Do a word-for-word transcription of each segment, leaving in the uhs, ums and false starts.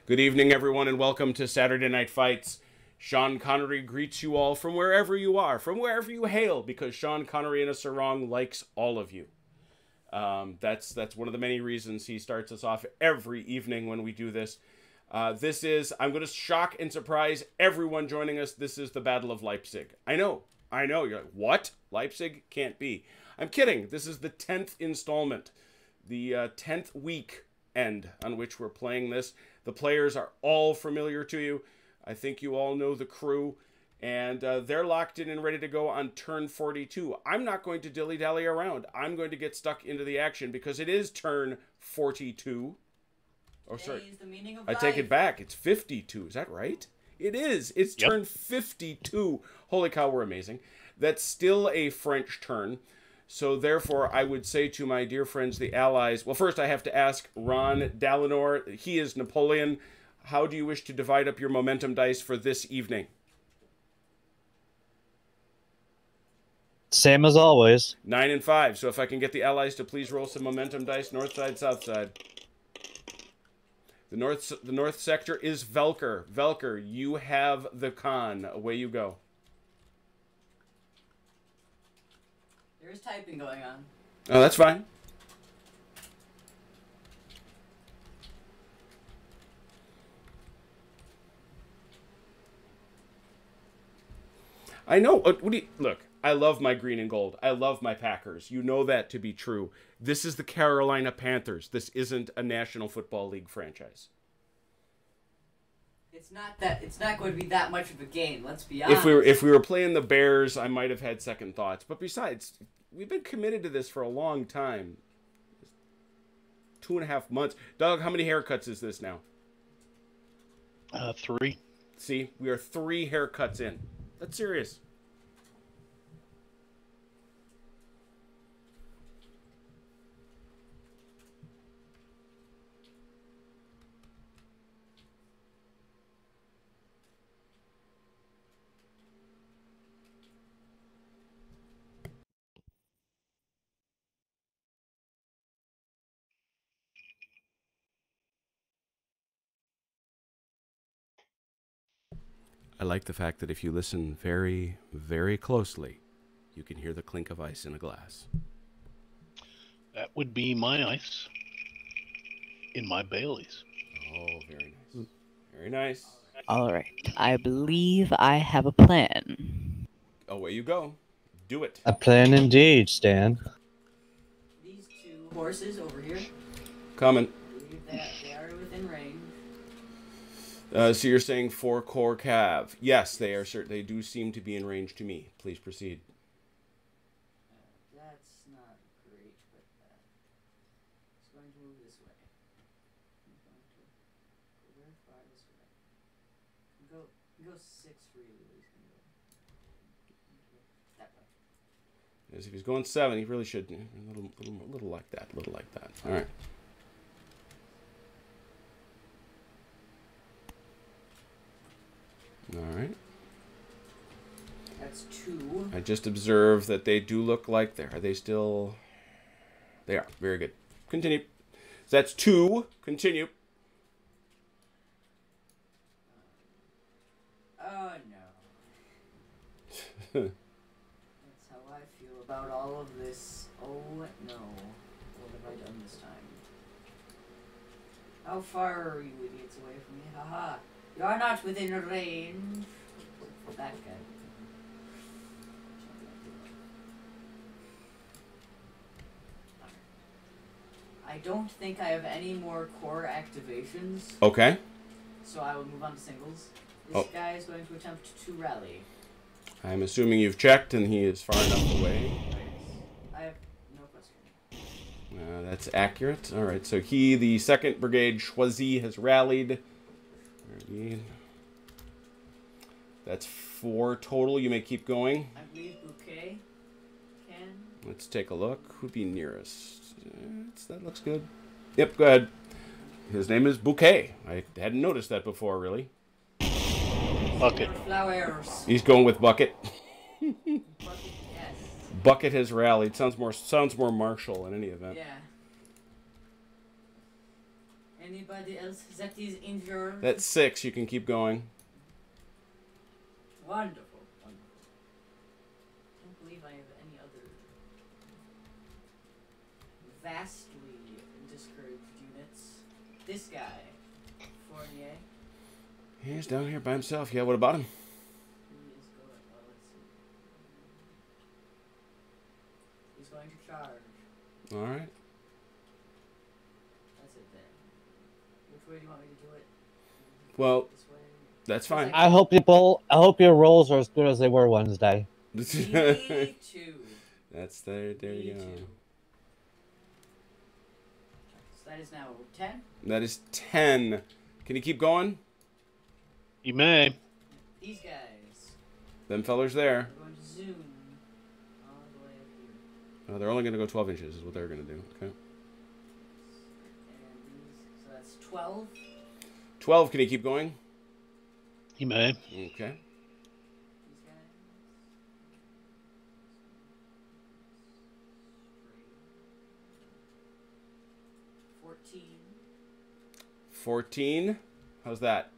Good evening, everyone, and welcome to Saturday Night Fights. Sean Connery greets you all from wherever you are, from wherever you hail, because Sean Connery in a sarong likes all of you. Um, that's that's one of the many reasons he starts us off every evening when we do this. Uh, this is, I'm going to shock and surprise everyone joining us. This is the Battle of Leipzig. I know, I know. You're like, what? Leipzig? Can't be. I'm kidding. This is the tenth installment, the uh, tenth week end on which we're playing this. The players are all familiar to you. I think you all know the crew, and uh, they're locked in and ready to go on turn forty-two. I'm not going to dilly-dally around. I'm going to get stuck into the action because it is turn forty-two. Oh, sorry. Is the meaning of I life. take it back. It's fifty-two. Is that right? It is. It's Yep. turn fifty-two. Holy cow, we're amazing. That's still a French turn. So therefore, I would say to my dear friends, the Allies, well, first I have to ask Ron Dalinor. He is Napoleon. How do you wish to divide up your momentum dice for this evening? Same as always. Nine and five. So if I can get the Allies to please roll some momentum dice, north side, south side. The north, the north sector is Velker. Velker, you have the con. Away you go. There's typing going on. Oh, that's fine. I know. What do you, look, I love my green and gold. I love my Packers. You know that to be true. This is the Carolina Panthers. This isn't a National Football League franchise. It's not that. It's not going to be that much of a game. Let's be honest. If we were if we were playing the Bears, I might have had second thoughts. But besides, we've been committed to this for a long time. Two and a half months. Doug, how many haircuts is this now? Uh, three. See, we are three haircuts in. That's serious. I like the fact that if you listen very, very closely, you can hear the clink of ice in a glass. That would be my ice in my Baileys. Oh, very nice. Very nice. All right. I believe I have a plan. Away you go. Do it. A plan indeed, Stan. These two horses over here. Coming. I believe that they are within range. Uh, so you're saying four core cav. Yes, they are. Cert- they do seem to be in range to me. Please proceed. Uh, that's not great, but uh, it's going to move this way. I'm going to go very far this way. Go, go six for you. He's going to go that way. As if he's going seven, he really should. A little, little, little like that. A little like that. All right. All right. That's two. I just observed that they do look like they're. Are they still? They are. Very good. Continue. So that's two. Continue. Oh no. That's how I feel about all of this. Oh no. What have I done this time? How far are you idiots away from me? Haha. You are not within range. That guy. I don't think I have any more core activations, Okay. so I will move on to singles. This Oh. guy is going to attempt to rally. I'm assuming you've checked and he is far enough away. I have no question. Uh, that's accurate. All right. So he, the second Brigade Choisy, has rallied. That's four total. You may keep going. I believe Bouquet can. Let's take a look. Who'd be nearest? Uh, that looks good. Yep, go ahead. His name is Bouquet. I hadn't noticed that before, really. Bucket. Flowers. He's going with Bucket. Bucket, yes. Bucket has rallied. Sounds more sounds more martial in any event. Yeah. Anybody else that is injured? That's six. You can keep going. Wonderful, wonderful. I don't believe I have any other vastly discouraged units. This guy, Fournier. He's down here by himself. Yeah, what about him? He is going. Well, let's see. He's going to charge. All right. That's it then. Which way do you want me to do it? Well, This way. that's fine. I hope you bowl, I hope your rolls are as good as they were Wednesday. Me too. That's there. There Me you go. too. So that is now ten. That is ten. Can you keep going? You may. These guys. Them fellers there. We're going to zoom all the way up here. Oh, they're only going to go twelve inches is what they're going to do. Okay. And these, so that's twelve. twelve. Can you keep going? You may. Okay. These guys. Fourteen. fourteen. How's that?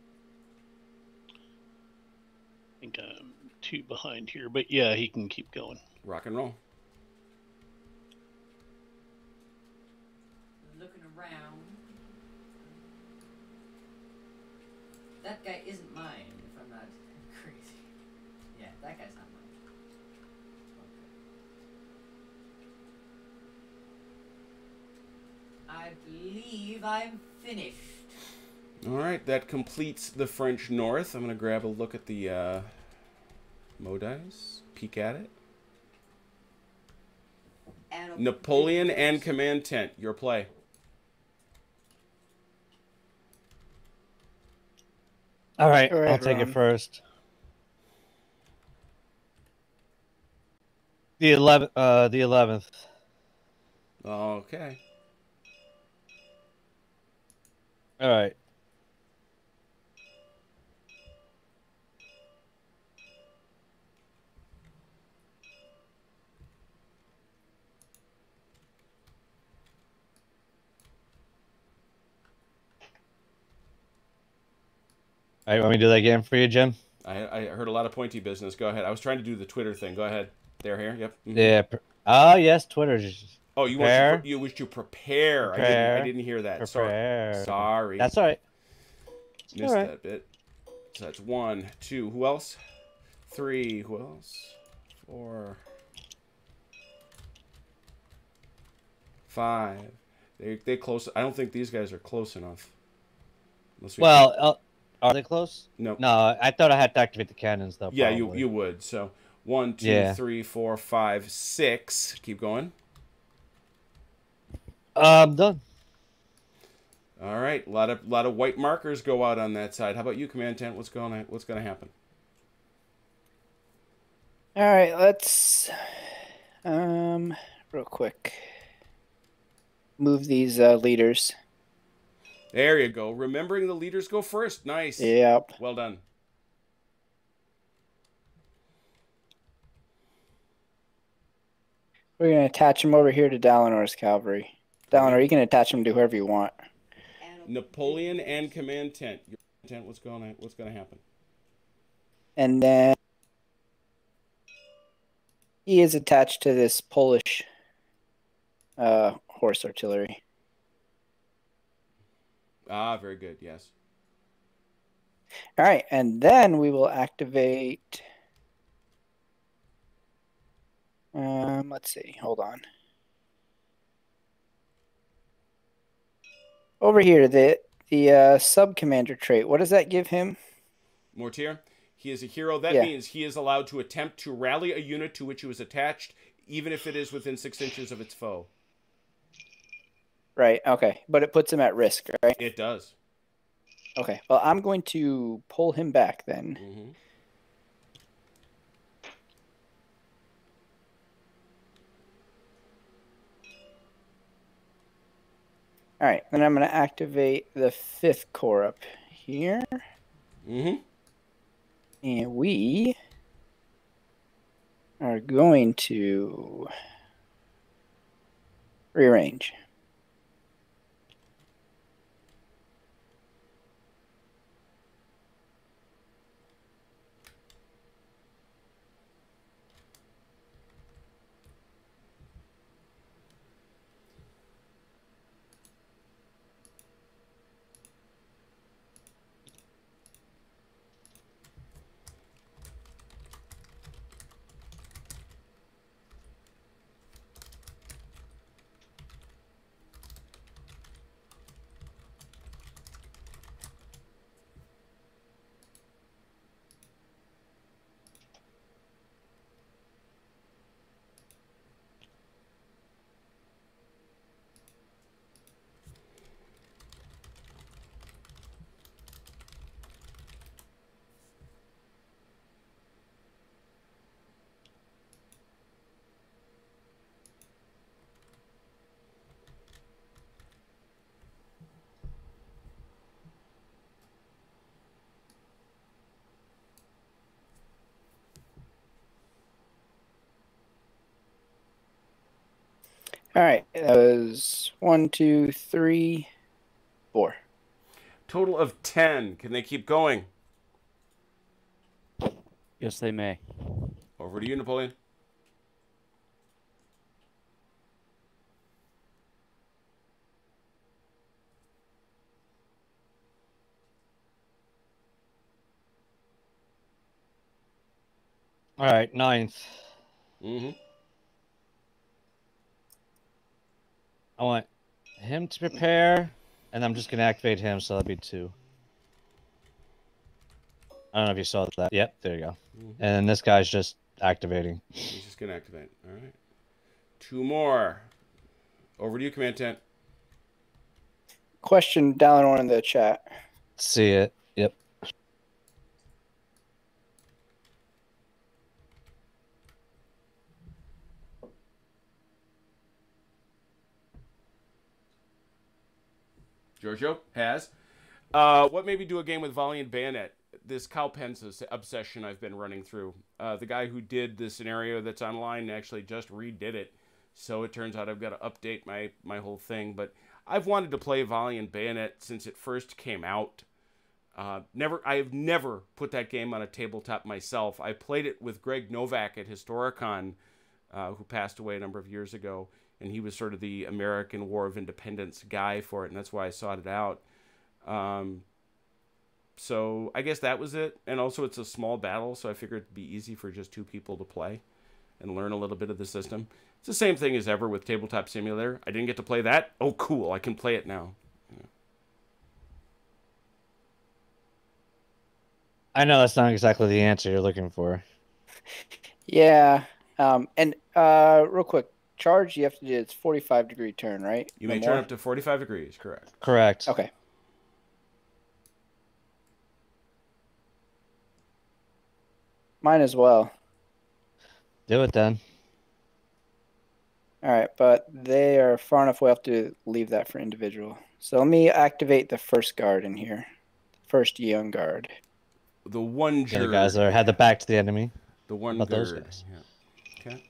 I think I'm two behind here, but yeah, he can keep going. Rock and roll. Looking around. That guy isn't mine, if I'm not crazy. Yeah, that guy's not mine. Okay. I believe I'm finished. All right, that completes the French North. I'm going to grab a look at the uh, Modi's, peek at it. And Napoleon and Command Tent, your play. All right, All right, I'll take Ron. it first. The eleventh. Uh, the eleventh. Okay. All right. All right, want me to do that again for you, Jim? I, I heard a lot of pointy business. Go ahead. I was trying to do the Twitter thing. Go ahead. They're here. Yep. Mhm. Yeah. pre- Oh, yes, Twitter. Oh, you want Prepare. to, you wish to prepare. I didn't. Prepare. I didn't hear that. Prepare. Sorry. Sorry. That's all right. Missed all right. that bit. So that's one, two. Who else? Three. Who else? Four. Five. They they close. I don't think these guys are close enough. Unless we Well, uh, are they close? no. No, I thought I had to activate the cannons, though. Yeah, you probably. you would. So one, two, Yeah. three, four, five, six. Keep going. Um, done. All right. A lot of lot of white markers go out on that side. How about you, Command Tent? What's going to What's going to happen? All right, let's um real quick move these uh, leaders. There you go. Remembering the leaders go first. Nice. Yep. Well done. We're gonna attach them over here to Dalinor's cavalry. Dalinor, you can attach them to whoever you want. Napoleon and Command Tent. Your tent. What's going to What's going to happen? And then he is attached to this Polish uh, horse artillery. Ah, very good. Yes. All right, and then we will activate. Um, let's see. Hold on. Over here, the the uh, sub commander trait. What does that give him? Mortier. He is a hero. That Yeah. means he is allowed to attempt to rally a unit to which he was attached, even if it is within six inches of its foe. Right. Okay, but it puts him at risk, right? It does. Okay. Well, I'm going to pull him back then. Mm-hmm. All right. Then I'm going to activate the fifth corps up here, Mm-hmm. and we are going to rearrange. All right. That was one, two, three, four. Total of ten. Can they keep going? Yes, they may. Over to you, Napoleon. All right, ninth. Mm-hmm. I want him to prepare, and I'm just gonna activate him, so that'll be two. I don't know if you saw that. Yep, there you go. Mm-hmm. And this guy's just activating. He's just gonna activate. All right. Two more. Over to you, Command Tent. Question down on in the chat. See it. Yep. Giorgio has. Uh, what made me do a game with volley and bayonet? This Cowpens obsession I've been running through. Uh, the guy who did the scenario that's online actually just redid it, so it turns out I've got to update my my whole thing. But I've wanted to play volley and bayonet since it first came out. Uh, never, I've never put that game on a tabletop myself. I played it with Greg Novak at Historicon, uh, who passed away a number of years ago, and he was sort of the American War of Independence guy for it, and that's why I sought it out. Um, so I guess that was it. And also it's a small battle, so I figured it'd be easy for just two people to play and learn a little bit of the system. It's the same thing as ever with Tabletop Simulator. I didn't get to play that. Oh, cool. I can play it now. Yeah. I know that's not exactly the answer you're looking for. Yeah. Um, and uh, real quick, charge you have to do it's forty-five degree turn, right? You No may more? turn up to forty-five degrees, correct. Correct. Okay. Mine as well. Do it then. All right, but they are far enough away. I have to leave that for individual. So let me activate the first guard in here. First young guard. The one Yeah, the juror. guys that had the back to the enemy. The one How about those gird. guys? Yeah. Okay.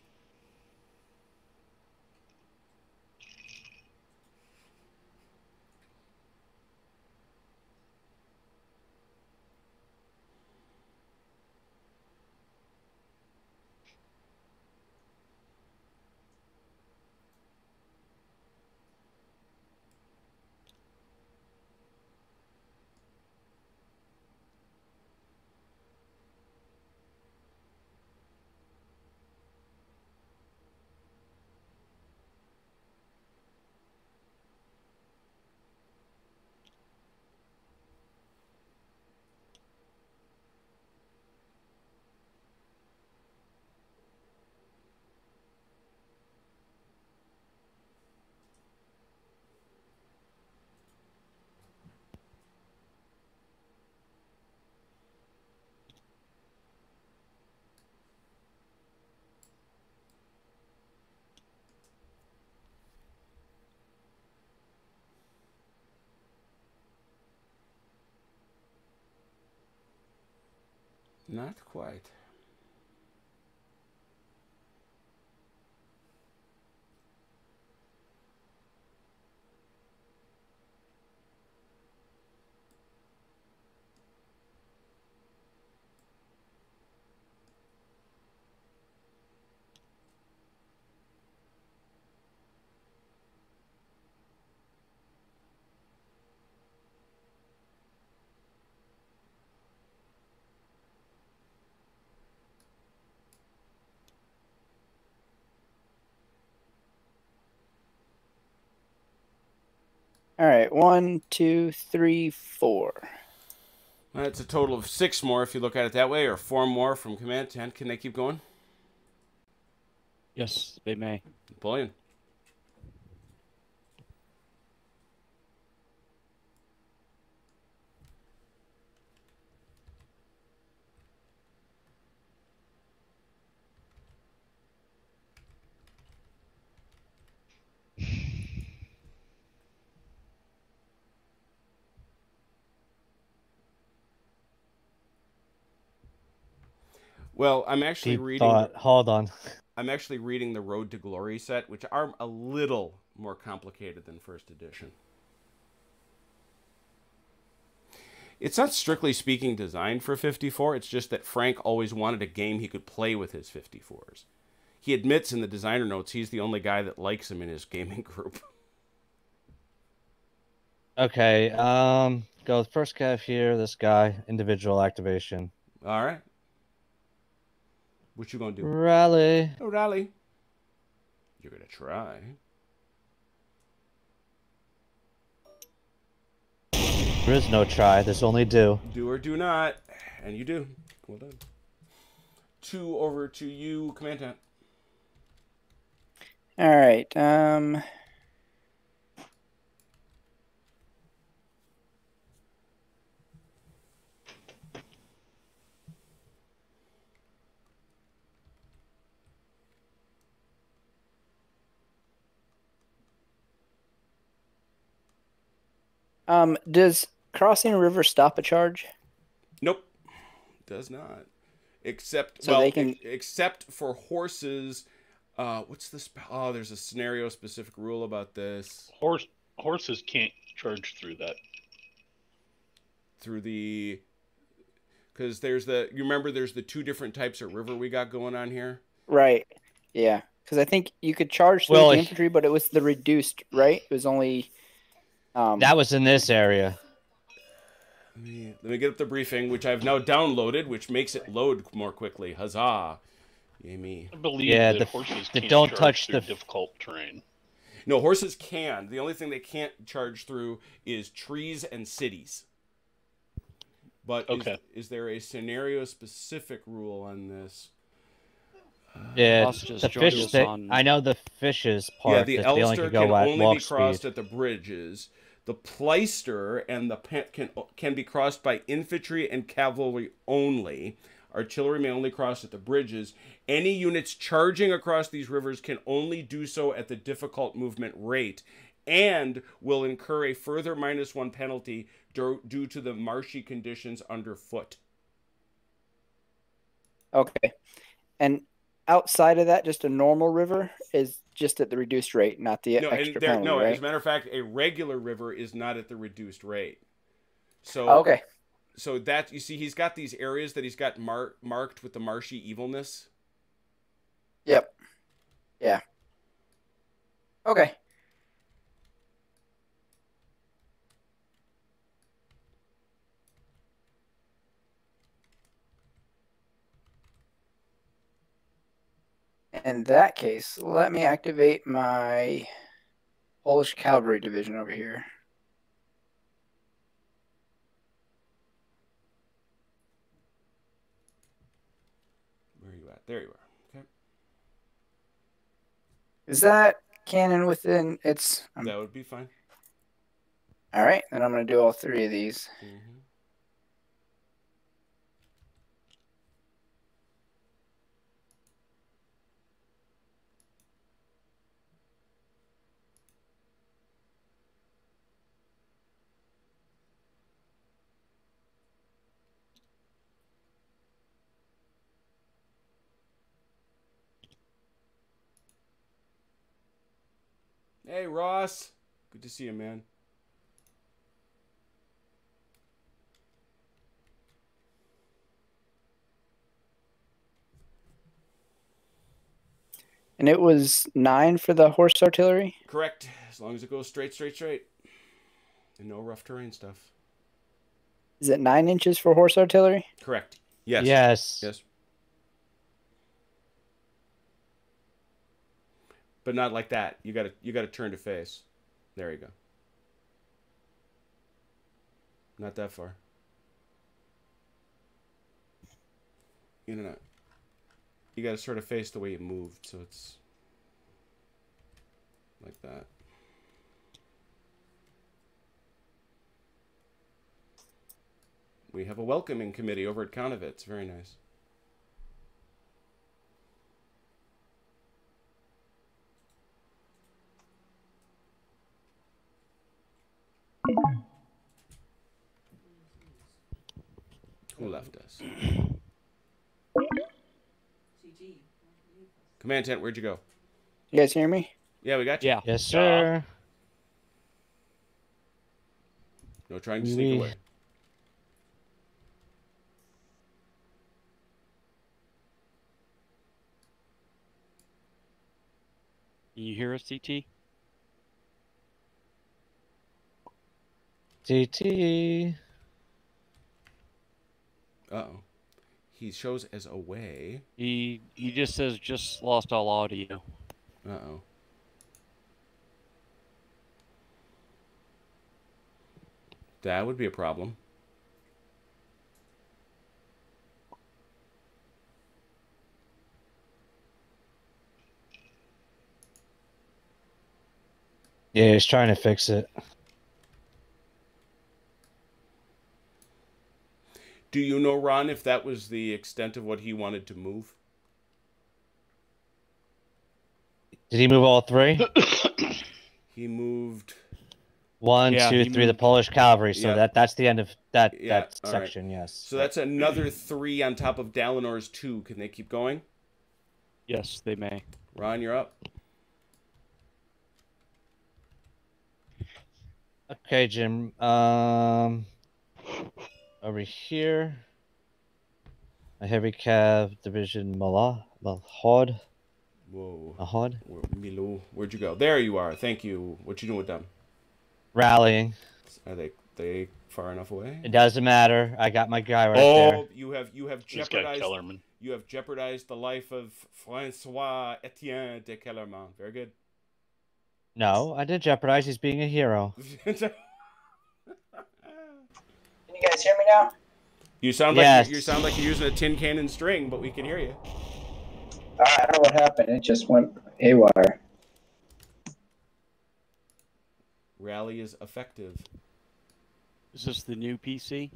Not quite. All right, one, two, three, four. That's a total of six more if you look at it that way, or four more from Command Tent. Can they keep going? Yes, they may. Napoleon. Well, I'm actually Deep reading. thought. Hold on. I'm actually reading the Road to Glory set, which are a little more complicated than first edition. It's not strictly speaking designed for fifty-four. It's just that Frank always wanted a game he could play with his fifty-fours. He admits in the designer notes he's the only guy that likes him in his gaming group. Okay, um, go with first cav here, this guy, individual activation. All right. What you gonna do? Rally. Oh, rally. You're gonna try. There is no try, there's only do. Do or do not. And you do. Well done. Two over to you, Commandant. All right. Um. Um. Does crossing a river stop a charge? Nope. Does not. Except, So well, they can- ex- except for horses. Uh, what's this? Oh, there's a scenario-specific rule about this. Horse horses can't charge through that. Through the... Because there's the... You remember there's the two different types of river we got going on here? Right. Yeah. Because I think you could charge through Well, the if- infantry, but it was the reduced, right? It was only. Um, That was in this area. Let me, let me get up the briefing, which I've now downloaded, which makes it load more quickly. Huzzah. Yay me. I believe Yeah, that the- horses the can't don't charge touch through the- difficult terrain. No, horses can. The only thing they can't charge through is trees and cities. But Okay. is, is there a scenario-specific rule on this? Yeah, Ross just the joined fish. us They, on- I know the fishes part. Yeah, the that they only Elster can go can at only walk be crossed speed. at the bridges. The Pleister and the Pent can can be crossed by infantry and cavalry only. Artillery may only cross at the bridges. Any units charging across these rivers can only do so at the difficult movement rate, and will incur a further minus one penalty due, due to the marshy conditions underfoot. Okay. And outside of that, just a normal river is just at the reduced rate, not the No, extra and there, penalty, no. right? As a matter of fact, a regular river is not at the reduced rate. So Okay. So that, you see, he's got these areas that he's got mar- marked with the marshy evilness. Yep. Yeah. Okay. In that case, let me activate my Polish cavalry division over here. Where are you at? There you are. Okay. Is that cannon within its... Um, That would be fine. all right, then I'm going to do all three of these. Mm-hmm. Hey, Ross. Good to see you, man. And it was nine for the horse artillery? Correct. As long as it goes straight, straight, straight. And no rough terrain stuff. Is it nine inches for horse artillery? Correct. Yes. Yes. Yes. But not like that. You gotta you gotta turn to face. There you go. Not that far. You know, you gotta sort of face the way you moved, so it's like that. We have a welcoming committee over at Conovitz. Very nice. Who left us? C G. Command tent, where'd you go? You guys hear me? Yeah, we got you. Yeah. Yes, sir. No trying to Oui, sneak oui. away. Can you hear us, C T? T T. Uh-oh. He shows as away. He he just says just lost all audio. Uh-oh. That would be a problem. Yeah, he's trying to fix it. Do you know, Ron, if that was the extent of what he wanted to move? Did he move all three? He moved... One, Yeah, two, he three. The moved- Polish cavalry. So Yep. that that's the end of that Yeah, that all right. section. Yes. So that's another three on top of Dalinor's two. Can they keep going? Yes, they may. Ron, you're up. Okay, Jim. Um, over here, a heavy cav division Mala Malhod. Whoa. Mahod Where, Milou, where'd you go? There you are. Thank you. What you doing with them? rallying. Are they they far enough away? It doesn't matter. I got my guy right oh, there. you have you have This guy jeopardized Kellerman. you have jeopardized the life of Francois Etienne de Kellerman. Very good. No, I didn't jeopardize. He's being a hero. Can you guys hear me now? You sound Yes. like you sound like you're using a tin can and string, but we can hear you. I don't know what happened. It just went haywire. Rally is effective. Is this the new P C?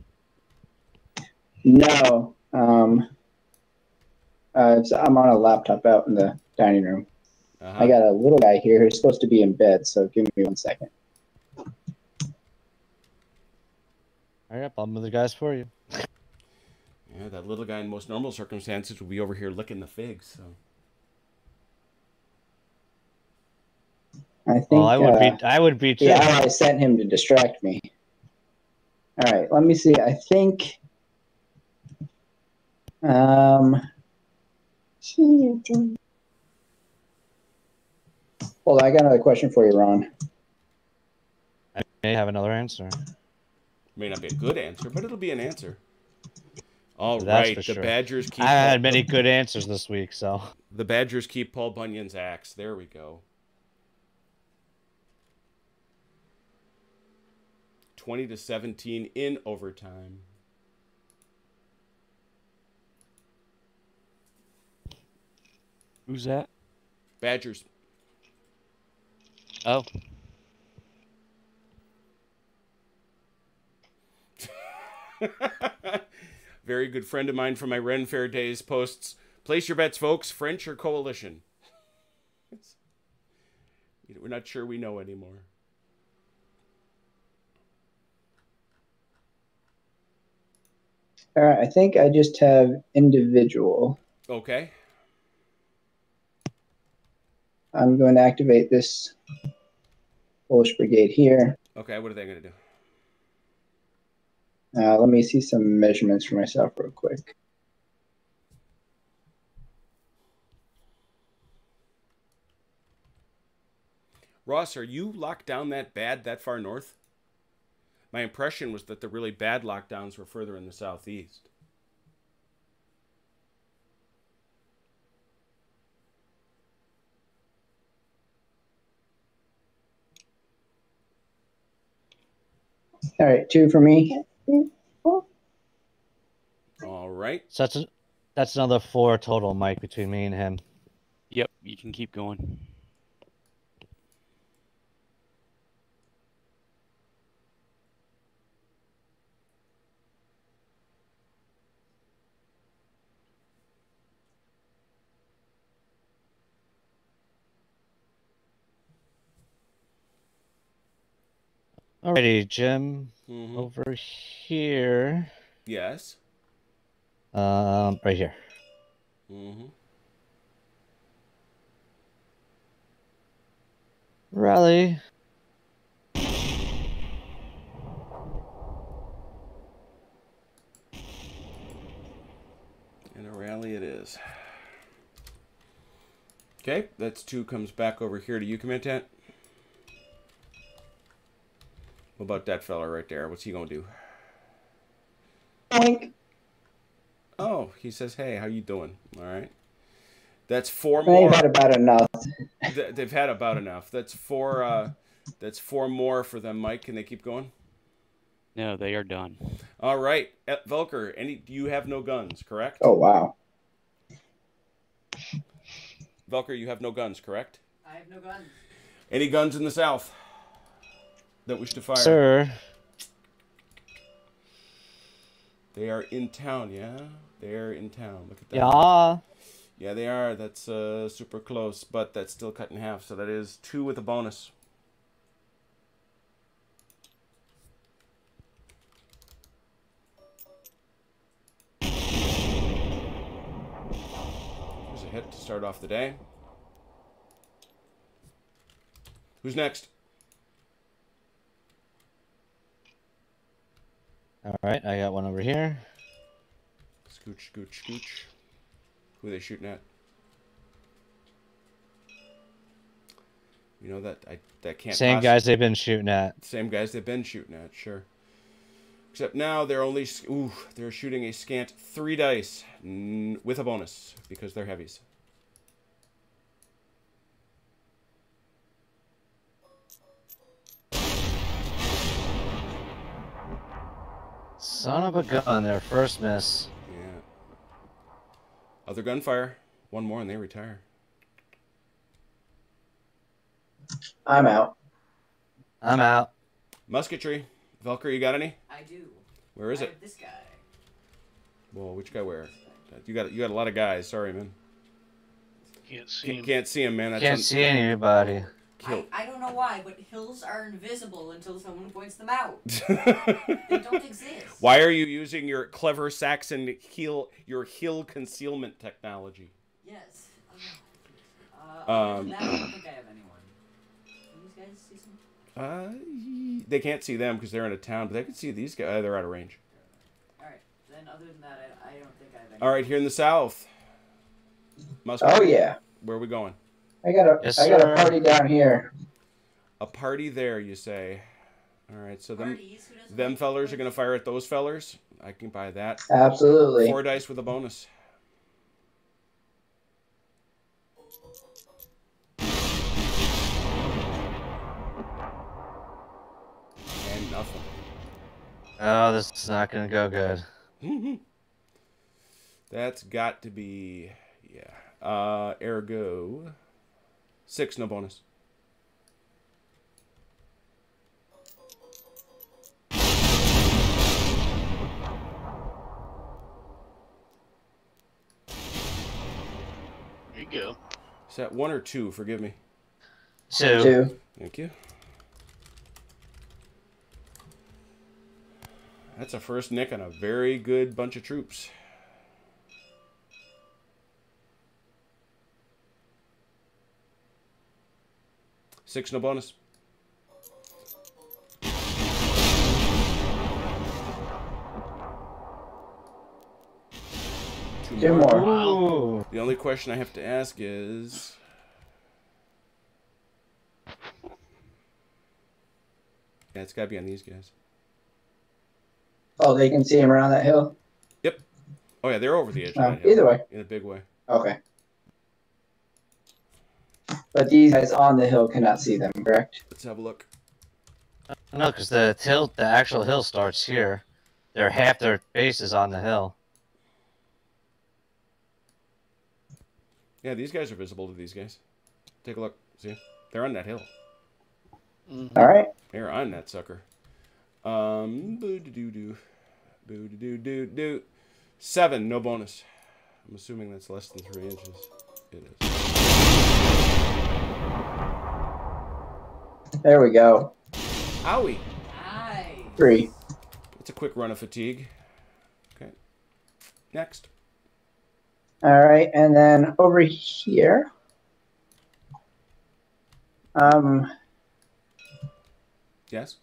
No. Um, uh, it's, I'm on a laptop out in the dining room. Uh-huh. I got a little guy here who's supposed to be in bed, so give me one second. All right, I'll move the guys for you. Yeah, that little guy in most normal circumstances would be over here licking the figs. So I think Well, I would uh, be. I would be too. the ally sent him to distract me. All right, let me see. I think. Um. Hold on, I got another question for you, Ron. I may have another answer. may not be a good answer, but it'll be an answer. All That's right, for the sure. Badgers keep. I had Paul, many good answers this week, so. The Badgers keep Paul Bunyan's axe. There we go. Twenty to seventeen in overtime. Who's that? Badgers. Oh, Very good friend of mine from my Ren Fair days posts, place your bets, folks, French or coalition. It's, we're not sure we know anymore. All right, I think I just have individual. Okay. I'm going to activate this Polish brigade here. Okay, what are they going to do? Uh, let me see some measurements for myself real quick. Ross, are you locked down that bad that far north? My impression was that the really bad lockdowns were further in the southeast. All right, two for me. All right. So that's, a, that's another four total, Mike, between me and him. yep. You can keep going. Alrighty, Jim. Mm-hmm. Over here. Yes. Um, right here. Mm-hmm. Rally. And a rally it is. Okay, that's two comes back over here to you, Commandant. What about that fella right there? What's he gonna do? Boink. Oh, he says, hey, how you doing? All right. That's four They've more. had about enough. Th- They've had about enough. That's four. Uh, that's four more for them, Mike. Can they keep going? No, they are done. All right, uh, Velker. Any? You have no guns, correct? Oh, wow. Velker, you have no guns, correct? I have no guns. Any guns in the south that wish to fire? Sir. They are in town. Yeah, they are in town. Look at that. Yeah. Yeah, they are. That's uh, super close, but that's still cut in half. So that is two with a bonus. Here's a hit to start off the day. Who's next? All right, I got one over here. Scooch, scooch, scooch. Who are they shooting at? You know that I that can't. Same possi- guys they've been shooting at. Same guys they've been shooting at, sure. Except now they're only ooh they're shooting a scant three dice n- with a bonus because they're heavies. Son of a gun, their first miss. Yeah. Other gunfire. One more and they retire. I'm out. I'm out. Musketry. Velker, you got any? I do. Where is I it? have this guy. Well, which guy where? You got you got a lot of guys. Sorry, man. Can't see Can't, him. can't see him, man. That's Can't un- see anybody. Kill. I, I don't know why, but hills are invisible until someone points them out. They don't exist. Why are you using your clever Saxon heel your hill concealment technology? Yes. Uh, other Um, than that, I don't think I have anyone. Can these guys see some? Uh, they can't see them because they're in a town, but they can see these guys. Uh, they're out of range. Alright, then other than that, I, I don't think I have anyone. All right, here in the south. Must Oh, yeah. Where are we going? I got a, Yes, I got sir. a party down here. A party there, you say? All right, so them Parties? Who doesn't them like fellers are parties? gonna fire at those fellers. I can buy that. Absolutely. Four dice with a bonus. And nothing. Oh, this is not gonna go good. That's got to be, yeah. Uh, ergo, six, no bonus. There you go. Is that one or two? Forgive me. Two. Two. Thank you. That's a first nick on a very good bunch of troops. Six, no bonus. Two Two more. more. Ooh. The only question I have to ask is... Yeah, it's got to be on these guys. Oh, they can see him around that hill? Yep. Oh, yeah, they're over the edge Oh, of that hill. either way. In a big way. Okay. But these guys on the hill cannot see them, correct? Let's have a look. No, because the hill, the actual hill starts here. They're half their base is on the hill. Yeah, these guys are visible to these guys. Take a look. See? They're on that hill. Mhm. All right. They're on that sucker. Um, boo-doo-doo-doo. Boo-doo-doo-doo-doo. Seven, no bonus. I'm assuming that's less than three inches. It is. There we go. Owie! Nice. Three. It's a quick run of fatigue. Okay. Next. All right. And then over here, um, Yes.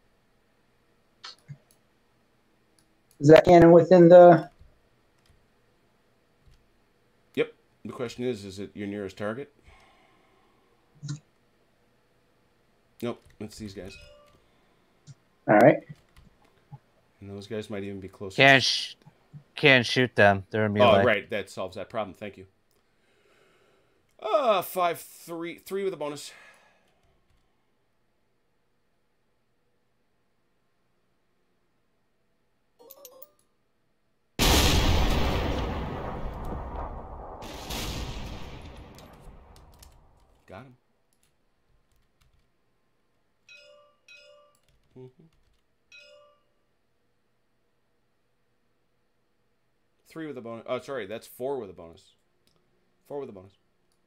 Is that cannon within the? Yep. The question is, is it your nearest target? Nope. It's these guys. All right. And those guys might even be closer. Can't sh can't shoot them. They're melee. Oh, right. That solves that problem. Thank you. Uh, five, three, three with a bonus. Got him. Mm-hmm. Three with a bonus. Oh, sorry. That's four with a bonus. Four with a bonus.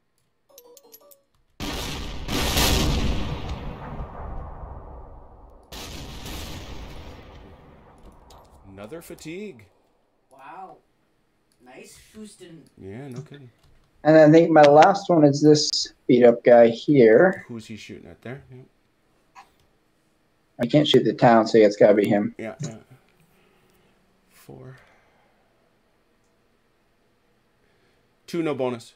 Another fatigue. Wow. Nice, Houston. Yeah, no kidding. And I think my last one is this beat up guy here. Who's he shooting at there? Yeah, I can't shoot the town, so it's got to be him. yeah. yeah. Four. Two, no bonus.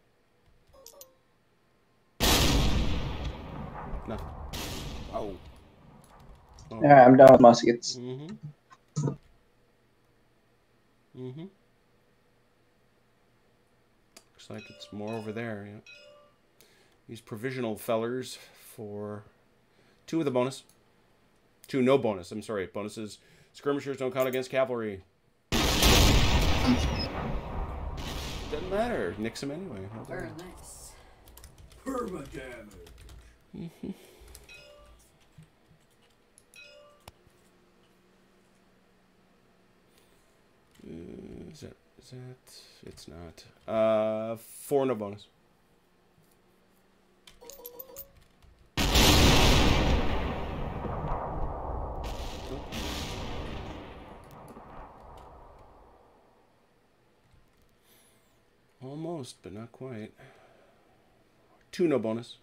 Nothing. Oh. Oh. All right, I'm done with muskets. Mm-hmm. Mm-hmm. Looks like it's more over there, yeah. These provisional fellers for two with a bonus. Two, no bonus. I'm sorry. Bonuses. Skirmishers don't count against cavalry. Doesn't matter. Nix them anyway. No Very bother. nice. Perma damage. Mm-hmm. Uh, is that, is that, it's not. Uh, four, no bonus. Almost, but not quite. Two, no bonus.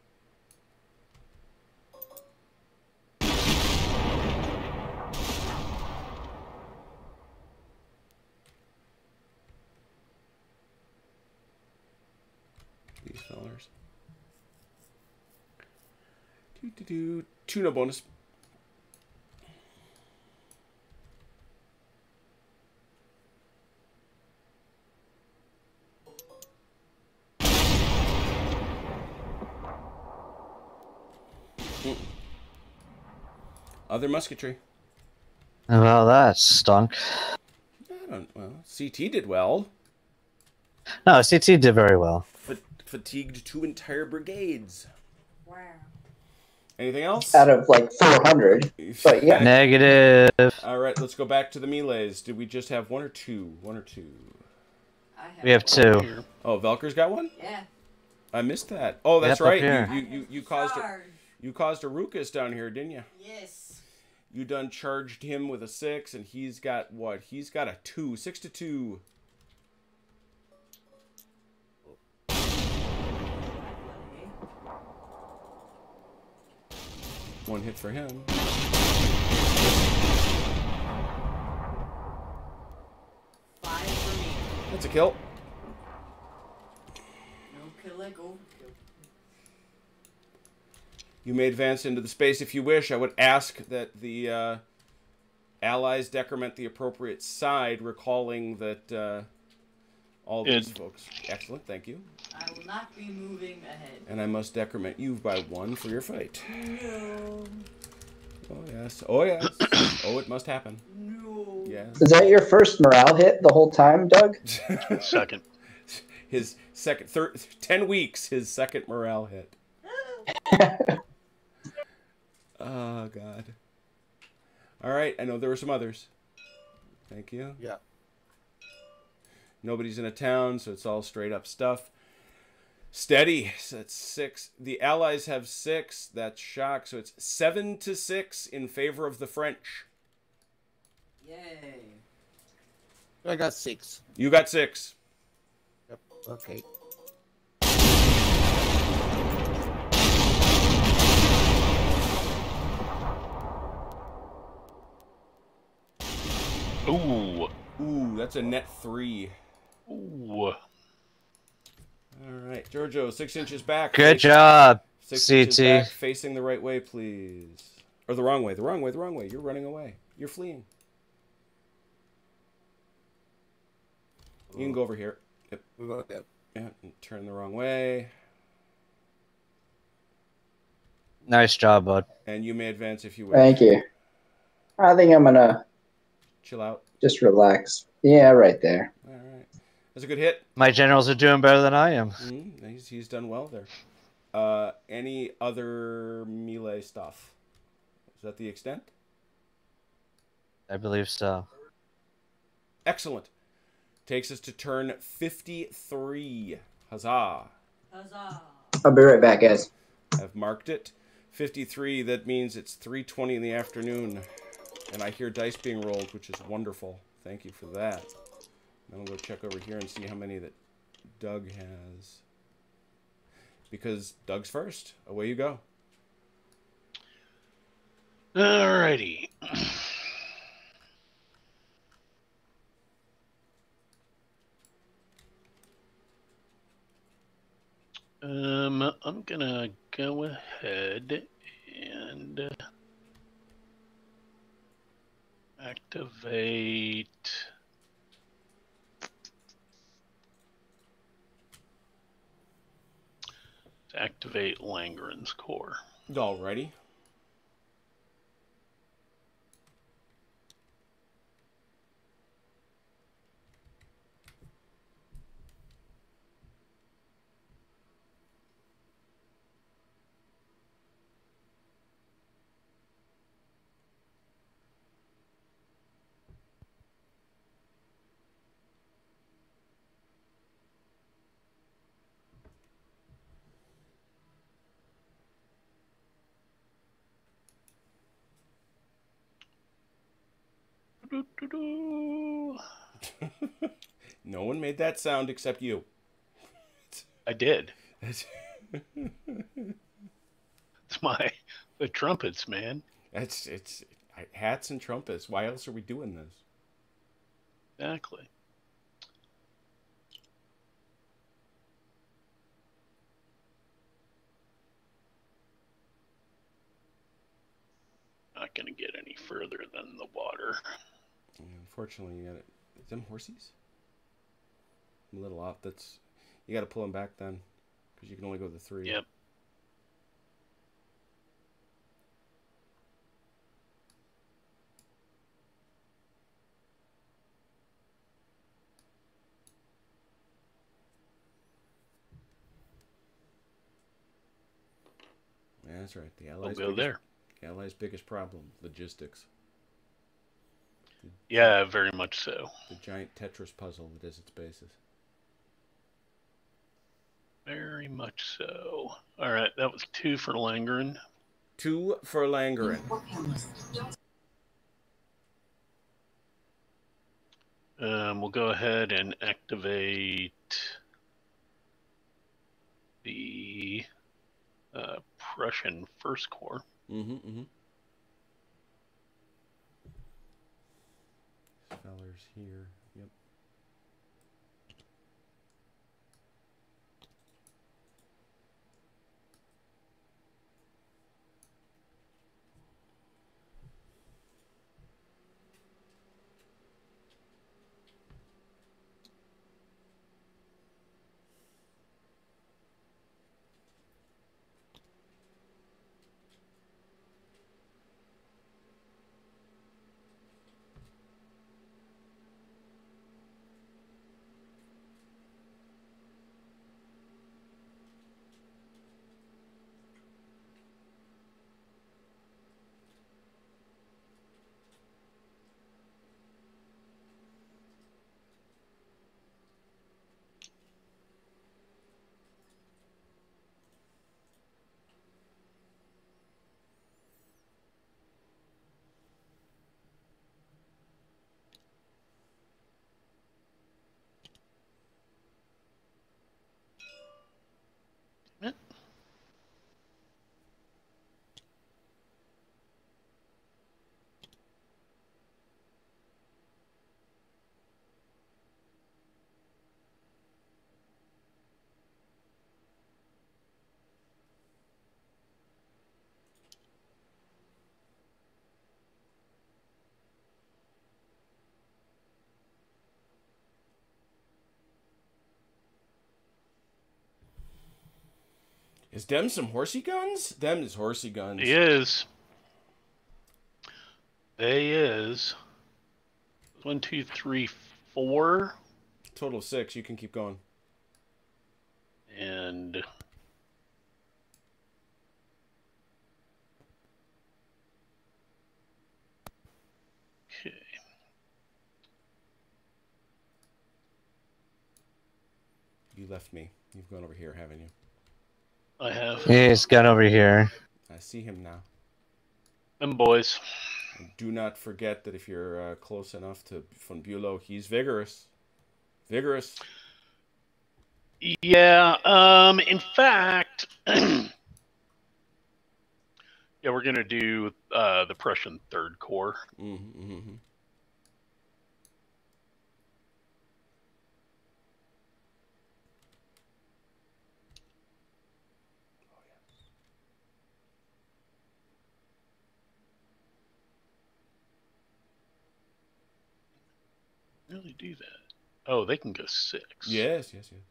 These fellers. Do, do, do. Two, no bonus. Other musketry. Well, that stunk. I don't. Well, C T did well. No, C T did very well. Fa fatigued two entire brigades. Wow. Anything else? Out of like four hundred. But yeah. Negative. All right, let's go back to the melees. Did we just have one or two? One or two? I have We have two. Here. Oh, Velker's got one. Yeah. I missed that. Oh, that's Yep, up right. here. You, you you you caused a, Charge. you caused a ruckus down here, didn't you? Yes. You done charged him with a six, and he's got what? He's got a two. Six to two. One hit for him. Five for me. That's a kill. No kill like overkill. You may advance into the space if you wish. I would ask that the uh, allies decrement the appropriate side, recalling that uh, all these It- folks... Excellent, thank you. I will not be moving ahead. And I must decrement you by one for your fight. No. Oh, yes. Oh, yes. Oh, it must happen. No. Yes. Is that your first morale hit the whole time, Doug? Second. His second... Thir ten weeks, his second morale hit. Oh, God. All right, I know there were some others. Thank you. Yeah. Nobody's in a town, so it's all straight up stuff. Steady. So that's six. The Allies have six. That's shock. So it's seven to six in favor of the French. Yay. I got six. You got six. Yep. Okay. Ooh. Ooh, that's a net three. Ooh. All right, Giorgio, six inches back. Good face- job, Six C inches T. back, facing the right way, please. Or the wrong way, the wrong way, the wrong way. You're running away. You're fleeing. You can go over here. Yep. Okay. Yeah, and turn the wrong way. Nice job, bud. And you may advance if you wish. Thank you. I think I'm gonna Chill out. just relax. Yeah, right there. All right. That's a good hit. My generals are doing better than I am. Mm-hmm. He's, he's done well there. Uh, any other melee stuff? Is that the extent? I believe so. Excellent. Takes us to turn fifty-three. Huzzah. Huzzah! I'll be right back, guys. I've marked it. fifty-three, that means it's three twenty in the afternoon. And I hear dice being rolled, which is wonderful. Thank you for that. Now we'll go check over here and see how many that Doug has. Because Doug's first. Away you go. Alrighty. Um, I'm gonna go ahead and uh, activate. Activate Langren's core. Alrighty. No one made that sound except you. I did. It's my the trumpets, man. It's it's hats and trumpets. Why else are we doing this? Exactly. Not gonna get any further than the water. Unfortunately, you got it. Them horsies? I'm a little off. That's you got to pull them back then, because you can only go the three. Yep. Yeah, that's right. The We'll Allies' go biggest, there. the Allies' biggest problem: logistics. The, Yeah, very much so. The giant Tetris puzzle that is its basis. Very much so. All right, that was two for Langren. Two for Langren. Um, we'll go ahead and activate the uh, Prussian First Corps. Mm-hmm, mm-hmm. Feller's here. Yep. Is them some horsey guns? Them is horsey guns. He is. They is. One, two, three, four. Total of six. You can keep going. And okay. You left me. You've gone over here, haven't you? I have. He's gone over here. I see him now. Them boys. And do not forget that if you're uh, close enough to von Bülow, he's vigorous. Vigorous. Yeah. Um. In fact, yeah, we're gonna do uh, the Prussian Third Corps. Mm-hmm, mm-hmm. Really do that? Oh, they can go six. Yes, yes, yes.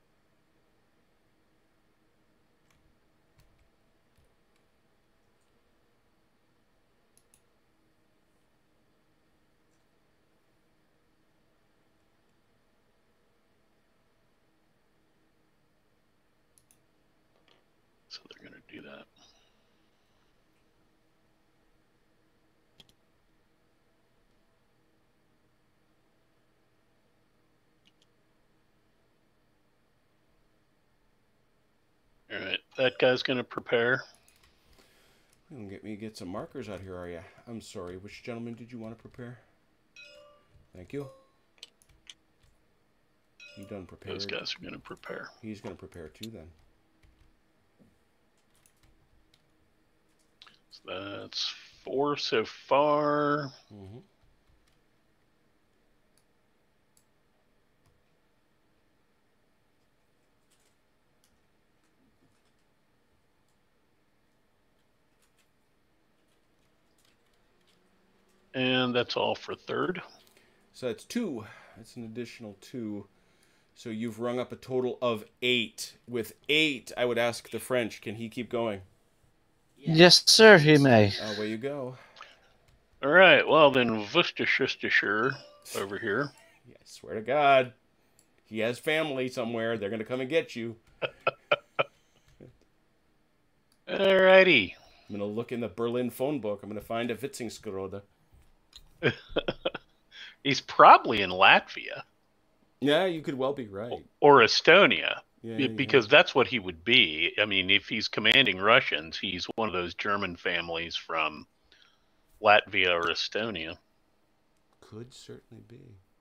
So they're gonna do that. All right, that guy's gonna prepare. You can get me get some markers out here, are you? I'm sorry. Which gentleman did you want to prepare? Thank you. He done prepared. Those guys are gonna prepare. He's gonna prepare too then. So that's four so far. Mm-hmm. And that's all for third. So that's two. That's an additional two. So you've rung up a total of eight. With eight, I would ask the French, can he keep going? Yes, sir, he may. Away you go. All right, well then, Worcestershire over here. Yeah, I swear to God. He has family somewhere. They're going to come and get you. All righty. I'm going to look in the Berlin phone book. I'm going to find a Witzingsgerode. He's probably in Latvia. Yeah, you could well be right. Or Estonia. Yeah, because yeah. that's what he would be. I mean, if he's commanding Russians, he's one of those German families from Latvia or Estonia. Could certainly be.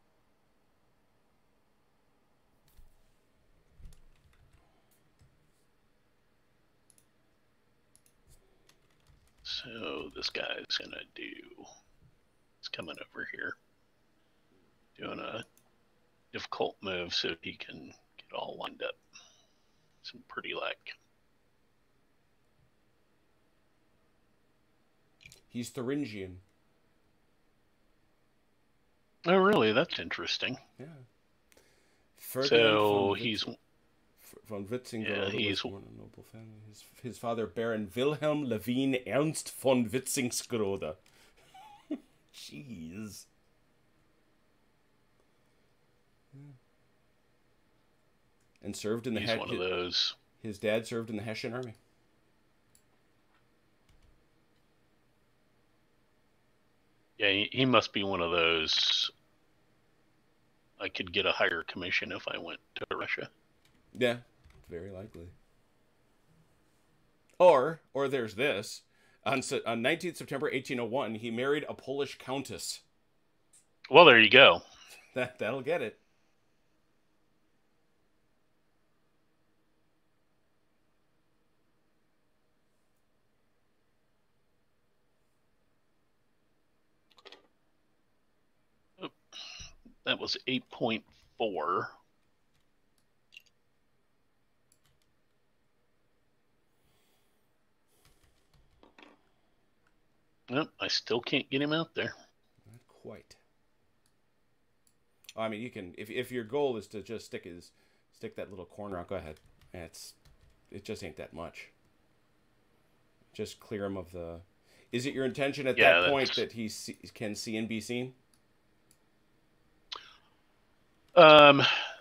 So this guy's gonna do. He's coming over here, doing a difficult move so he can get all lined up. Some pretty like. He's Thuringian. Oh, really? That's interesting. Yeah. Ferdinand so von he's von Witzinger. Yeah, he's born in a noble family. His, his father, Baron Wilhelm Levin Ernst von Witzingsgerode. Jeez. Yeah. And served in the. He's He- one of those. His dad served in the Hessian army. Yeah, he, he must be one of those. I could get a higher commission if I went to Russia. Yeah, very likely. Or, or there's this. On, on nineteenth September eighteen oh one, he married a Polish countess. Well, there you go. That, that'll get it. That was eight point four. Nope, I still can't get him out there. Not quite. I mean, you can if if your goal is to just stick his stick that little corner out. Go ahead. It's it just ain't that much. Just clear him of the... Is it your intention at Yeah, that point that's- that he see, can see and be seen? Um,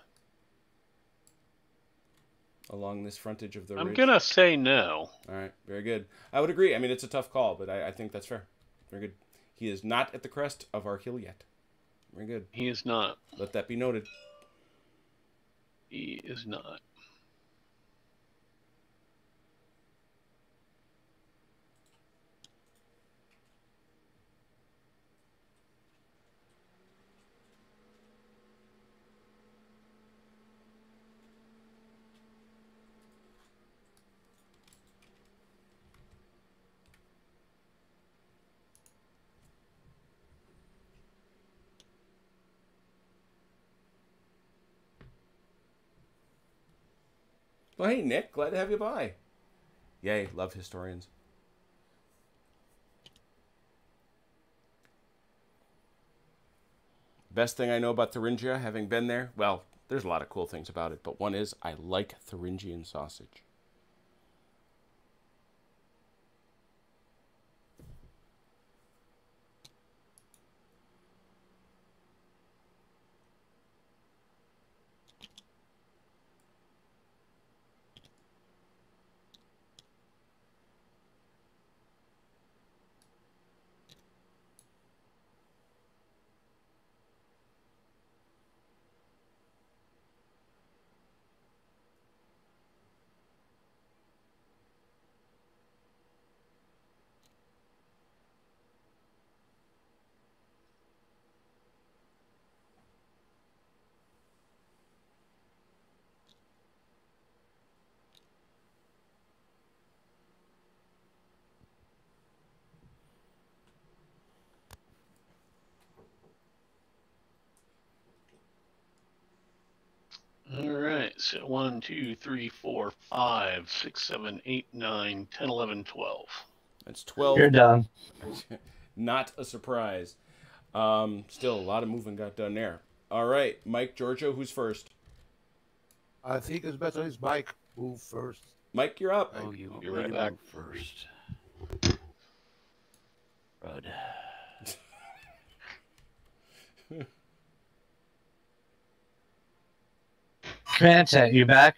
Along this frontage of the I'm ridge? gonna say no. All right, very good. I would agree. I mean, it's a tough call, but I, I think that's fair. Very good. He is not at the crest of our hill yet. Very good. He is not. Let that be noted. He is not. Well, hey, Nick. Glad to have you by. Yay, love historians. Best thing I know about Thuringia, having been there, well, there's a lot of cool things about it, but one is I like Thuringian sausage. All right, so one, two, three, four, five, six, seven, eight, nine, ten, eleven, twelve. That's twelve. You're done. Not a surprise. Um, still, a lot of movement got done there. All right, Mike, Giorgio, who's first? I think it's better if Mike move first. Mike, you're up. Oh, you want You're me right to back. move first. Rud. Content, you back?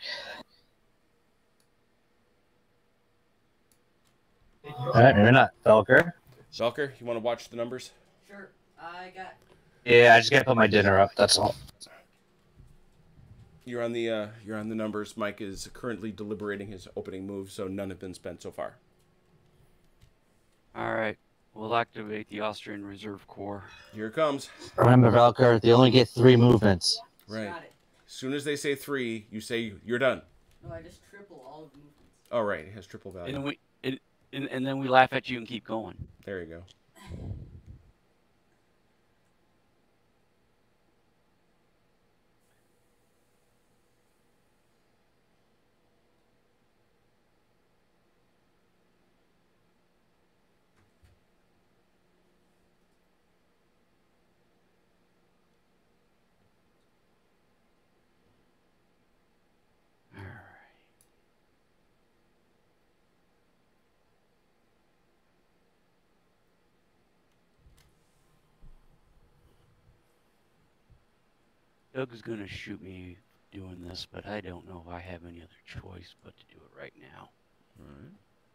Alright, maybe not. Felker? Velker, you want to watch the numbers? Sure. I got. Yeah, I just gotta put my dinner up, that's all. You're on the uh, you're on the numbers. Mike is currently deliberating his opening move, so none have been spent so far. All right. We'll activate the Austrian Reserve Corps. Here it comes. Remember, Velker, they only get three movements. Right. Got it. As soon as they say three, you say you're done. No, I just triple all of the movements. Oh, right. It has triple And value. then we it, and, and then we laugh at you and keep going. There you go. All right. Doug's gonna shoot me doing this, but I don't know if I have any other choice but to do it right now. All right.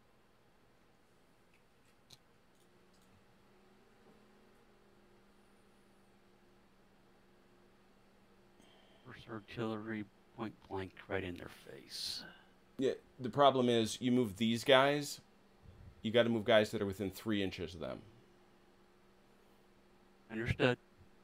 First artillery point blank right in their face. Yeah. The problem is you move these guys. You got to move guys that are within three inches of them. Understood.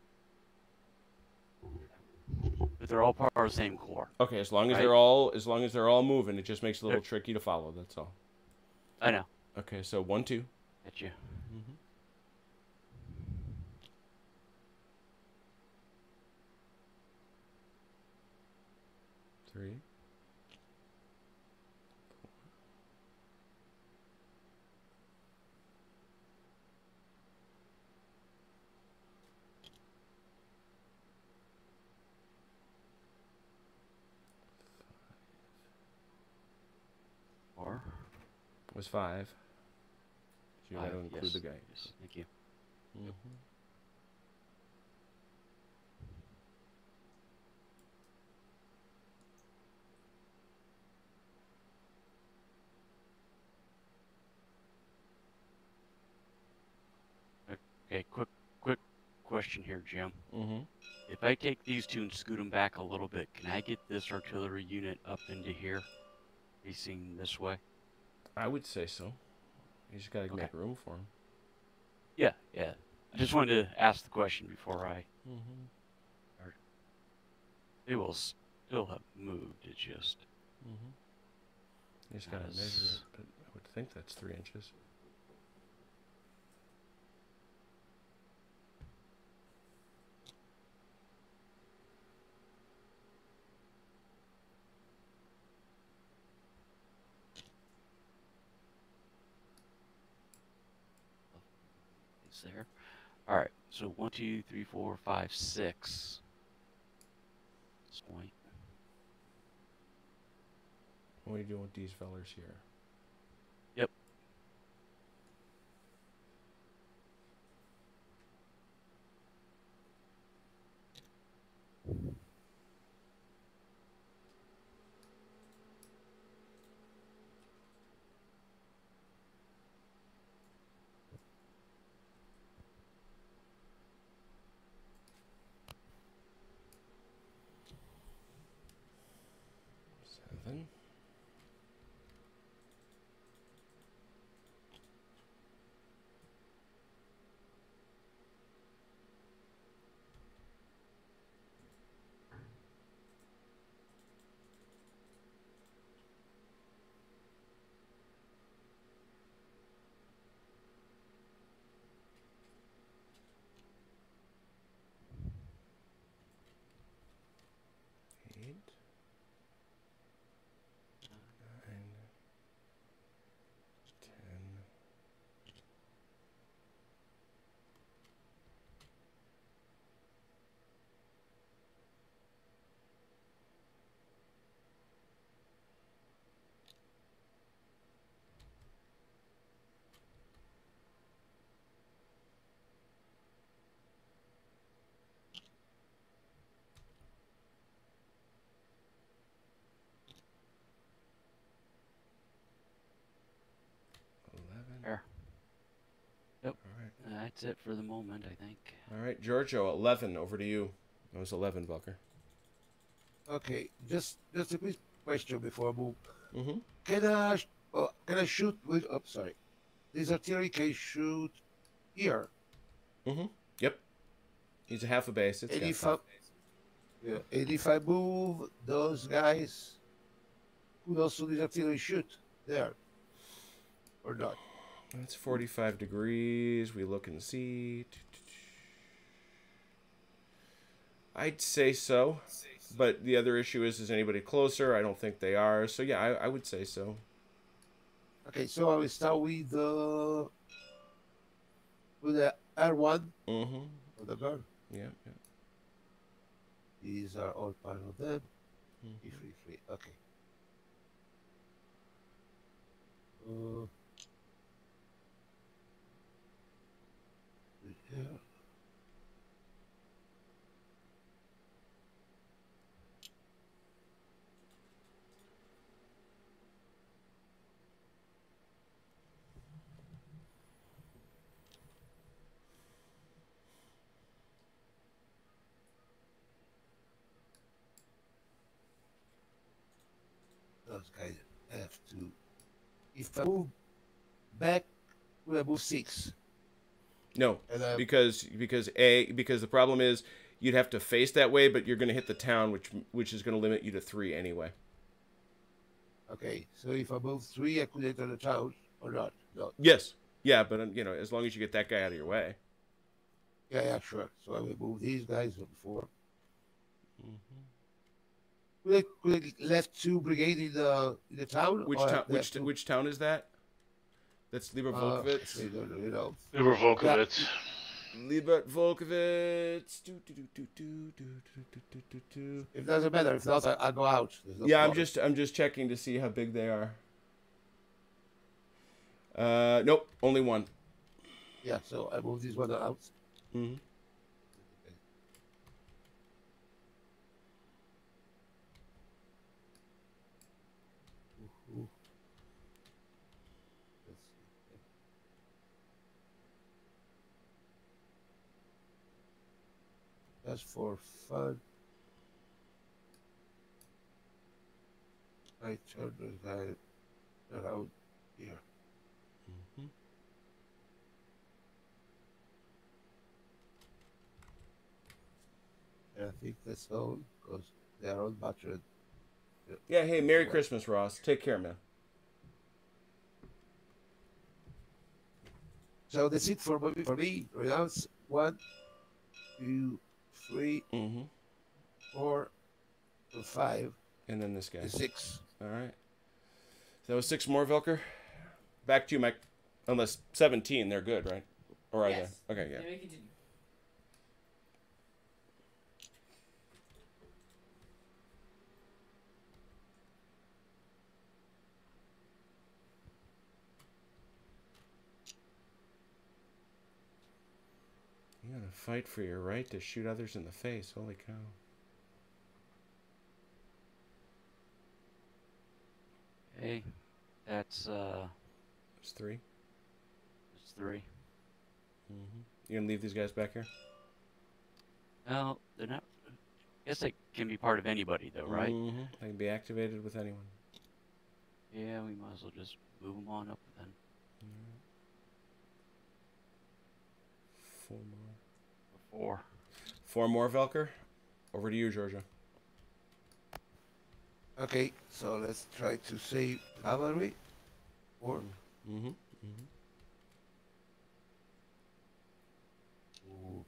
But they're all part of the same corps. Okay. As long as Right. they're all as long as they're all moving, it just makes it a little tricky to follow. That's all. I know. Okay. So one, two. At you. Mm-hmm. Three. was five. So you got to Five, include yes, the guy. yes, thank you. Mm-hmm. Okay, quick, quick question here, Jim. Mm-hmm. If I take these two and scoot them back a little bit, can I get this artillery unit up into here, facing this way? I would say so. You just got to Okay. make room for him. Yeah, yeah. I just wanted to ask the question before I. Mm-hmm. Or they will still have moved. It just. Mm-hmm. You just got to As- measure it, but I would think that's three inches. Is there? All right. So one, two, three, four, five, six. This point. What are you doing with these fellers here? Yep. Seven. Eight. Nine. Ten. Eleven. There. Yep. All right. That's it for the moment, I think. All right, Giorgio, eleven. Over to you. That was eleven, Blucher. Okay, just just a quick question before I move. Mm-hmm. Can I sh- uh, can I shoot with? Oh, sorry. This artillery can shoot here. Mm-hmm. Yep. He's a half a base. It's And got if I, five. yeah, and if I move those guys, could also this artillery shoot there or not? That's forty-five degrees. We look and see. I'd say so. But the other issue is, is anybody closer? I don't think they are. So, yeah, I, I would say so. Okay, so I will start with the with the R one Mm-hmm. of the guard. Yeah, yeah. These are all part of them. Mhm. Three, three, three. Okay. Uh, yeah. Those guys have to. If I move back, will I move six? No, And I, because because a because the problem is you'd have to face that way, but you're going to hit the town, which which is going to limit you to three anyway. okay, so if I move three, I could enter the town or not? No. Yes, yeah, but um, you know, as long as you get that guy out of your way. Yeah, yeah, sure. So I will move these guys before. Mm-hmm. Could I, could I left two brigade in the in the town? Which or I town? left Which two- which town is that? That's Lieber uh, Volkovitz. you know, you know. Uber Volkovitz. Lieber Volkovitz. Do, do, do, do, do, do, do, do, do, do. It doesn't matter. If not, I, I'll go out. There's no Yeah, I'm problem. just I'm just checking to see how big they are. Uh, nope, only one. Yeah, so I move this one out. Mm-hmm. Ooh, ooh. Let's see. Just for fun, I turn the guy around here. Mm-hmm. And I think that's all because they are all butchered. Yeah, hey, Merry Christmas, Ross. Take care, man. So that's it for me. For me, renounce one, two, three, Mm-hmm. four, five, And then this guy. and six. All right. So that was six more, Velker. Back to you, Mike. Unless seventeen, they're good, right? Or are Yes. they? Okay, yeah. They may continue. You gotta fight for your right to shoot others in the face. Holy cow. Okay, that's uh, It's three. that's three. Mm-hmm. You gonna leave these guys back here? Well, they're not. I guess they can be part of anybody, though, right? Mm-hmm. They can be activated with anyone. Yeah, we might as well just move them on up then. All right. Four more. Four. Four more, Velker. Over to you, Georgia. Okay, so let's try to save cavalry. Or Mm-hmm. Mm-hmm. ooh,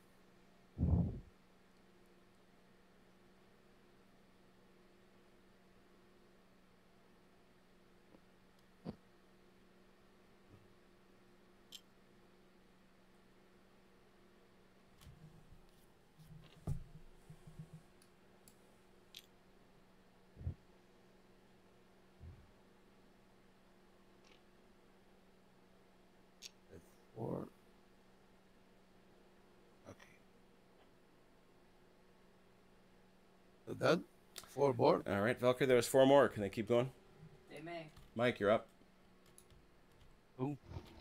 that's four. Okay. So done. Four more. All right, Velker. There was four more. Can they keep going? They may. Mike, you're up. Ooh.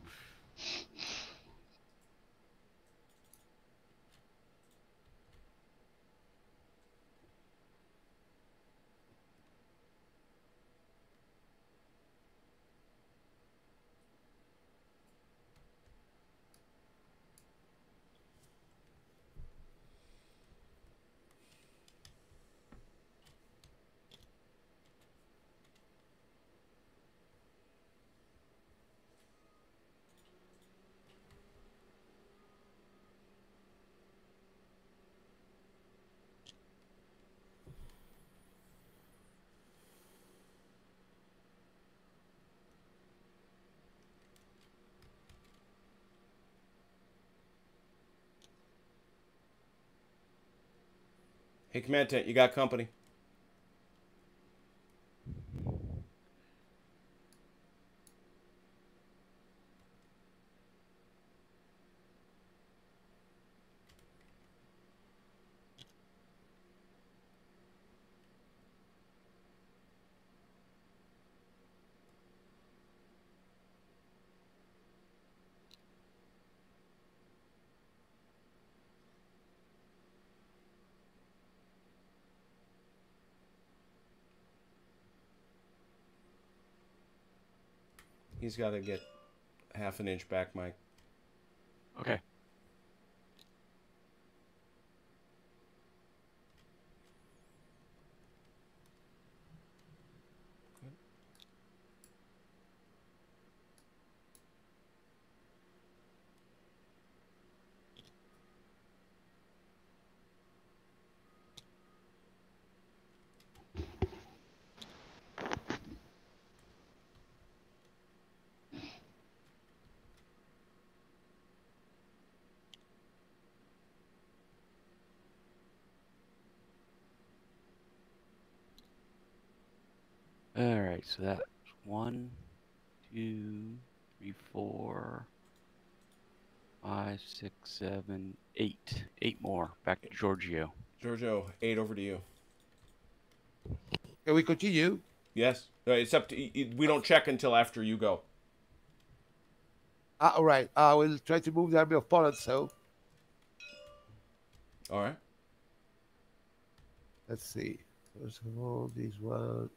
Hey, Command Tent, you got company. He's got to get half an inch back, Mike. Okay. All right, so that's one, two, three, four, five, six, seven, eight. Eight more. Back to Giorgio. Giorgio, eight over to you. Can we continue? Yes. Uh, Except we don't check until after you go. Ah, all right. I will try to move the army of Poland. So All right. let's see. First of all, this one.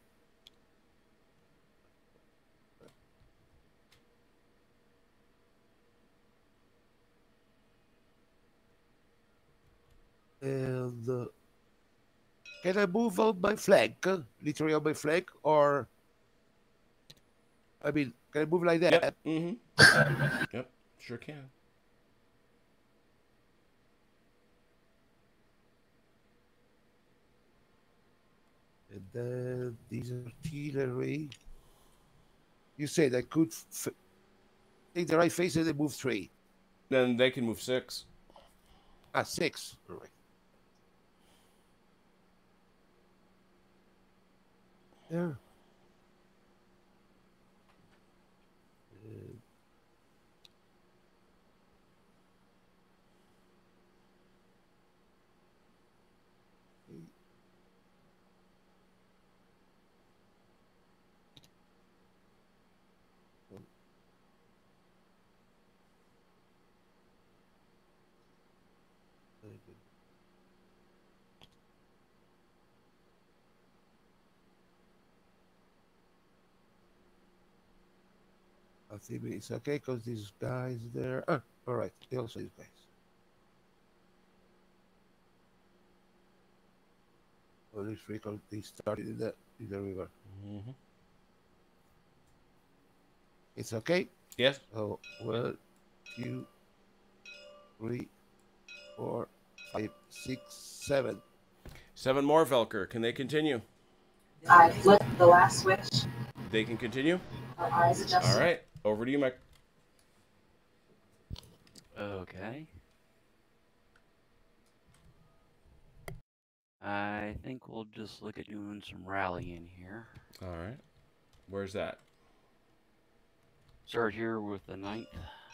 And uh, can I move on my flank? uh, Literally on my flank, or I mean, can I move like that? Yep. Mm-hmm. Yep. Sure can. And then these artillery. You said I could f take the right face and then move three. Then they can move six. Ah, six. All right. There. And I think it's okay because these guys there. Ah, all right. They also these guys. Oh, this freak! They started in the in the river. Mm-hmm. It's okay. Yes. So one, two, three, four, five, six, seven. Seven more, Velker. Can they continue? I flipped the last switch. They can continue? Our eyes adjusted. All right. Over to you, Mike. Okay. I think we'll just look at doing some rallying here. All right. Where's that? Start here with the ninth.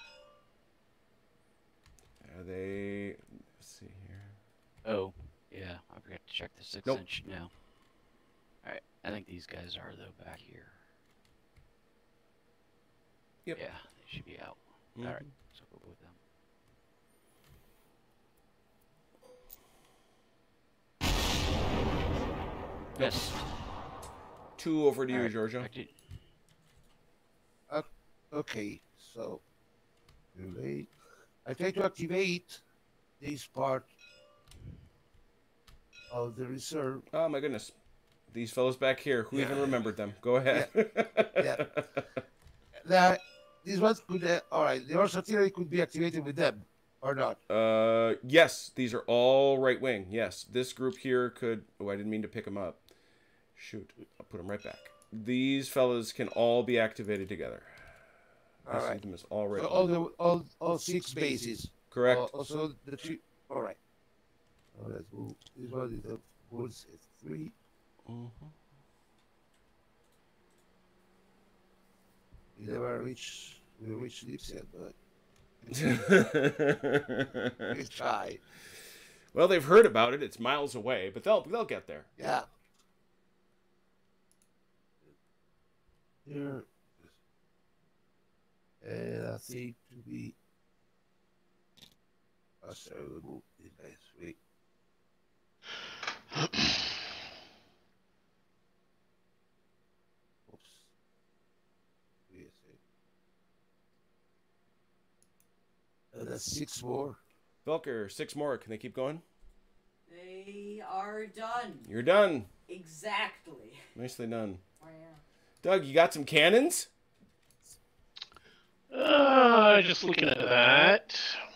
Are they... Let's see here. Oh, yeah. I forgot to check the six Nope. inch now. Alright. I think these guys are, though, back here. Yep. Yeah, they should be out. Mm-hmm. Alright. So we'll go with them. Yes. Two over to you, Alright, Giorgio. back to- Uh, okay, so too late. I try to activate this part of the reserve. Oh, my goodness. These fellows back here. Who Yeah. even remembered them? Go ahead. Yeah. That these ones could. Uh, all right, the horse artillery could be activated with them or not. Uh, yes, these are all right wing. Yes, this group here could. Oh, I didn't mean to pick them up. Shoot, I'll put them right back. These fellas can all be activated together. I All see right. them as all right So wing. all the all all six bases. Correct. Uh, also the two. All right. Now let's move. This one is the woods at three. Mm-hmm. We never reach. We reach Leipzig, but we try. Well, they've heard about it. It's miles away, but they'll they'll get there. Yeah. Here. And I think to be. Oh, sorry, we move this guy three. Oops. Yes, uh, that's six more. Velker, six more. Can they keep going? They are done. You're done. Exactly. Nicely done. Oh, yeah. Doug, you got some cannons? Uh, just looking at that.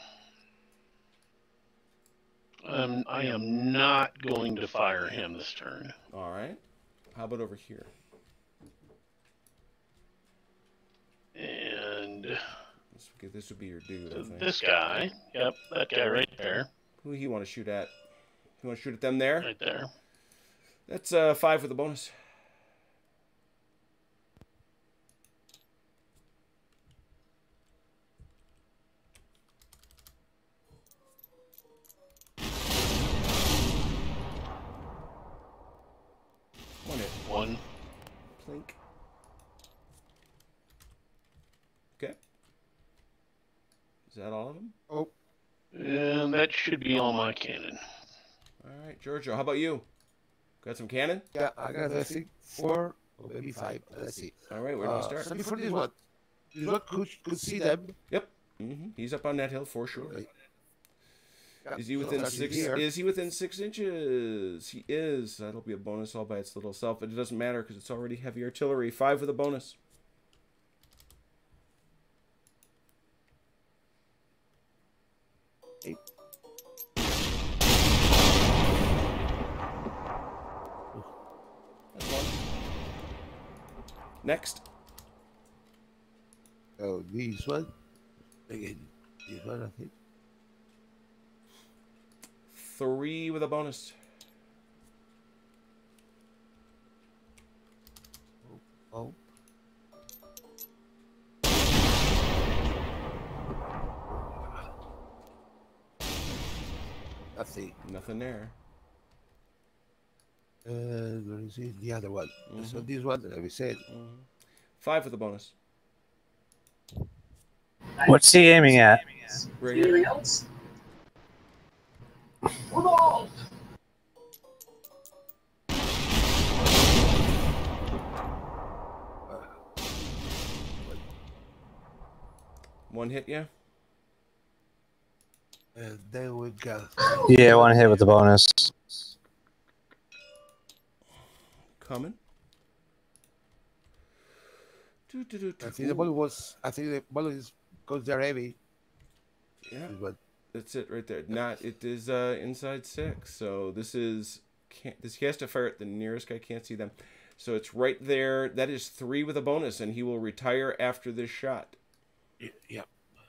Um, I am not going to fire him this turn. All right. How about over here? And This, this would be your dude, I think. this guy, yep, that guy right there, Who do you want to shoot at? You want to shoot at them there? right there. That's uh, five with a bonus. that should be all my cannon. All right, Giorgio, how about you? Got some cannon? Yeah, I got, I think, four or maybe five. Let's see. All right, where do we Uh, start? so before this one, this one could, could see them. Yep. Mm-hmm. He's up on that hill for sure. Okay. Yeah, Is he so within that's six? here. Is he within six inches? He is. That'll be a bonus all by its little self, but it doesn't matter because it's already heavy artillery. Five with a bonus. Eight. That's one. Next. Oh, this one. Again, this one, I think. Three with a bonus. Oh. Nothing. Nothing there. And where is it? The other one. Mhm. So this one, like we said. Mm-hmm. Five with a bonus. What's he aiming at? Right here. Anything else? Revolve! One hit, yeah. And then we got. Yeah, one hit with the bonus. Coming. Do, do, do, do. I think the ball was. I think the ball is because they're heavy. Yeah, This one. that's it right there. Not it is uh, inside six. So this is can't this he has to fire at the nearest guy. Can't see them. So it's right there. That is three with a bonus, and he will retire after this shot. Yeah. Yep.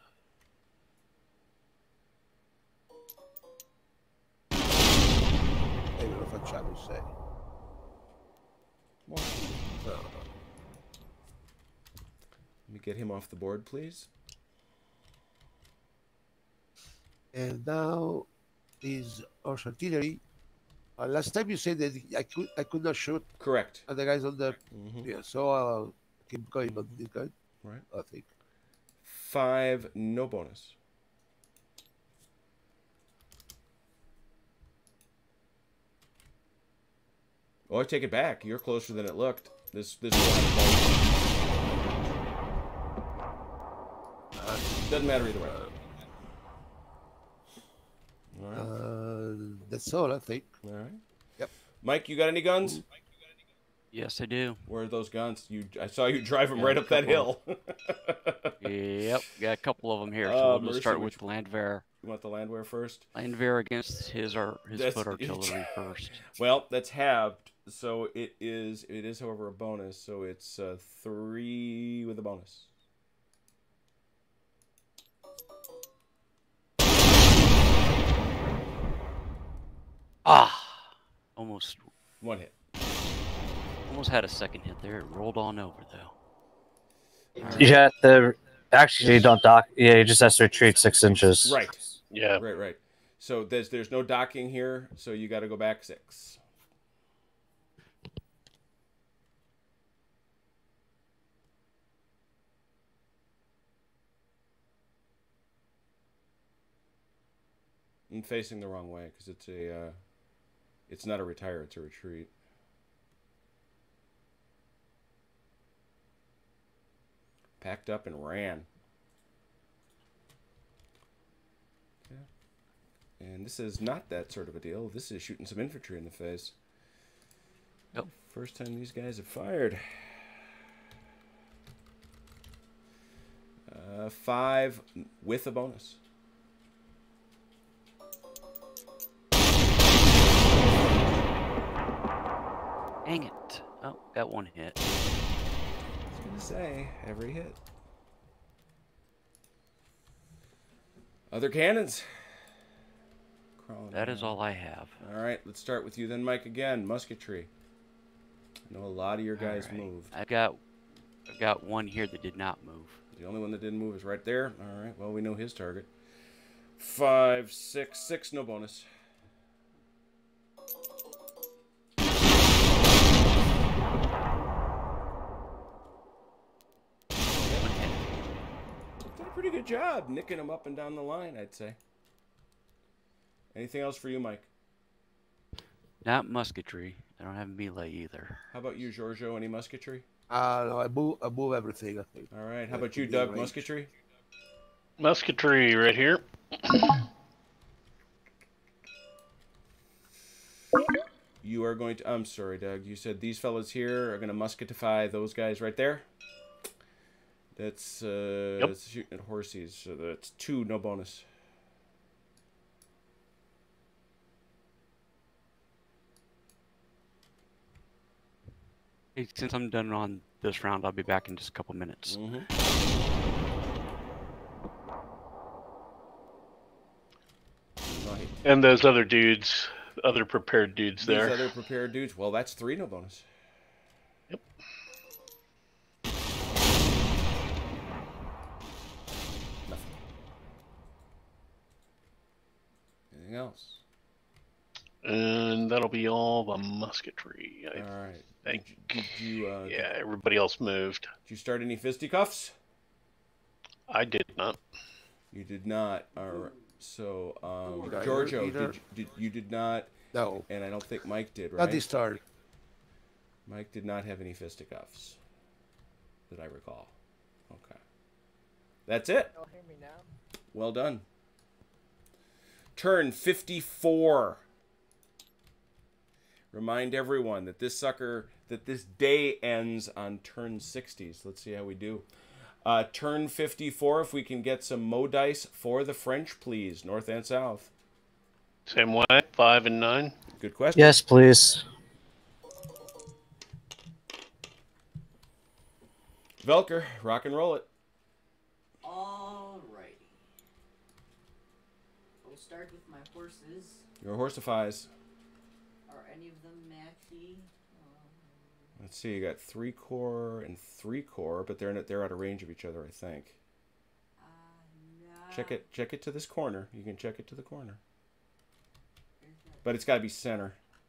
I don't know if I try to say. One. No. Let me get him off the board, please. And now is our artillery. Uh, last time you said that I could I could not shoot Correct. at the guys on the Mm-hmm. yeah, so I'll keep going on this guy. Right. I think. Five, no bonus. Oh, I take it back. You're closer than it looked. This this Uh, doesn't matter either way. All right. Uh, that's all I think. All right. Yep. Mike, you got any guns? Yes, I do. Where are those guns? You, I saw you drive them Got right a up that hill. couple. Yep, got a couple of them here. So Uh, we'll Mercy, just start which- with Landwehr. You want the Landwehr first? Landwehr against his ar- his That's- foot artillery first. Well, that's halved, so it is. It is, however, a bonus. So it's uh, three with a bonus. Ah, almost One hit. almost had a second hit there. It rolled on over though. All right. You have to actually you don't dock. Yeah, you just have to retreat six inches. Right. Yeah. Right. Right. So there's there's no docking here. So you got to go back six. I'm facing the wrong way because it's a. Uh, it's not a retire. It's a retreat. Packed up and ran. Okay. And this is not that sort of a deal. This is shooting some infantry in the face. Yep. First time these guys have fired. Uh, five with a bonus. Dang it! Oh, got one hit. I was gonna say every hit. Other cannons. Crawling That is around. all I have. All right, let's start with you then, Mike. Again, musketry. I know a lot of your guys All right. moved. I got I got one here that did not move. The only one that didn't move is right there. All right, well, we know his target. Five, six, six, no bonus. One hit. Did a pretty good job nicking him up and down the line, I'd say. Anything else for you, Mike? Not musketry. I don't have melee either. How about you, Giorgio? Any musketry? Uh, no, I move, I move everything. I think. All right. How That about you, could be Doug? arranged. Musketry? Musketry right here. You are going to... I'm sorry, Doug. You said these fellas here are going to musketify those guys right there? That's, uh... Yep. That's shooting at horses. So that's two, no bonus. Hey, since I'm done on this round, I'll be back in just a couple minutes. Mm-hmm. Right. And those other dudes, other prepared dudes These there. other prepared dudes. Well, that's three, no bonus. Yep. Nothing. Anything else? And that'll be all the musketry. I All right. think. Did you, uh, Yeah, everybody else moved. Did you start any fisticuffs? I did not. You did not. All right. So, um, Either- Giorgio, either- did, did you did not? No. And I don't think Mike did, right? Not this turn. Mike did not have any fisticuffs that I recall. Okay. That's it. Y'all hear me now? Well done. Turn fifty-four. Remind everyone that this sucker, that this day ends on turn sixties. Let's see how we do. Uh, turn fifty-four, if we can get some Mo dice for the French, please. North and south. Same way, five and nine. Good question. Yes, please. Velker, rock and roll it. Alrighty. We'll start with my horses. Your horsifies. Are any of them matchy? Um, Let's see, you got three core and three core, but they're in, they're out of range of each other, I think. uh, nah. Check it, check it to this corner. You can check it to the corner, Where's that? but it's got to be center.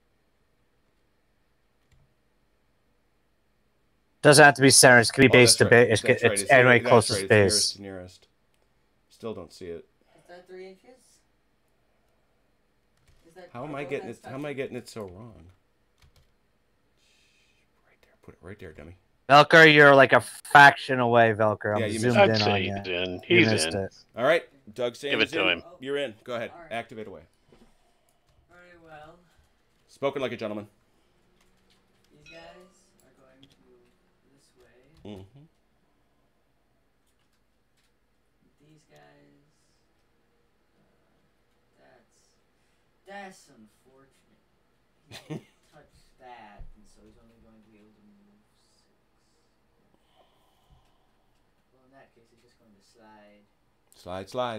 Doesn't have to be center. It could be Oh, base that's to right. base. It's, That's right. it's It's anyway that's closest right. It's base. nearest to nearest. Still don't see it. Is that three inches? Is that How am oh, I getting it? that's How am I touching. getting it so wrong? Right there. Put it right there, dummy. Velker, you're like a fraction away, Velker. I'm Yeah, you missed zoomed it. I'd in on say you. he's in. You He's missed in. it. All right, Doug Sands Give it to in. him. You're in. Go ahead. All right. Activate away. Very well. Spoken like a gentleman. These guys are going to move this way. Mm-hmm. These guys. Uh, that's that's unfortunate. He can't touch that, and so he's only going to be able to move six. Well, in that case, he's just going to slide. Slide, slide.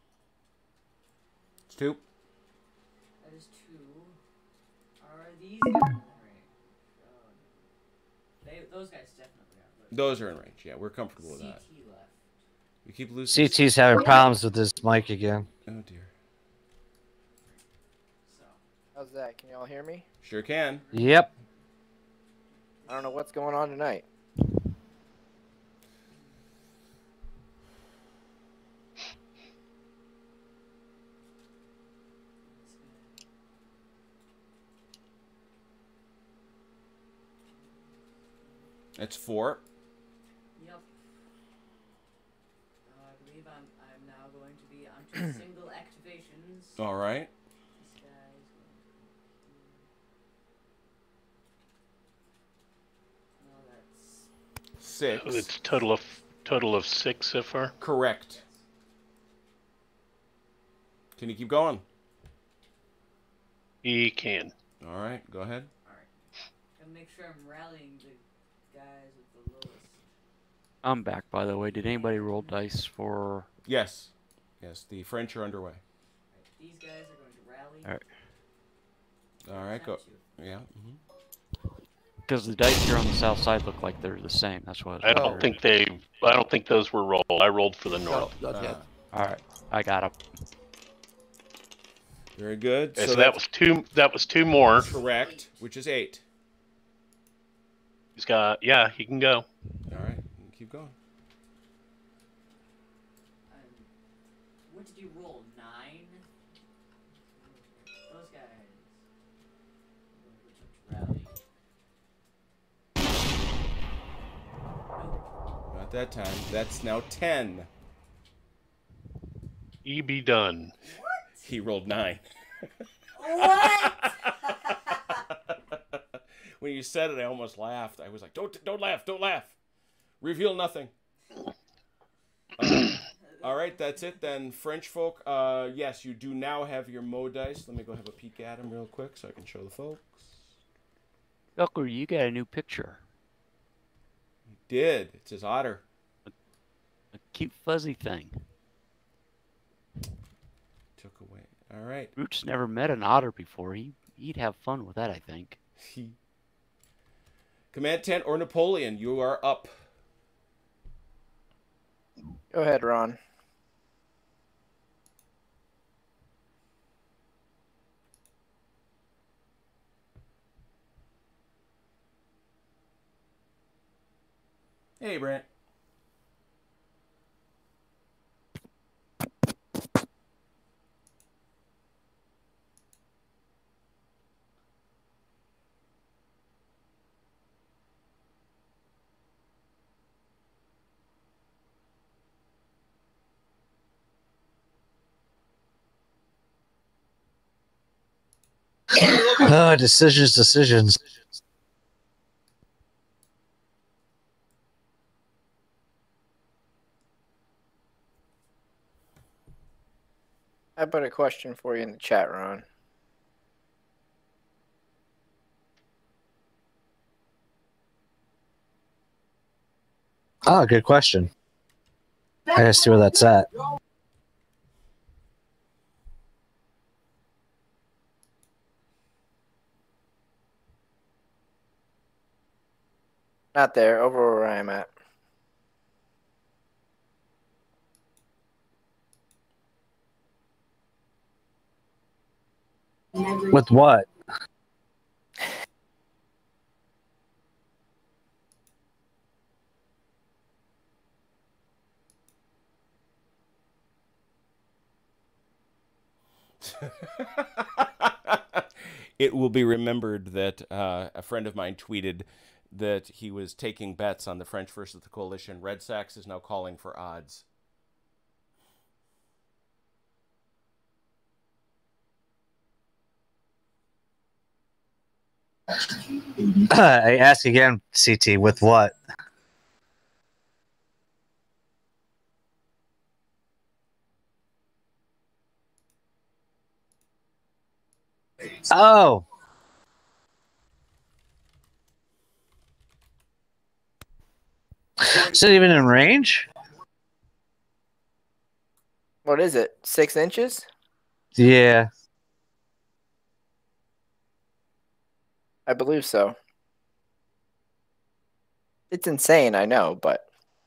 It's two. That is two. Are these guys in range? Oh, no. They, those guys definitely are. Look. Those are in range. Yeah, we're comfortable with C that. T left. You keep losing. C T's having problems with this mic again. Oh dear. So. How's that? Can y'all hear me? Sure can. Yep. I don't know what's going on tonight. It's four. Yep. Uh, I believe I'm I'm now going to be onto single activations. All right. This guy's going to. Oh, that's Six. So it's total of total of six so far. Correct. Can you keep going? He can. All right. Go ahead. alright. Gotta make sure I'm rallying the guys with the lowest. I'm back, by the way. Did anybody roll dice for... Yes. Yes. The French are underway. Right, these guys are going to rally. Alright. All right. Go. Attempt to. Yeah. Mm-hmm. Because the dice here on the south side look like they're the same. That's what I was I don't wondering. think they. I don't think those were rolled. I rolled for the No, north. not Uh, yet. Alright, I got him. very good. Okay, so, that was two. That was two more. correct, which is eight. He's got. Yeah, he can go. All right. You can keep going. Um, what did you roll? Nine? Not that time. That's now ten. E be done. He rolled nine. What? When you said it, I almost laughed. I was like, "Don't, don't laugh! Don't laugh! Reveal nothing." Uh, all right, that's it then. French folk. Uh, yes, you do now have your Mo dice. Let me go have a peek at them real quick so I can show the folks. Blucher, you got a new picture. He did. It's his otter. A cute fuzzy thing. Took away. All right. Root's never met an otter before. He he'd have fun with that, I think. Command Tent or Napoleon, you are up. Go ahead, Ron. Hey, Brent. Oh, decisions, decisions. I put a question for you in the chat, Ron. Oh, good question. I gotta see where that's at. Not there, over where I am at. With what? It will be remembered that uh, a friend of mine tweeted that he was taking bets on the French versus the coalition. Red Sox is now calling for odds. I ask again, C T, with what? Oh. Is it even in range? What is it? Six inches? Yeah. I believe so. It's insane, I know, but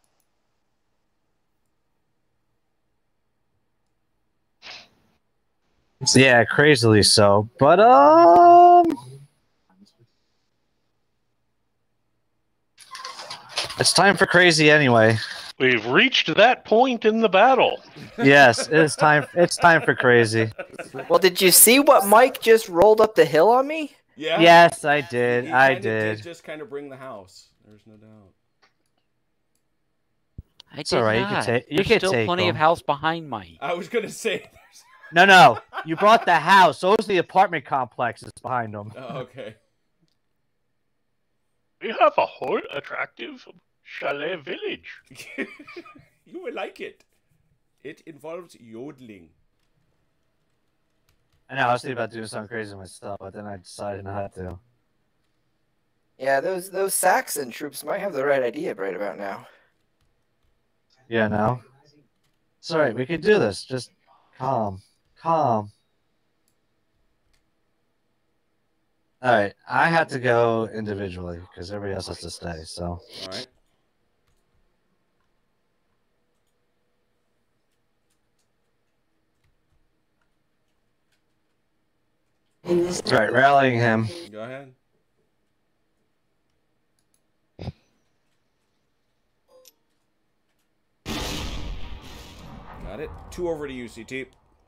Yeah, crazily so. But um it's time for crazy anyway. We've reached that point in the battle. Yes, it's time it's time for crazy. well, did you see what Mike just rolled up the hill on me? Yeah. Yes, I did. He I kinda did. did just kind of bring the house. There's no doubt. I It's did all right. You not. could take. You There's could still take plenty them. of house behind me. I was gonna say. No, no. You brought the house. Those are the apartment complexes behind them. Oh, okay. We have a whole attractive chalet village. You will like it. It involves yodeling. I know. I was thinking about doing something crazy with my stuff, but then I decided not to. Yeah, those those Saxon troops might have the right idea right about now. Yeah, no. It's all right. We can do this. Just calm, calm. All right. I have to go individually because everybody else has to stay. So. All right. All right. Rallying him. Go ahead. Got it. Two over to you, C T.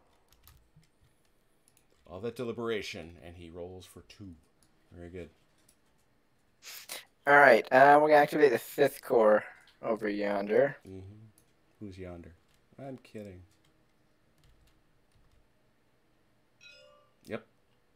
All that deliberation, and he rolls for two. Very good. All right, uh, we're gonna activate the fifth core. over yonder. Mm-hmm. Who's yonder? I'm kidding. Yep.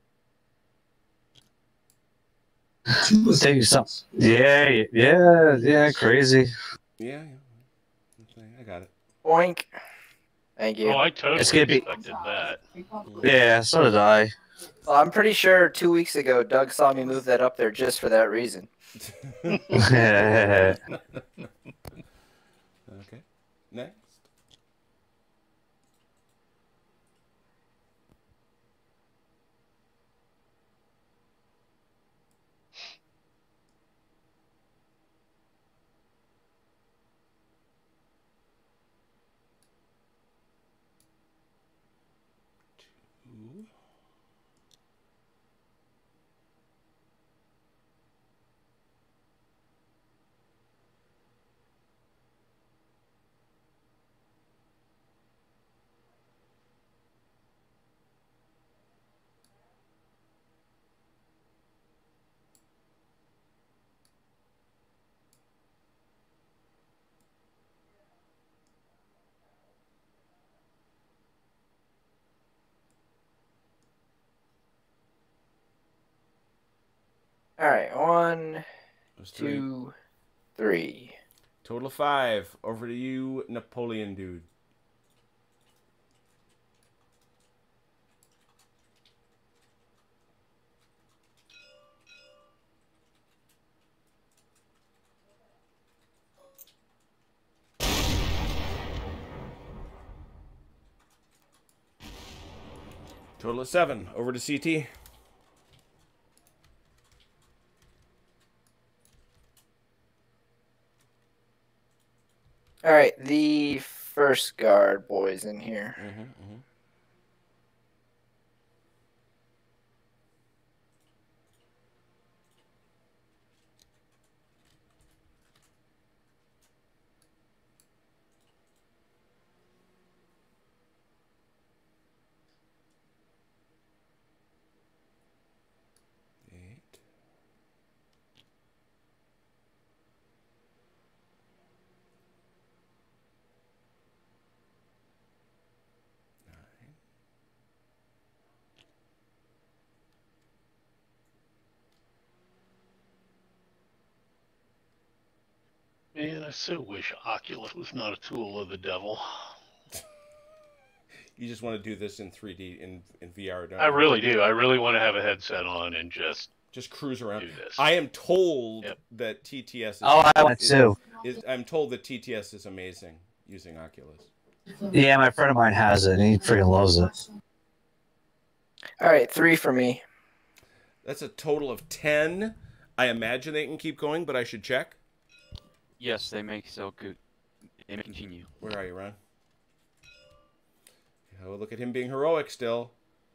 Take some. Yeah, yeah, yeah. Crazy. Yeah, yeah. I got it. Boink. Thank you. Oh, I totally It's gonna be- expected that. Yeah, so did I. Well, I'm pretty sure two weeks ago Doug saw me move that up there just for that reason. Yeah. Okay. Next. Two. All right, one, Those three. two, three. Total of five. Over to you, Napoleon dude. Total of seven. Over to C T. All right, the first guard boys in here. Mm-hmm, mm-hmm. Eight. Nine. Man, I so wish Oculus was not a tool of the devil. You just want to do this in three D, in, in V R, don't I you? really do. I really want to have a headset on and just Just cruise around. do this. I am told Yep. that T T S is... Oh, I want is, to. Is, I'm told that T T S is amazing using Oculus. Yeah, my friend of mine has it, and he freaking loves it. All right, three for me. That's a total of ten. I imagine they can keep going, but I should check. Yes, they may so good. They may continue. Where are you, Ron? Oh, look at him being heroic still.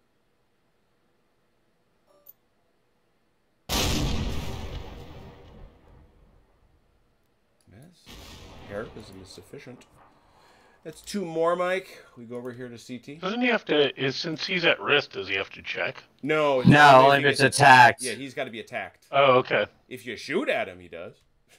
Yes. Hair isn't sufficient. That's two more, Mike. We go over here to C T. Doesn't he have to? Is since he's at risk, does he have to check? No. It's No, only if he it's gets attacked. Yeah, he's got to be attacked. Oh, okay. If you shoot at him, he does.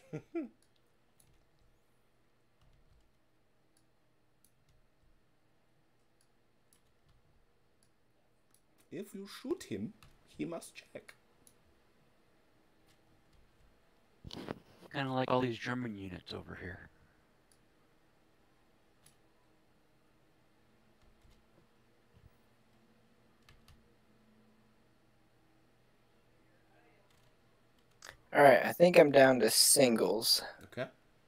If you shoot him, he must check. Kind of like all these German units over here. All right, I think I'm down to singles. Okay.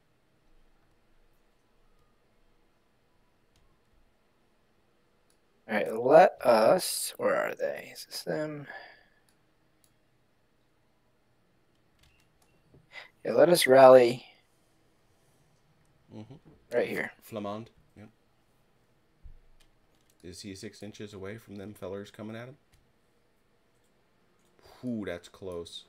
All right, let us. Where are they? Is this them? Yeah, let us rally Mm-hmm. right here. Flamand. Yep. Is he six inches away from them fellers coming at him? Ooh, that's close.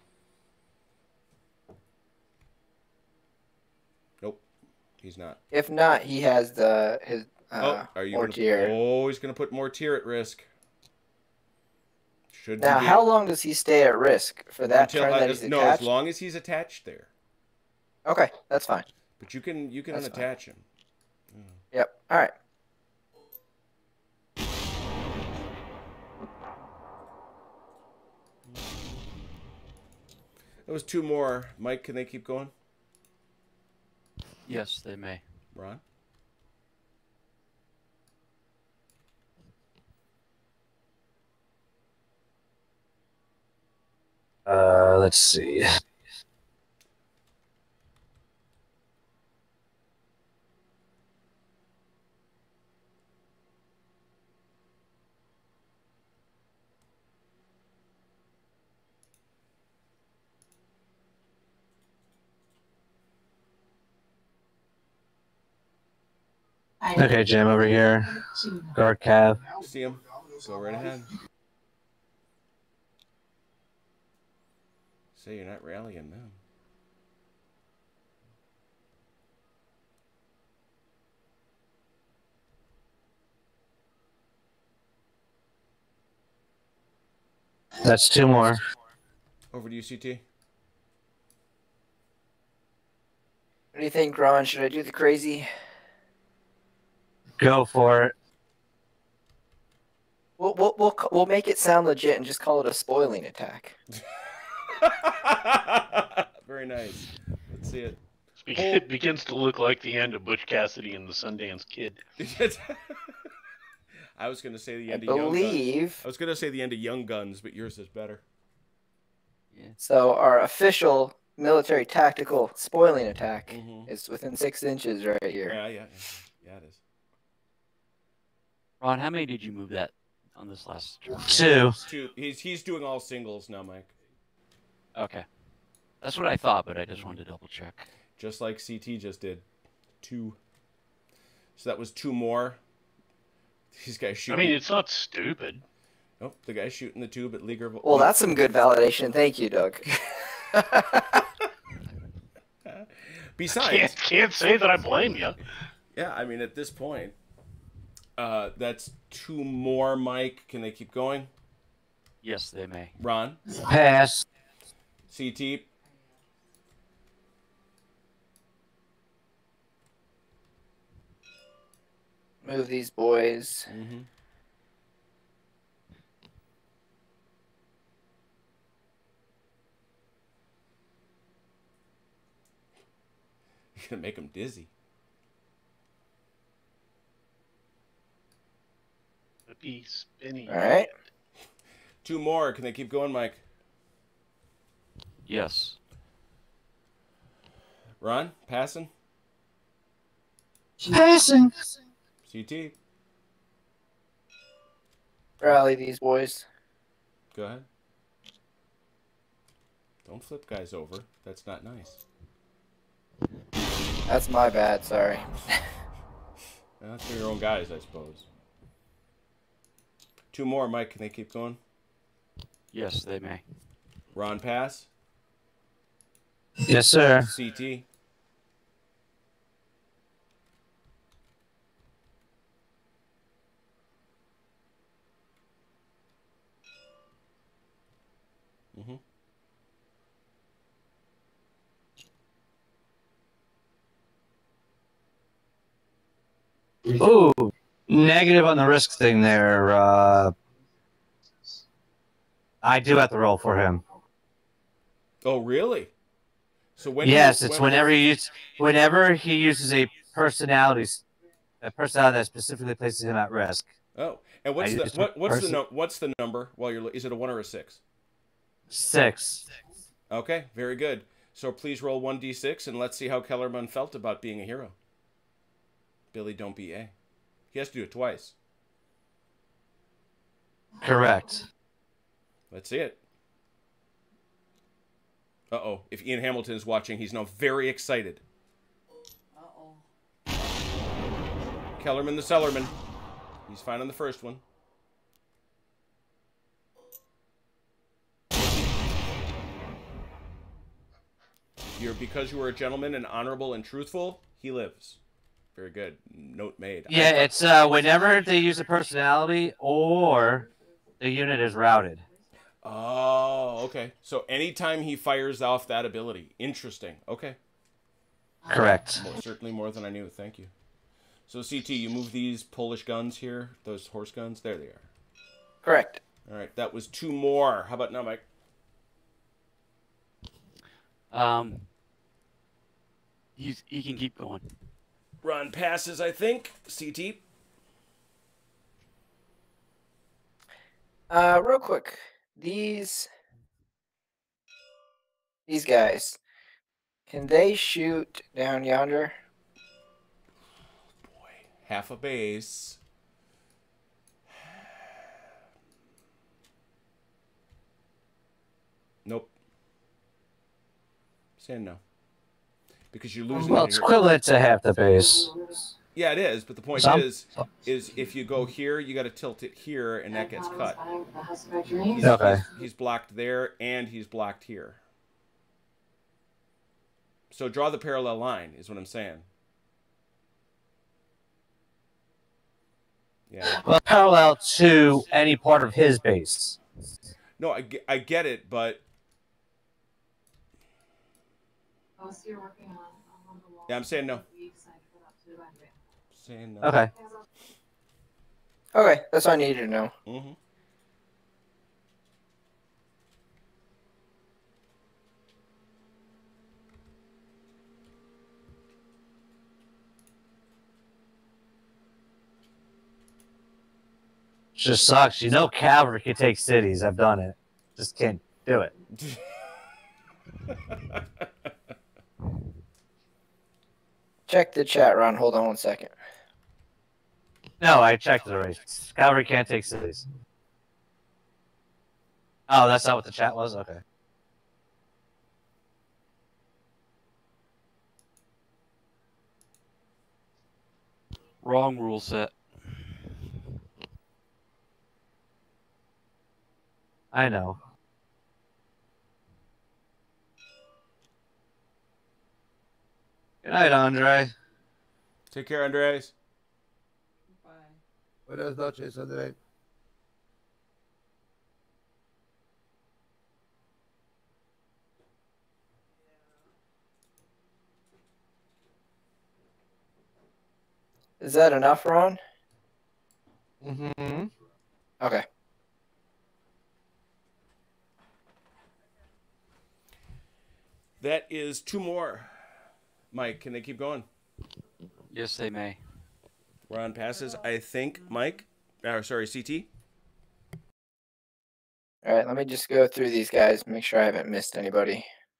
Nope, he's not. If not, he has the his uh, oh, are you Mortier. Gonna, oh, he's going to put Mortier at risk. Should Now, be how long does he stay at risk for that until, turn uh, that he's no, attached? as long as he's attached there. Okay, that's fine. But you can you can That's unattach him. Yeah. Yep. All right. That was two more. Mike, can they keep going? Yes, they may. Ron? Uh, let's see. Okay, Jim, over here. Guard Cav. See him? Go right ahead. Say you're not rallying them. That's two more. Over to you, C T. What do you think, Ron? Should I do the crazy? Go for it. We'll we'll we'll, we'll make it sound legit and just call it a spoiling attack. Very nice. Let's see it. It begins to look like the end of Butch Cassidy and the Sundance Kid. I was going to say the I end of Young Guns. believe. I was going to say the end of Young Guns, but yours is better. Yeah. So our official military tactical spoiling attack Mhm. is within six inches right here. Yeah, yeah, yeah, yeah. It is. Ron, how many did you move that on this last turn? Two. Two. He's he's doing all singles now, Mike. Okay. That's what I thought, but I just wanted to double check. Just like C T just did. Two. So that was two more. These guys I shooting. mean, it's not stupid. Oh, the guy's shooting the tube at League of... Well, that's some good validation. Thank you, Doug. Besides... Can't, can't say that I blame you. Yeah, I mean, at this point, uh, that's two more, Mike. Can they keep going? Yes, they may. Ron? Pass. C T? Move these boys. Mm-hmm. You're going to make them dizzy. Be spinning. All right. Two more. Can they keep going, Mike? Yes. Ron? Passing? Passing. C T? Rally these boys. Go ahead. Don't flip guys over. That's not nice. That's my bad. Sorry. That's for your own guys, I suppose. Two more, Mike. Can they keep going? Yes, they may. Ron, pass. Yes, sir. C T. Mm-hmm. Ooh, negative on the risk thing there. Uh, I do have to roll for him. Oh, really? So when yes, he, it's when, whenever he use, whenever he uses a personality, a personality that specifically places him at risk. Oh, and what's I the used what, what's the person- no, what's the number? While you're is it a one or a six? Six. Okay, very good. So please roll one d six and let's see how Kellerman felt about being a hero. Billy, don't be A. He has to do it twice. Correct. Let's see it. Uh-oh. If Ian Hamilton's watching, he's now very excited. Uh-oh. Kellerman the Cellarman. He's fine on the first one. You're because you were a gentleman and honorable and truthful, he lives. Very good. Note made. Yeah, it's uh, whenever they use a personality or the unit is routed. Oh, okay. So anytime he fires off that ability. Interesting. Okay. Correct. More, certainly more than I knew. Thank you. So C T, you move these Polish guns here, those horse guns. There they are. Correct. All right, that was two more. How about now, Mike? Um, you you can keep going. Ron passes, I think. C T. Uh, real quick, these these guys, can they shoot down yonder? Boy, half a base. Nope. Saying no. Because you're losing. Well, it's equivalent to half the base. Yeah, it is. But the point Some? is, is if you go here, you got to tilt it here, and that gets cut. He's, Okay. he's, he's blocked there, and he's blocked here. So draw the parallel line, is what I'm saying. Yeah. Well, parallel to any part of his base. No, I, ge- I get it, but Oh, so you're working on, on the wall. yeah, I'm saying no. You decided to put up to the back. Saying no. Okay. Okay, that's all I needed to know. Mm-hmm. Just sucks. You know cavalry can take cities. I've done it. Just can't do it. Check the chat, Ron. Hold on one second. No, I checked it already. Cavalry can't take cities. Oh, that's not what the chat was? Okay. Wrong rule set. I know. Good night, Andre. Take care, Andres. Bye. Buenas noches, Andre. Is that enough, Ron? Mm-hmm. Okay. That is two more. Mike, can they keep going? Yes, they may. Ron passes, I think. Mike? Uh, sorry, C T? All right, let me just go through these guys, make sure I haven't missed anybody.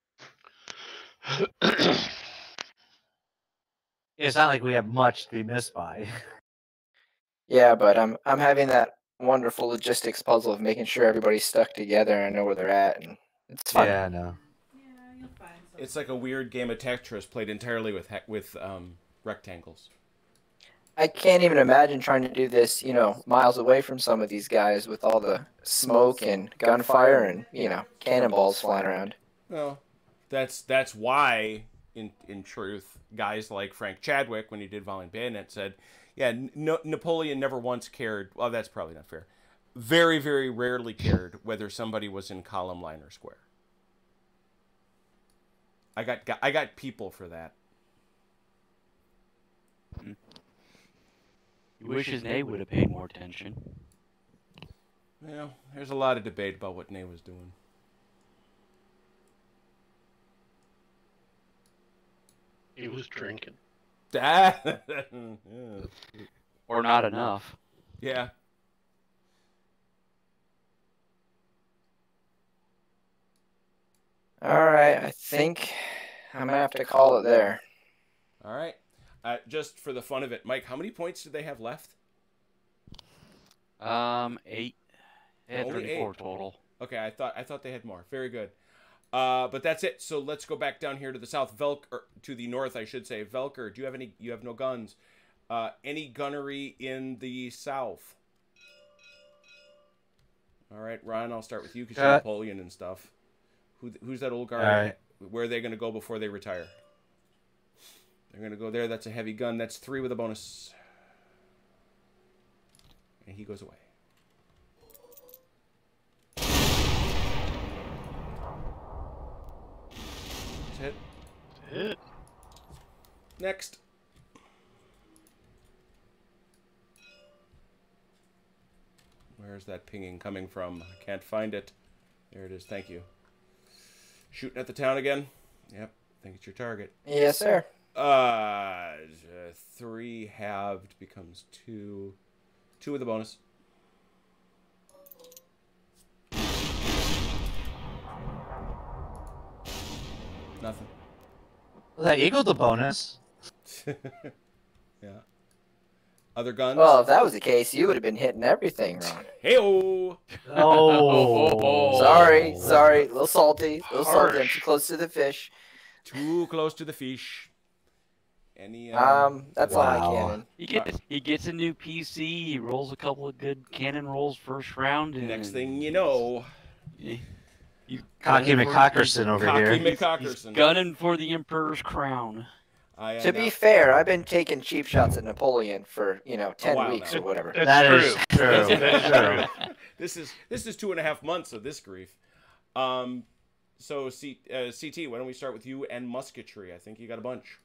It's not like we have much to be missed by. Yeah, but I'm I'm having that wonderful logistics puzzle of making sure everybody's stuck together and I know where they're at, and it's fun. Yeah, I know. Yeah, you'll find something. It's like a weird game of Tetris played entirely with he- with um, rectangles. I can't even imagine trying to do this, you know, miles away from some of these guys with all the smoke and gunfire and, you know, cannonballs flying around. Well, that's that's why, in in truth, guys like Frank Chadwick, when he did Valiant Bayonet, said, yeah, no, Napoleon never once cared. Well, that's probably not fair. Very, very rarely cared whether somebody was in column, line, or square. I got I got people for that. You wish his Ney would have paid more attention. Well, there's a lot of debate about what Ney was doing. He was drinking. yeah. Or not enough. Yeah. All right, I think I'm gonna have to call it there. All right. Uh, just for the fun of it, Mike, how many points did they have left? Um, eight. They had Only thirty-four eight. total. Okay, I thought I thought they had more. Very good. Uh, but that's it. So let's go back down here to the south, Velk, or to the north, I should say. Velker, do you have any? You have no guns. Uh, any gunnery in the south? All right, Ron, I'll start with you because you're Uh, Napoleon and stuff. Who, who's that old guard? All right. Where are they going to go before they retire? They're going to go there. That's a heavy gun. That's three with a bonus. And he goes away. That's it. It. Next. Where's that pinging coming from? I can't find it. There it is. Thank you. Shooting at the town again. Yep. I think it's your target. Yes, sir. Uh, three halved becomes two. Two with a bonus. Nothing. Well, that equaled the bonus. Yeah. Other guns? Well, if that was the case, you would have been hitting everything, Ron. Hey-oh! Oh. Sorry, sorry. A little salty. A little salty. I'm Harsh. too close to the fish. Too close to the fish. Any, uh, Um, that's all I Wow. can. He gets he gets a new P C. He rolls a couple of good cannon rolls first round. And next thing you know, he, he's Cocky gunning for- McCockerson over Cocky here. He's, he's McCockerson. gunning for the Emperor's crown. I, uh, To be now- fair, I've been taking cheap shots at Napoleon for, you know, ten while weeks now. or whatever. That's That true. is true. That is true. this is this is two and a half months of this grief. Um, so C, uh, C T, why don't we start with you and musketry? I think you got a bunch.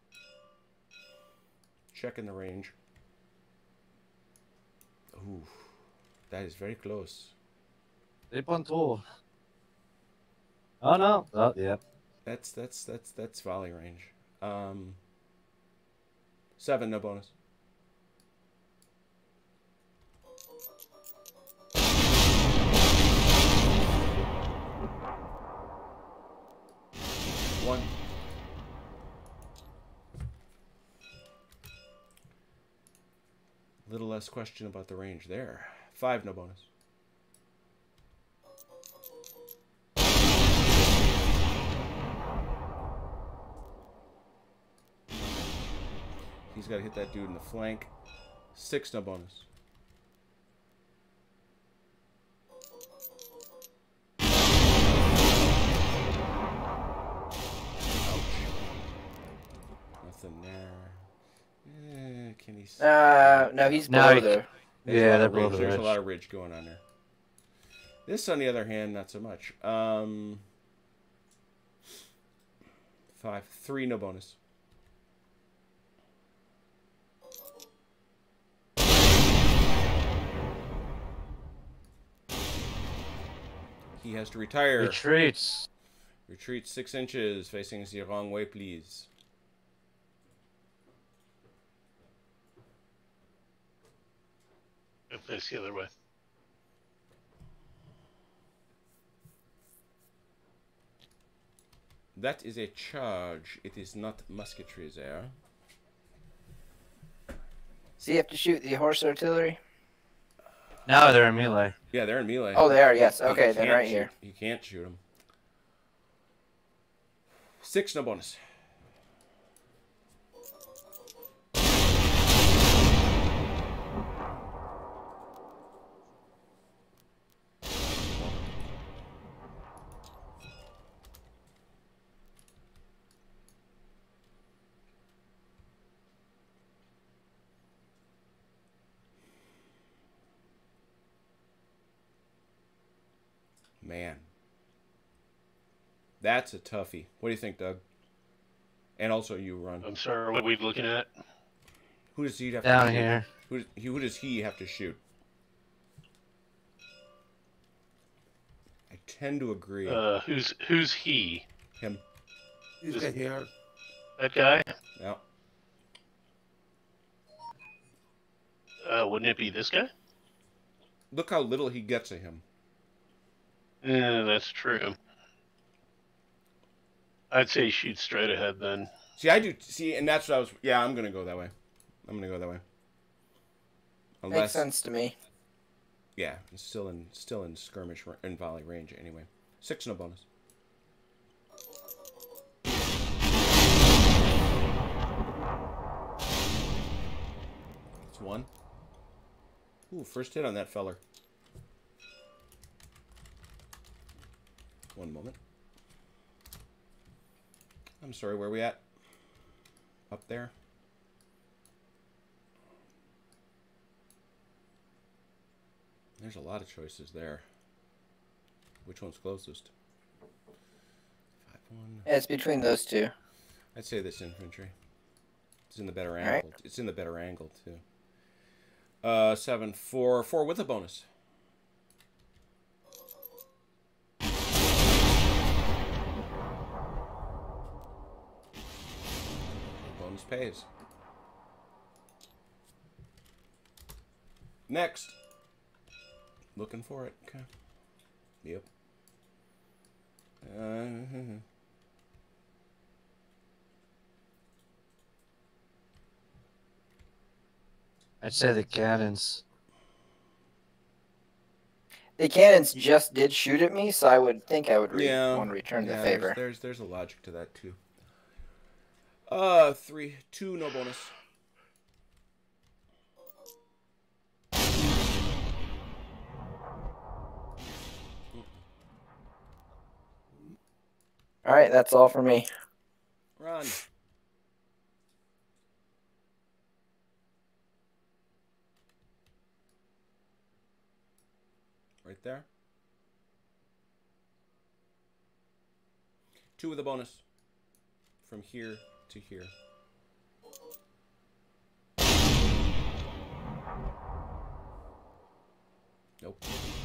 Checking the range. Ooh, that is very close. three point two. Oh no. Oh yeah. That's that's that's that's volley range. Um, seven, no bonus. One. Little less question about the range there. Five, no bonus. He's got to hit that dude in the flank. Six, no bonus. Ouch. Nothing there. Eh, can he... s- Uh, no, he's No, below he- there. There's a Yeah, lot they're of below ridge. the There's ridge. a lot of ridge going on there. This, on the other hand, not so much. Um, five, three, no bonus. He has to retire. Retreats. Retreat six inches, facing the wrong way, please. If that's the other way. That is a charge. It is not musketry there. So you have to shoot the horse artillery? No, they're in melee. Yeah, they're in melee. Oh, they are, yes. You Okay, then can't right shoot- here. You can't shoot them. Six, no bonus. Man. That's a toughie. What do you think, Doug? And also you, Ron. I'm sorry, what are we looking at? Who does he have Down to shoot? here. Who, does- who does he have to shoot? I tend to agree. Uh, who's who's he? Him. He's right here. That guy? Yeah. Uh, wouldn't it be this guy? Look how little he gets of him. Yeah, that's true. I'd say shoot straight ahead then. See, I do. See, and that's what I was. Yeah, I'm gonna go that way. I'm gonna go that way. Makes Unless, sense to me. yeah, it's still in still in skirmish ra- and volley range anyway. Six, no bonus. It's one. Ooh, first hit on that feller. One moment. I'm sorry, where are we at? Up there? There's a lot of choices there. Which one's closest? Five, one. Yeah, it's between those two. I'd say this infantry. It's in the better All angle. right. It's in the better angle too. Uh, seven, four, four with a bonus. Bonus pays. Next. Looking for it. Okay. Yep. Uh, I'd say the cannons. The cannons just did shoot at me, so I would think I would re yeah. want to return yeah, the favor. There's, there's there's a logic to that too. Uh, three, two, no bonus. All right, that's all for me. Run. Right there. Two with a bonus. From here to here. Nope.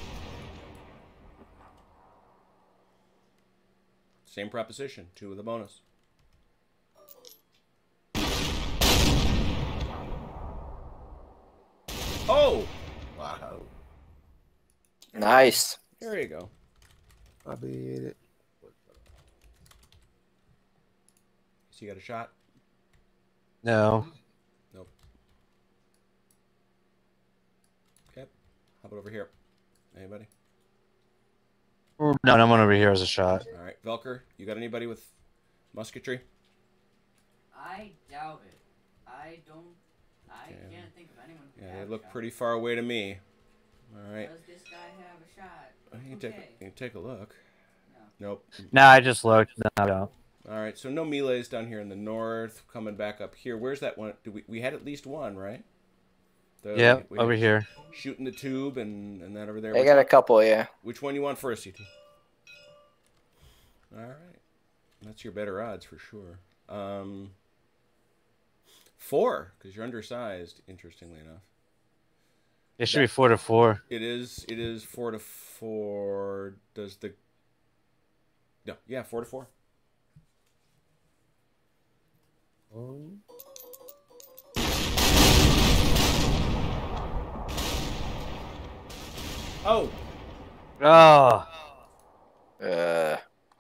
Same proposition. Two with a bonus. Oh! Wow. Nice. There you go. I mean it. So you got a shot? No. Nope. Okay. How about over here? Anybody? No, I'm on over here as a shot. All right. Velker, you got anybody with musketry? I doubt it. I don't. I Yeah. can't think of anyone. Who Yeah, have they a look shot. pretty far away to me. All right. Does this guy have a shot? You can, Okay. take, you can take a look. No. Nope. No, I just looked. No, I don't. All right, so no melees down here in the north. Coming back up here. Where's that one? Do we we had at least one, right? The, Yeah, we- we over had here. Shooting the tube and and that over there. I Which got a one- couple, yeah. Which one you want first, U T? All right, that's your better odds for sure. Um, four, because you're undersized. Interestingly enough, It should be four to four. it is. It is four to four. Does the no? Yeah, four to four. Oh. Oh, Oh. Uh,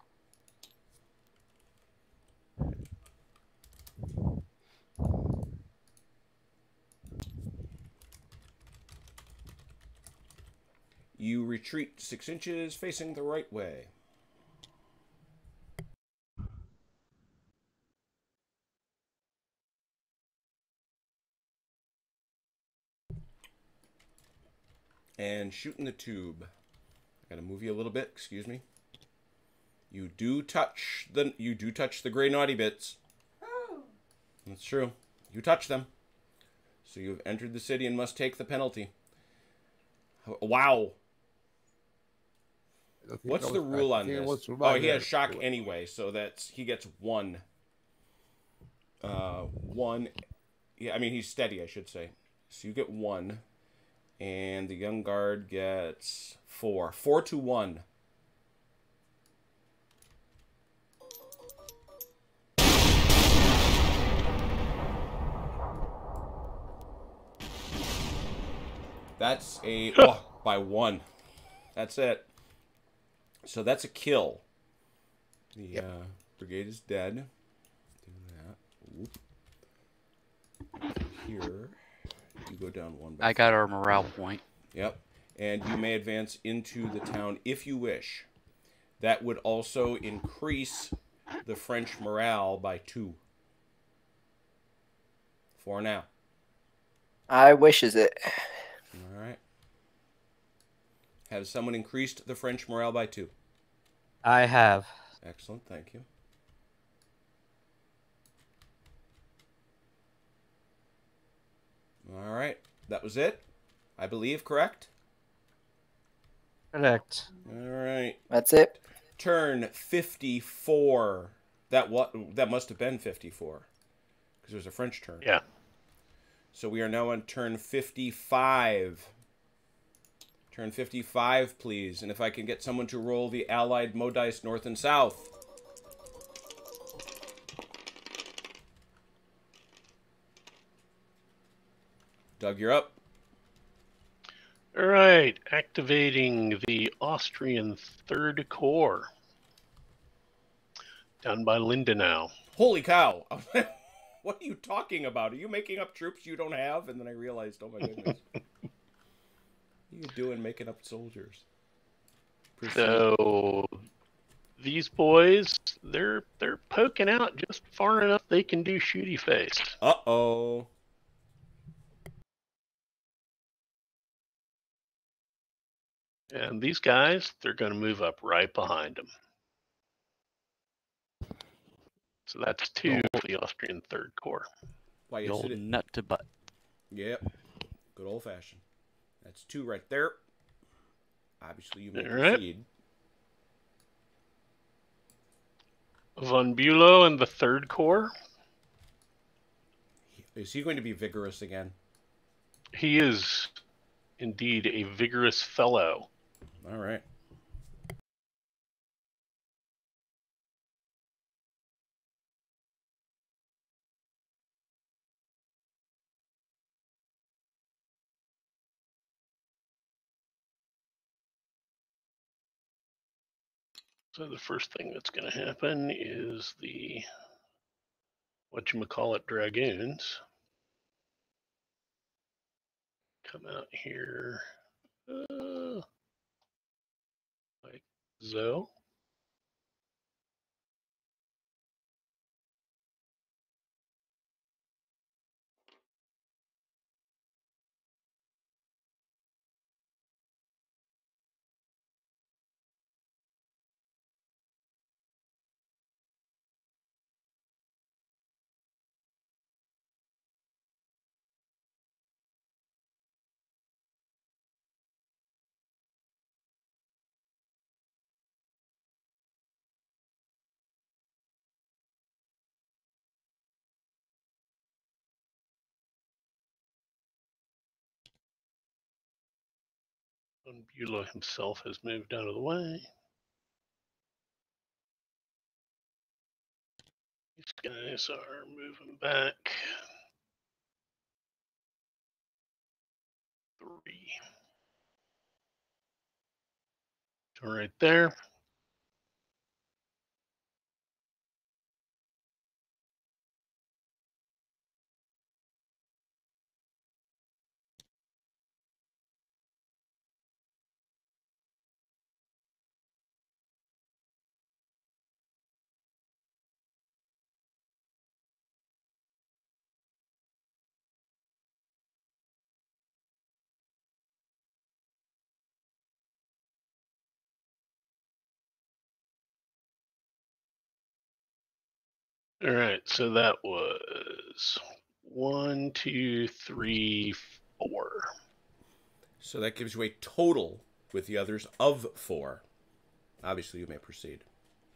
you retreat six inches, facing the right way. And shooting the tube. I gotta move you a little bit. Excuse me. You do touch the you do touch the gray naughty bits. Oh. That's true. You touch them. So you've entered the city and must take the penalty. Wow. I think What's I the was- rule I on think I this? was Oh, survivor. he has shock anyway, so that's he gets one. Uh, one. Yeah, I mean he's steady, I should say. So you get one, and the young guard gets four. Four to one. That's a oh, by one. That's it. So that's a kill. The Yep. uh, brigade is dead. Do that. Whoop. Here, you go down one. By I got our morale point. Yep. And you may advance into the town if you wish. That would also increase the French morale by two. For now. I wishes it. All right. Has someone increased the French morale by two? I have. Excellent, thank you. All right, that was it, I believe, correct? Correct. All right. That's it. Turn fifty-four. That what? That must have been fifty-four, because there's a French turn. Yeah. So we are now on turn fifty-five. Turn fifty-five, please. And if I can get someone to roll the allied Mo dice north and south. Doug, you're up. All right, activating the Austrian Third Corps. Down by Lindenau. Holy cow. What are you talking about? Are you making up troops you don't have? And then I realized, oh my goodness. What are you doing making up soldiers? Proceed. So these boys, they're they're poking out just far enough they can do shooty face. Uh-oh. And these guys, they're going to move up right behind them. So that's two for the Austrian Third Corps. Why you The old sit it? nut to butt. Yep. Good old fashioned. That's two right there. Obviously, you may All right. proceed. Von Bülow and the Third Corps. Is he going to be vigorous again? He is indeed a vigorous fellow. All right. So the first thing that's going to happen is the whatchamacallit Dragoons come out here uh, like so. Von Bülow himself has moved out of the way. These guys are moving back. Three. So right there. All right, so that was one, two, three, four. So that gives you a total with the others of four. Obviously, you may proceed.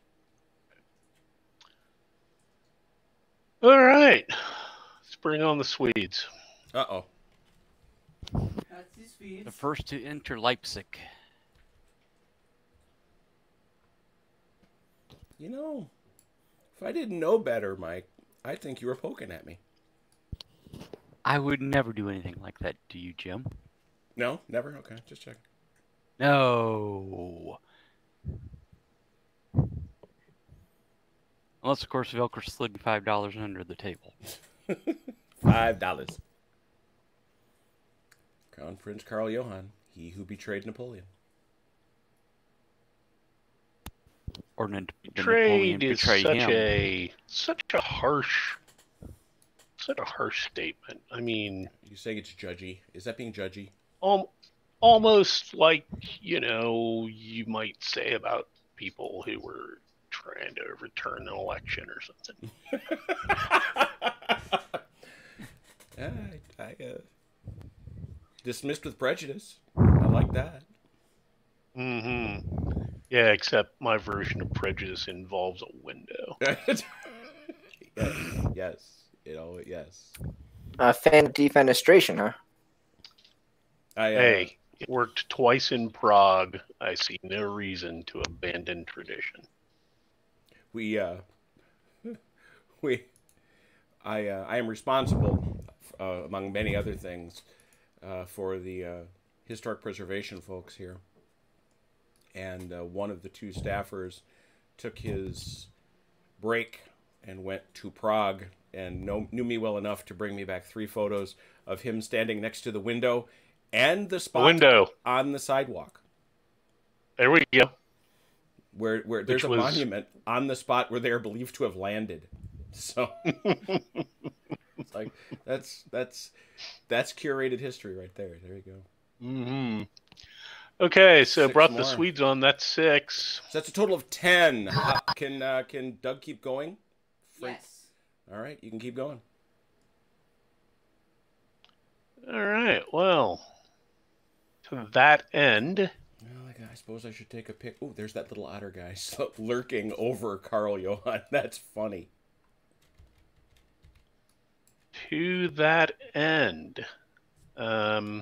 All right, let's bring on the Swedes. Uh-oh. That's his feet. The first to enter Leipzig. You know, if I didn't know better, Mike, I think you were poking at me. I would never do anything like that to you, Jim. No? Never? Okay, just checking. No. Unless, of course, Velcro slid five dollars under the table. Five dollars. Crown Prince Karl Johann, he who betrayed Napoleon. Or did Trade Napoleon is betray such him? a such a harsh, such a harsh statement. I mean, You saying it's judgy? Is that being judgy? um, almost like, you know, you might say about people who were trying to overturn an election or something. I, I uh, dismissed with prejudice. I like that. Mm-hmm. Yeah, except my version of prejudice involves a window. yes, yes, It always yes. Uh, fan defenestration, huh? I, uh, Hey, it worked twice in Prague. I see no reason to abandon tradition. we uh, we I uh, I am responsible, uh, among many other things, uh, for the uh, historic preservation folks here. And uh, one of the two staffers took his break and went to Prague and know, knew me well enough to bring me back three photos of him standing next to the window and the spot The window. on the sidewalk. There we go. Where where there's Which a was- monument on the spot where they are believed to have landed. So it's like that's that's that's curated history right there. There you go. Mm-hmm. Okay, so Six brought more. the Swedes on. That's six. So that's a total of ten. How, can uh, can Doug keep going? Frank? Yes. All right, you can keep going. All right. Well, to that end, Well, like, I suppose I should take a pic. Oh, there's that little otter guy lurking over Carl Johan. That's funny. to that end, um,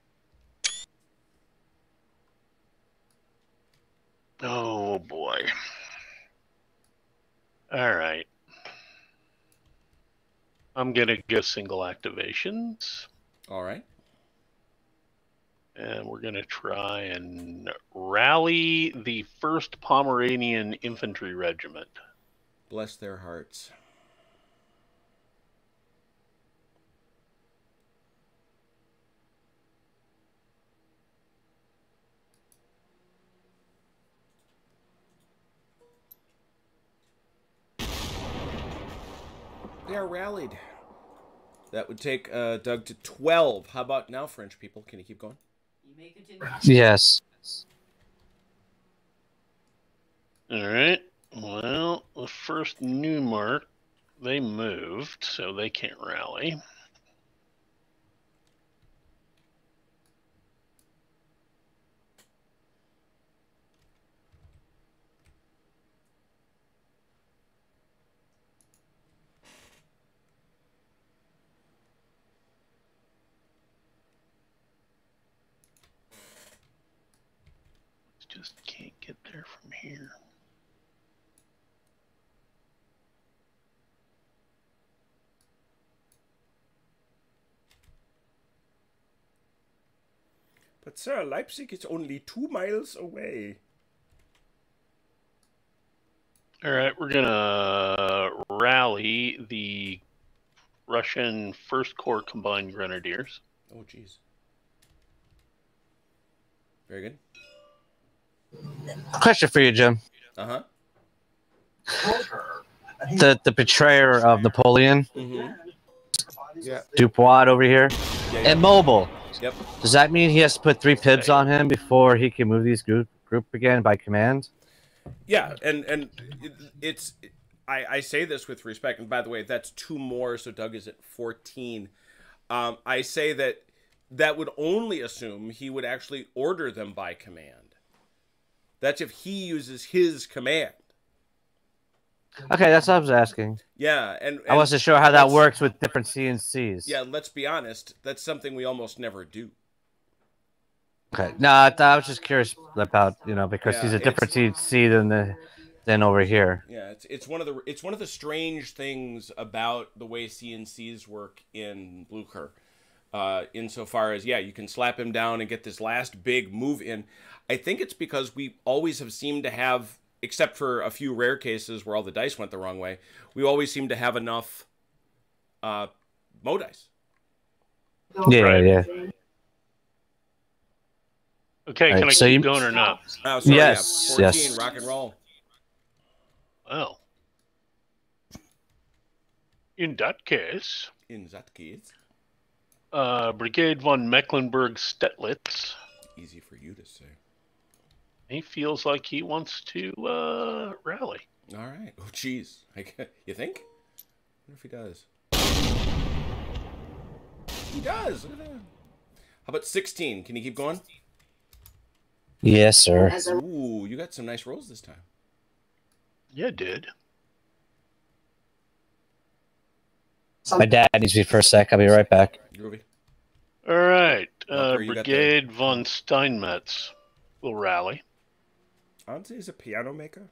oh boy. All right. I'm gonna go single activations. All right. And we're going to try and rally the first Pomeranian Infantry Regiment. Bless their hearts. They are rallied. That would take uh, Doug to twelve. How about now, French people? Can you keep going? You may continue. Yes. All right. Well, the first Newmark, they moved, so they can't rally. Just can't get there from here. But sir, Leipzig is only two miles away. All right, we're gonna rally the Russian First Corps Combined Grenadiers. Oh, jeez. Very good. Question for you, Jim. Uh huh. The the betrayer of Napoleon, Mm-hmm. Yeah. Dupois over here, Yeah, yeah. immobile. Yep. Does that mean he has to put three pibs on him before he can move these group group again by command? Yeah, and and it, it's I I say this with respect. And by the way, that's two more, so Doug is at fourteen. Um, I say that that would only assume he would actually order them by command. That's if he uses his command. Okay, that's what I was asking. Yeah, and, and I wasn't sure how that let's- works with different C N Cs. Yeah, let's be honest. That's something we almost never do. Okay. No, I, I was just curious about, you know, because Yeah, he's a it's- different C N C than the than over here. Yeah, it's it's one of the it's one of the strange things about the way C N Cs work in Blucher. Uh, insofar as, yeah, you can slap him down and get this last big move in. I think it's because we always have seemed to have, except for a few rare cases where all the dice went the wrong way, we always seem to have enough uh, Mo dice. Yeah, Right. yeah. Okay, All can right, I so keep you- going or not? Oh, sorry, Yes, yeah, fourteen, yes. rock and roll. Well, in that case, In that case, uh, Brigade von Mecklenburg-Stetlitz, easy for you to say. he feels like he wants to uh, rally. All right. Oh, jeez. You think? I wonder if he does. He does. Look at that. How about sixteen? Can you keep going? Yes, sir. Ooh, you got some nice rolls this time. Yeah, dude. My dad needs me for a sec. I'll be right back. Groovy. All right. Uh, Walker, you got the- Brigade von Steinmetz will rally. Anzi is a piano maker.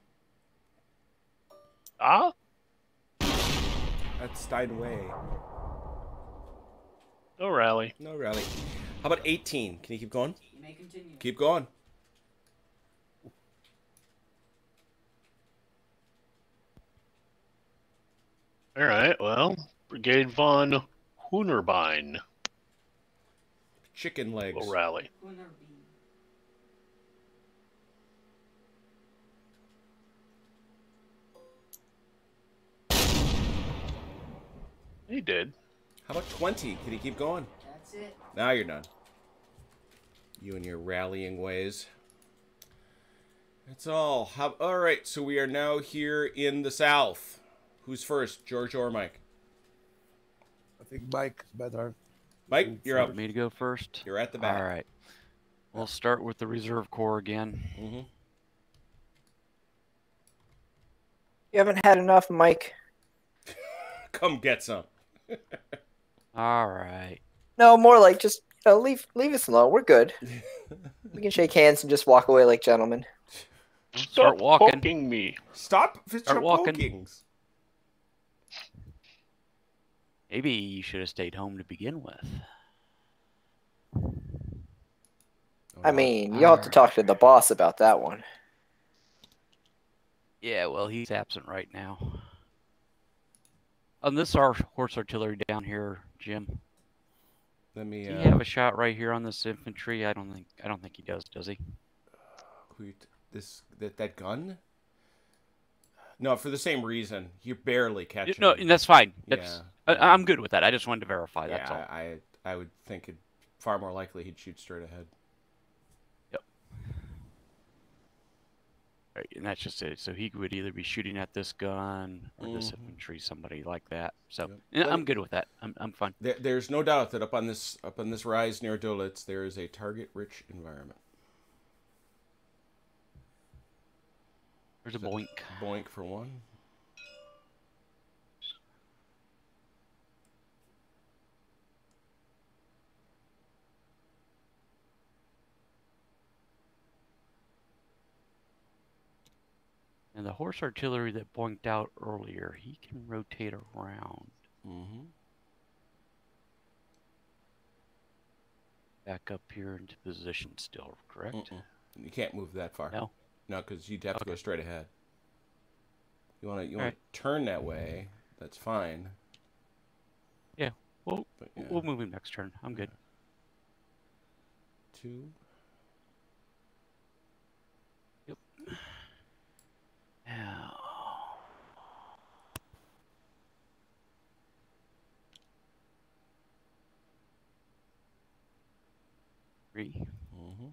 Ah? That's Steinway. No rally. No rally. How about eighteen? Can you keep going? You may continue. Keep going. All right. Well, Brigade von Hunerbein Chicken legs. will rally. He did. How about twenty? Can you keep going? That's it. Now you're done. You and your rallying ways. That's all. How, all right, so we are now here in the south. Who's first, George or Mike? I think Mike is better. Mike, you're up. Want me to go first? You're at the back. All right. We'll start with the Reserve Corps again. Mm-hmm. You haven't had enough, Mike. Come get some. All right. No, more like just you know, leave leave us alone. We're good. We can shake hands and just walk away like gentlemen. Start Stop walking. poking me. Stop with Start your walking. pokings. Maybe you should have stayed home to begin with. I mean, you'll have to talk to the boss about that one. Yeah, well, he's absent right now. On this our horse artillery down here, Jim. Let me. Do Uh, you have a shot right here on this infantry? I don't think. I don't think he does. Does he? who- this that that gun? No, for the same reason. You barely catch him. No, and that's fine. That's Yeah. I, I'm good with that. I just wanted to verify. That's yeah, all. I I would think it far more likely he'd shoot straight ahead. Yep. Right, and that's just it. So he would either be shooting at this gun or this Mhm. infantry, somebody like that. So Yep. yeah, Well, I'm good with that. I'm I'm fine. There, there's no doubt that up on this up on this rise near Dulitz, there is a target-rich environment. There's a So- boink. Boink for one. And the horse artillery that boinked out earlier, he can rotate around. Mm-hmm. Back up here into position still, correct? Mm-mm. You can't move that far. No? No, because you'd have to Okay. go straight ahead. You want to you All want to turn that way. That's fine. Yeah. Well, But, yeah. we'll move him next turn. I'm good. Two. Yep. Now. Three. Mm-hmm.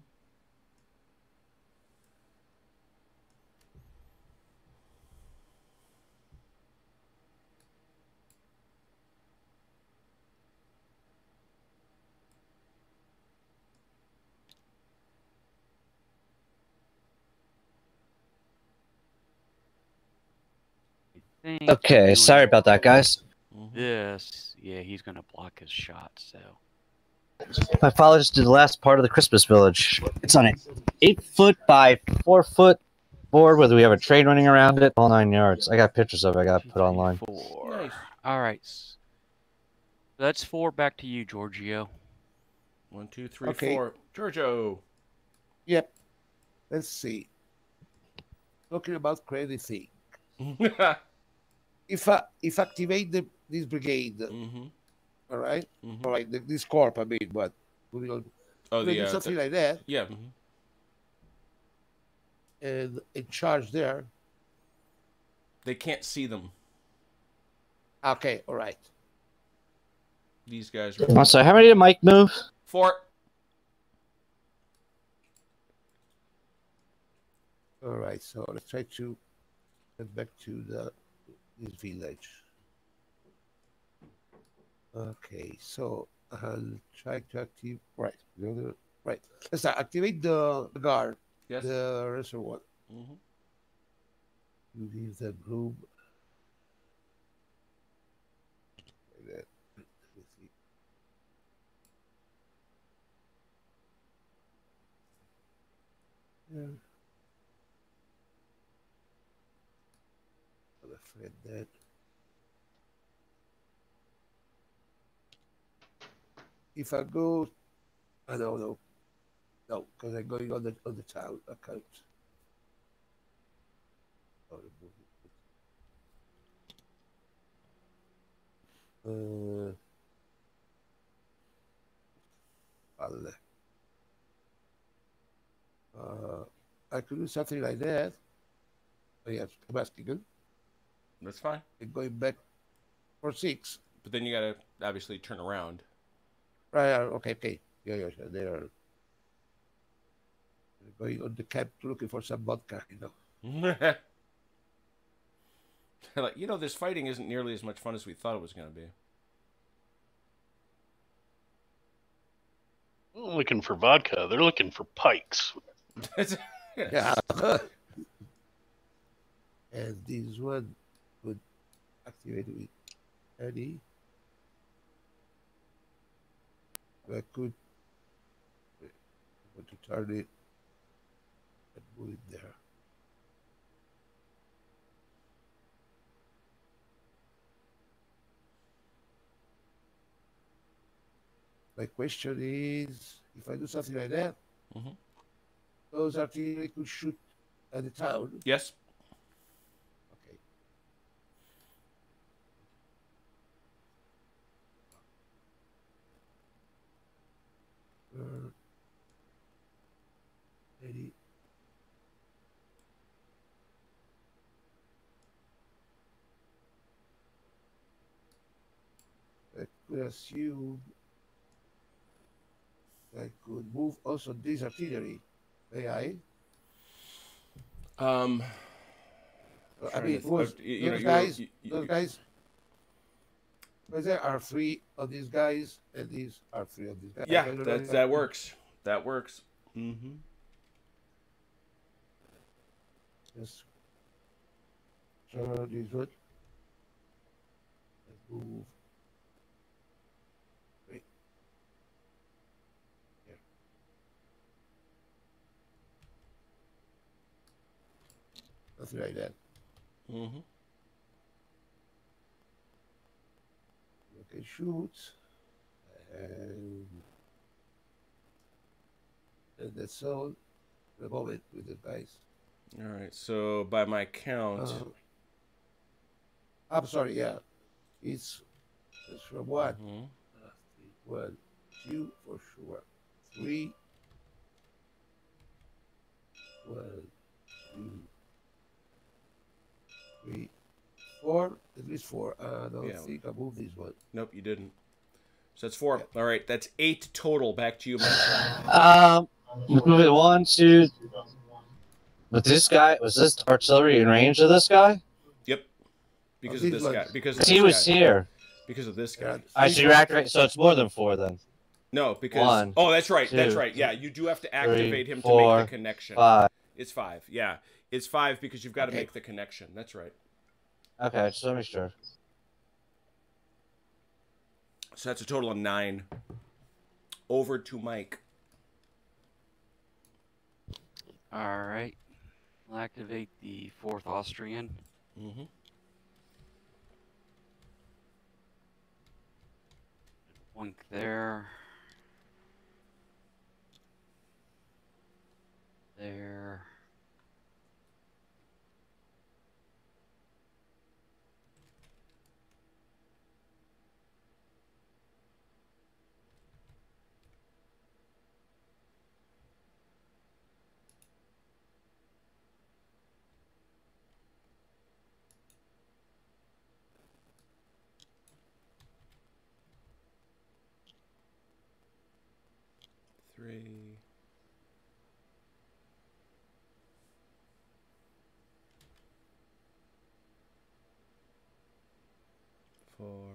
I think Okay, doing sorry about that, guys. This, yeah, he's gonna block his shot. So My father just did the last part of the Christmas village. It's on an eight foot by four foot board where we have a train running around it, all nine yards. I got pictures of it. I got to put online. four. Nice. All right. So that's four. Back to you, Giorgio. One, two, three, Okay. four. Giorgio. Yep. Let's see. Talking about crazy thing. mm-hmm. If I if I activate the, this brigade, all right, Mhm. all right, the, this corp, I mean, but we will Oh, we the, do uh, something the- like that, Yeah. mhm. and in charge there. They can't see them. Okay, all right. These guys are Oh, so how many did Mike move? four. All right, so let's try to get back to the this village. Okay, so I'll try to activate. Right, the other, right. Let's start. Activate the, the guard. Yes. The reservoir. Mm-hmm. You leave the group. Like that. Let me see. Yeah. I'm afraid that. If I go, I don't know. No, because I'm going on the on the town account. Oh, remove it. Uh, I'll, uh, I could do something like that. Oh, yes, I'm asking you. That's fine. And going back for six. But then you gotta obviously turn around. Right. uh, Okay. Okay. Yeah. Yeah. yeah, They are going on the camp looking for some vodka. You know. Like, you know, this fighting isn't nearly as much fun as we thought it was gonna be. They're not looking for vodka. They're looking for pikes. Yeah. And this one would activate with Eddie. I could want to turn it and move it there. My question is, if I do something like that, Mhm. those artillery could shoot at the town. Yes. Okay. Uh, Eddie. I could assume I could move also this artillery. May I? Um. I trying mean, to- was, uh, you know, those you're- guys, you- you- those guys, but there are three of these guys, and these are three of these guys. I Yeah, don't know that if I that could- works. That works. Mm-hmm. Just turn this one. And move. Wait. Here. Something like that. Mm-hmm. Okay, shoot. And, and that's all. The moment with the guys. All right. So by my count, Uh, I'm sorry, yeah. It's, it's from one. Mhm. Uh, three, one, two for sure. Three. One, two, three, four. At least four. Uh, I don't Yeah. think I moved this one. Nope, you didn't. So that's four. All right, that's eight total. Back to you, Mike. Um, move it one, two. But this guy, was this artillery in range of this guy? Yep. Because Oh, of these this guy. ones. Because of He this was guy. here. Because of this guy. I see you're activating, so it's more than four then. No, because One, oh, that's right. that's two, right. Yeah, you do have to three, activate him to four, make the connection. Five. It's five. Yeah, it's five because you've got to Okay. make the connection. That's right. Okay, just let me sure. So that's a total of nine. Over to Mike. All right. I'll activate the fourth Austrian. Mm-hmm. One there. There. Three. Four.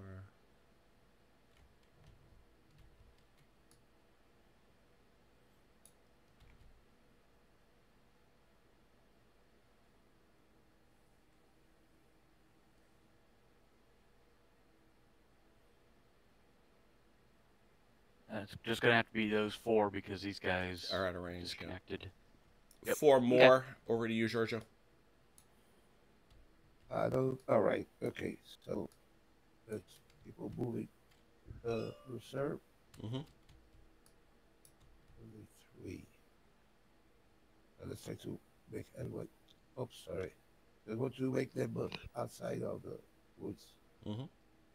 it's just gonna have to be those four because these guys are out of range. Disconnected. Yeah. Yep. Four more. Okay. Over to you, Georgia. I don't. All right. Okay. So let's keep on moving. Uh, reserve. Mm-hmm. Only three. Uh, let's try to make everyone. Oops, sorry. I want to make them uh, outside of the woods. Mm-hmm.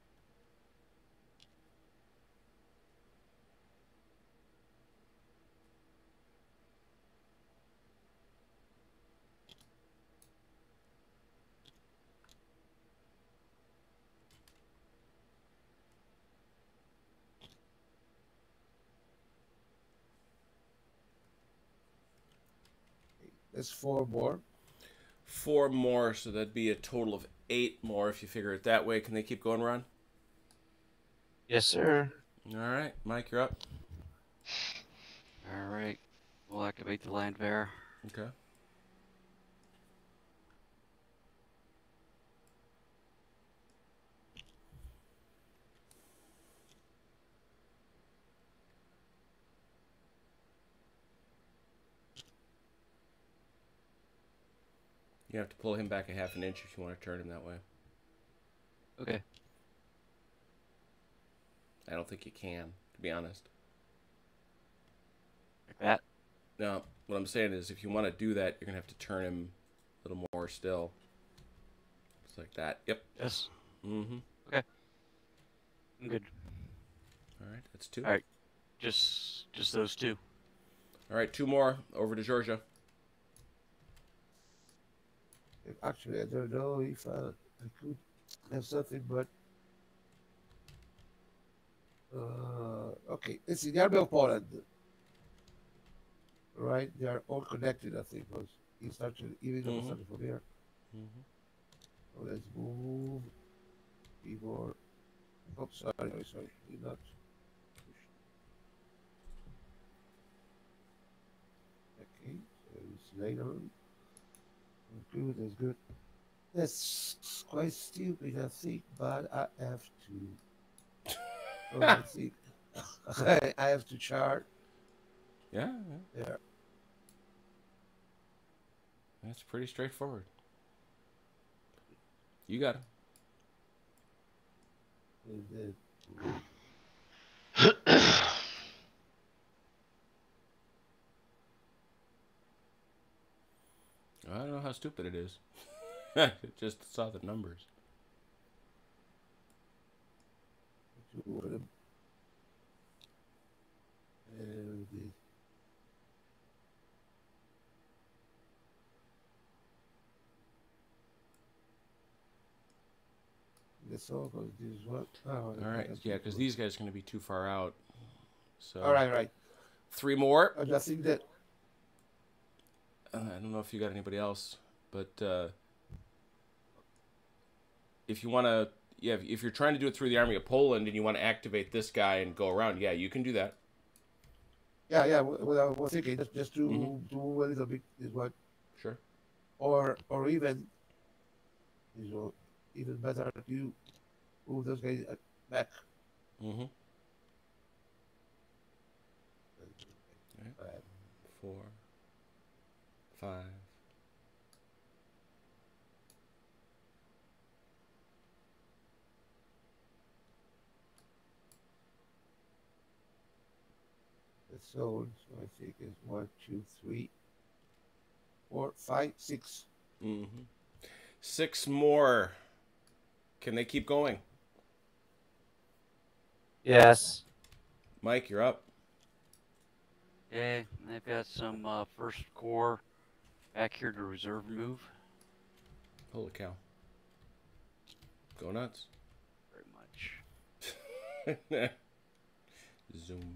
That's four more. Four more, so that'd be a total of eight more if you figure it that way. Can they keep going, Ron? Yes, sir. All right, Mike, you're up. All right, we'll activate the land bear. Okay. You have to pull him back a half an inch if you want to turn him that way. Okay. I don't think you can, to be honest. Like that? No, what I'm saying is if you want to do that, you're going to have to turn him a little more still. Just like that. Yep. Yes. Mm-hmm. Okay. I'm good. All right, that's two. All right. Just, just those two. All right, two more. Over to Georgia. Actually, I don't know if uh, I could have something, but uh, okay. It's in the army of Poland, right? They are all connected, I think. Because he started, even though Mhm. started from here. Mm-hmm. So let's move. Be more. Oh, sorry, sorry, sorry. Did not push. Okay, so it's later. Good, that's good. That's quite stupid, I think, but I have to. Oh, I think I have to chart. Yeah, yeah. Yeah. That's pretty straightforward. You got him. And then, I don't know how stupid it is. I just saw the numbers. two of them. And the, that's all because this one. Oh, All right, yeah, because these guys are going to be too far out. So. All right, right. Three more. I just think that. Uh, I don't know if you got anybody else, but uh, if you want to, yeah, if, if you're trying to do it through the Army of Poland and you want to activate this guy and go around, yeah, you can do that. Yeah, yeah. What I was thinking, just, just to Mhm. do a little bit is what, Sure. or or even, you know, even better you move those guys uh, back. Mm-hmm. Right. Right. Four. Five. So, so I think it's one, two, three, four, five, six. Mm-hmm. Six more. Can they keep going? Yes. Mike, you're up. Okay, they've got some uh, first corps back here to reserve move. Holy cow. Go nuts. Very much. Zoom.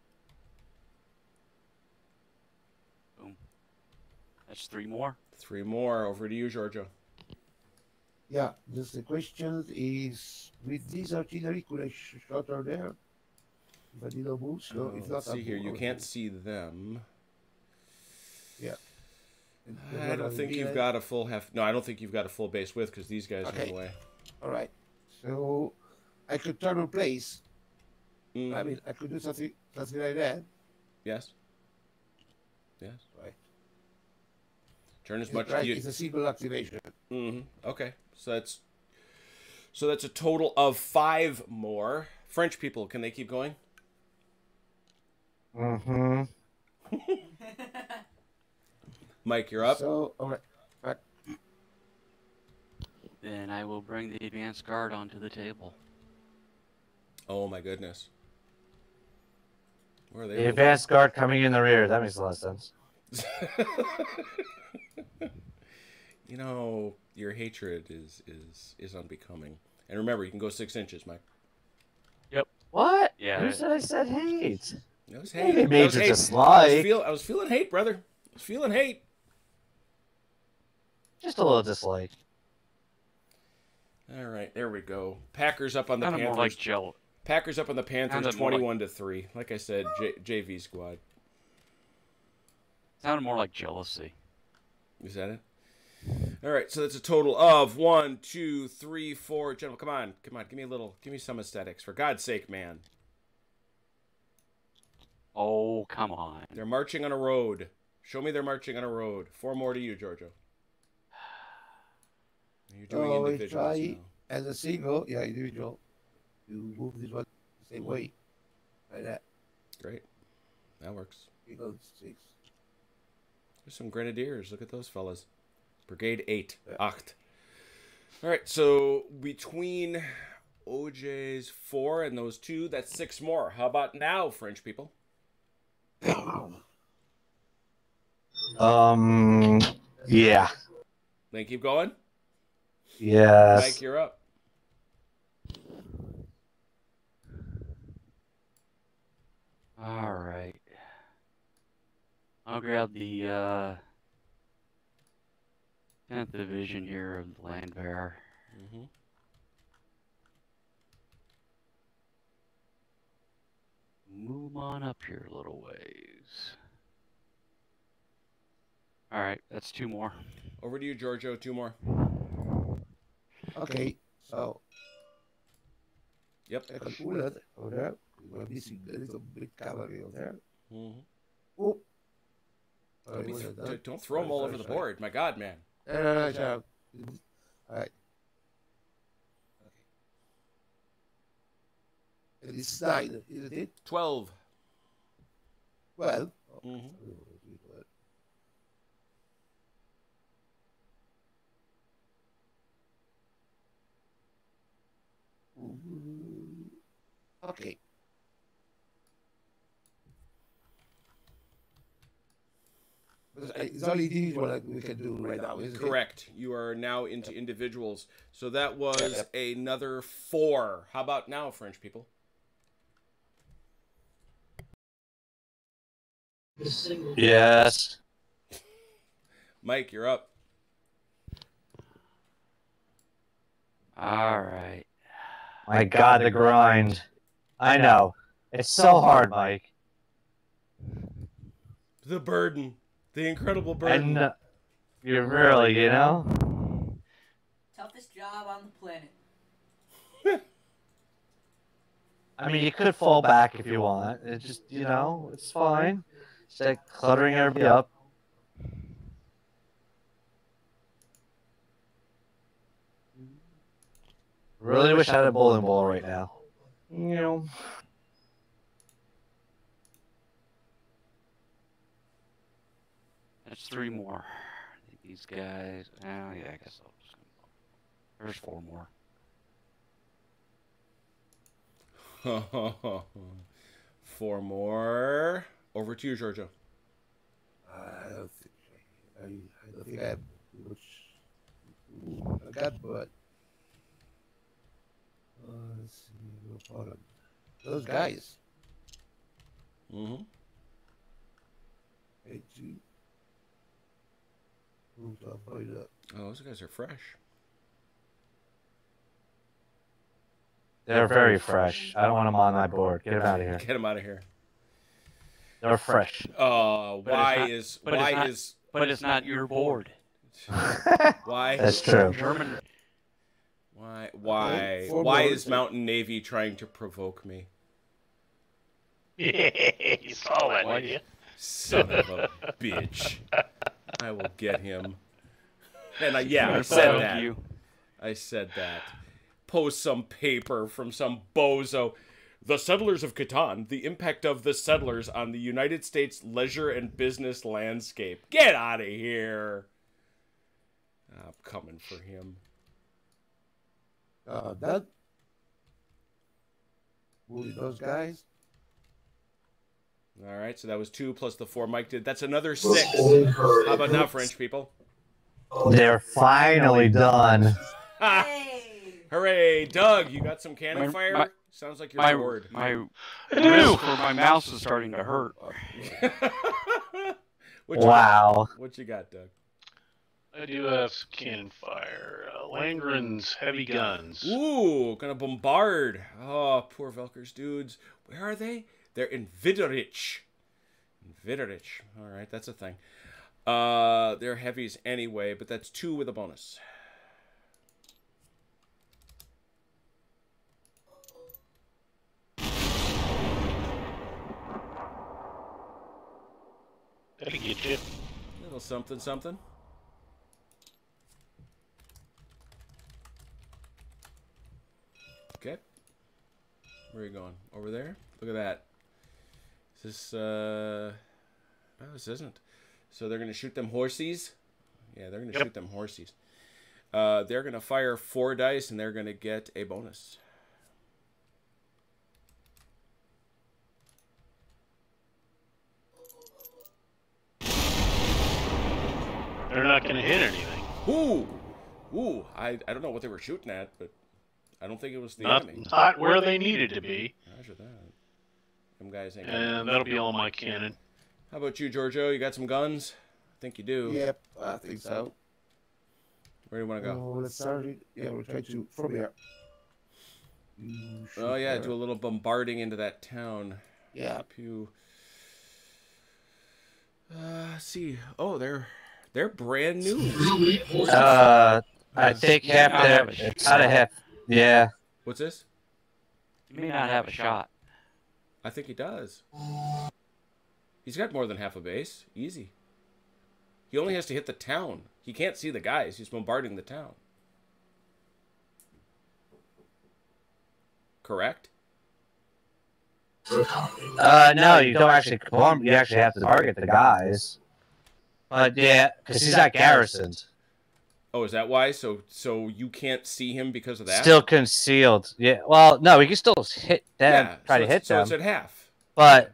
Boom. That's three more. Three more. Over to you, Georgia. Yeah, just the question is, with this artillery, could I sh shot her there? If I did not move, so Oh, if not, let's see I'll here. move You over can't to- see them. Yeah. And I then don't what think I'll you've do- got a full half. No, I don't think you've got a full base width because these guys are in Okay. the way. All right. So I could turn in place. Mhm. I mean, I could do something, something like that. Yes. Yes. Right. Turn as It's, much. right. You, It's a simple activation. mm-hmm. Okay. So that's so that's a total of five more. French people, can they keep going? Mm-hmm. Mike, you're up. So, all right. Right. Then I will bring the advanced guard onto the table. Oh my goodness. Where are they? The advanced guard coming in the rear. That makes a lot of sense. You know, your hatred is is is unbecoming. And remember, you can go six inches, Mike. Yep. What? Yeah. Who said I said hate? That was Hey, hate. Major That was hate. just I was, like. feel, I was feeling hate, brother. I was feeling hate. Just a little dislike. All right, there we go. Packers up on the Kind of Panthers. more like jealous. Packers up on the Panthers, Sounded more like- twenty-one to three. Like I said, J- JV squad. Sounded more like jealousy. Is that it? All right, so that's a total of one, two, three, four. Gentlemen, come on, come on, give me a little, give me some aesthetics, for God's sake, man. Oh, come on. They're marching on a road. Show me they're marching on a road. Four more to you, Giorgio. You're doing Oh, we individuals try now. as a single, yeah, individual. You move this one the same way. Like that. Great, that works. You go six. There's some grenadiers. Look at those fellas. Brigade eight. Acht. All right, so between O J's four and those two, that's six more. How about now, French people? Um. Yeah. Then keep going. Yes. Mike, you're up. All right. I'll grab the uh, tenth Division here of the Land Bear. Mm-hmm. Move on up here a little ways. All right, that's two more. Over to you, Giorgio. Two more. Okay, so. Yep. Second bullet over there. We're missing a little bit cavalry over there. Mm-hmm. Oh. Don't, be th- d- don't throw them all over the board. My God, man. No, no, no, no. All right. Okay. And it's nine, isn't it? Twelve. Well. Mm-hmm. Okay. It's only individual that we can do right now, isn't Correct. You are now into individuals. So that was Yep. another four. How about now, French people? Yes. Mike, you're up. All right. My God, the grind. I know. It's so hard, Mike. The burden. The incredible burden. And uh, you really, you know? Toughest job on the planet. I mean, you could fall back if you want. It just, you know, it's fine. It's like cluttering everybody up. Really wish I had a bowling ball right now. You know. That's three more. I think these guys. Oh, yeah, I guess I'll just. There's four more. Four more. Over to you, Giorgio. I don't think I, I don't think I have much I got, but uh, let's see, no problem. Those guys. Mm-hmm. Hey, two. Move to avoid that. Oh, those guys are fresh. They're very fresh. I don't want them on my board. Get them out of here. Get them out of here. They're fresh. Uh, But why it's not- is but it's why not- is But it's not your board. why That's true. German. why why Okay, four why more, is so- Mountain Navy trying to provoke me? You saw that, didn't you? Son of a bitch. I will get him. And I, yeah, I Better said fuck that. you. I said that. Post some paper from some bozo. The Settlers of Catan, the impact of the settlers on the United States leisure and business landscape. Get out of here. I'm coming for him. Uh, that. Bully those guys. All right, so that was two plus the four Mike did. That's another six. How about now, French people? They're finally done. Hey! Hooray, Doug! You got some cannon My- fire? my- Sounds like you're My bored. my wrist for my mouse is starting to hurt. what you Wow. Got? What you got, Doug? I do have some cannon fire. Uh, Langren's heavy guns. Ooh, gonna bombard. Oh, poor Velker's dudes. Where are they? They're in Viderich. Viderich. All right, that's a thing. Uh, they're heavies anyway, but that's two with a bonus. That'll get you. Little something, something. Okay. Where are you going? Over there? Look at that. Is this, uh... No, this isn't. So they're going to shoot them horsies? Yeah, they're going to Yep. shoot them horsies. Uh, they're going to fire four dice, and they're going to get a bonus. They're not going to hit anything. Ooh! Ooh, I, I don't know what they were shooting at, but I don't think it was the Not, enemy. not where they needed to be. Roger that. Them guys ain't got And that'll be all my cannon. How about you, Giorgio? You got some guns? I think you do. Yep, I think so. Where do you want to go? Oh, let's start it. Yeah, we'll try to from here. You Oh, shoot yeah, there. do a little bombarding into that town. Yeah. Pew. Uh, see. Oh, they're they're brand new. Uh, I think half I there. have a It's out of half. Yeah. What's this? You may not have a shot. I think he does. He's got more than half a base. Easy. He only has to hit the town. He can't see the guys. He's bombarding the town. Correct? Uh, no, you don't actually bomb. You actually have to target the guys. But yeah, because he's not garrisoned. Oh, is that why? So so you can't see him because of that? Still concealed. Yeah. Well, no, we can still hit them. Yeah, try so to it's- hit so them. it's at half. But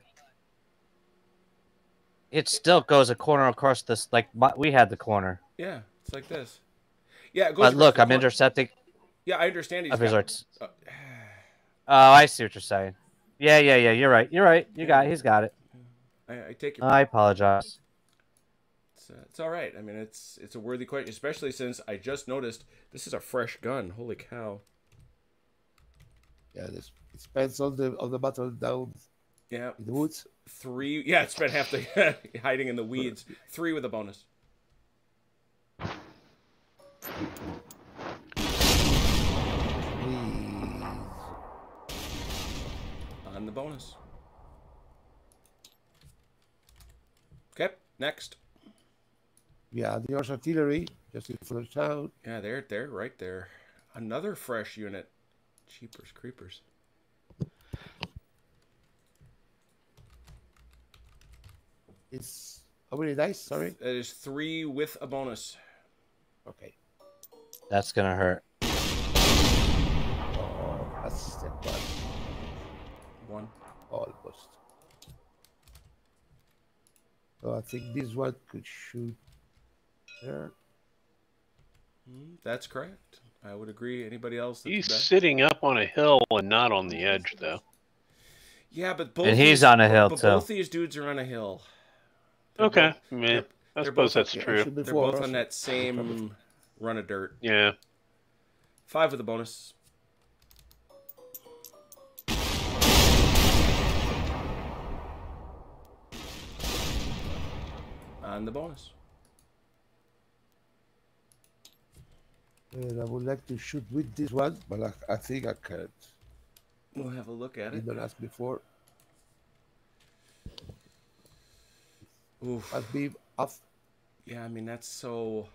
it still goes a corner across this. Like my, we had the corner. Yeah, it's like this. Yeah, it goes But across look, the I'm corner. intercepting. Yeah, I understand he's Of his got- arts. uh, Oh, I see what you're saying. Yeah, yeah, yeah. You're right. You're right. You got. He's got it. I, I take your I apologize. It's, uh, it's all right. I mean, it's it's a worthy question, especially since I just noticed this is a fresh gun. Holy cow! Yeah, this it depends on the on the battle down Yeah, in the woods. three. Yeah, it spent half the hiding in the weeds. Three with a bonus. Please. On the bonus. Okay, next. Yeah, the Irish artillery just in front of town. Yeah, they're they're right there. Another fresh unit. Cheapers creepers. It's how many dice? Sorry. That is three with a bonus. Okay. That's gonna hurt. Oh, that's step one. One. Almost. So I think this one could shoot there. Mm, That's correct. I would agree. Anybody else? that's He's best? sitting up on a hill and not on the edge, though. Yeah, but both. And he's these- on a hill, but too. both these dudes are on a hill. They're Okay, both- I mean, they're- I they're suppose both- that's yeah, true. should be They're four, both on also. that same run of dirt. Yeah. Five with a bonus. On the bonus. And I would like to shoot with this one, but I, I think I can't. We'll have a look at You it. don't ask before. Oof. Must be off. Yeah, I mean that's so.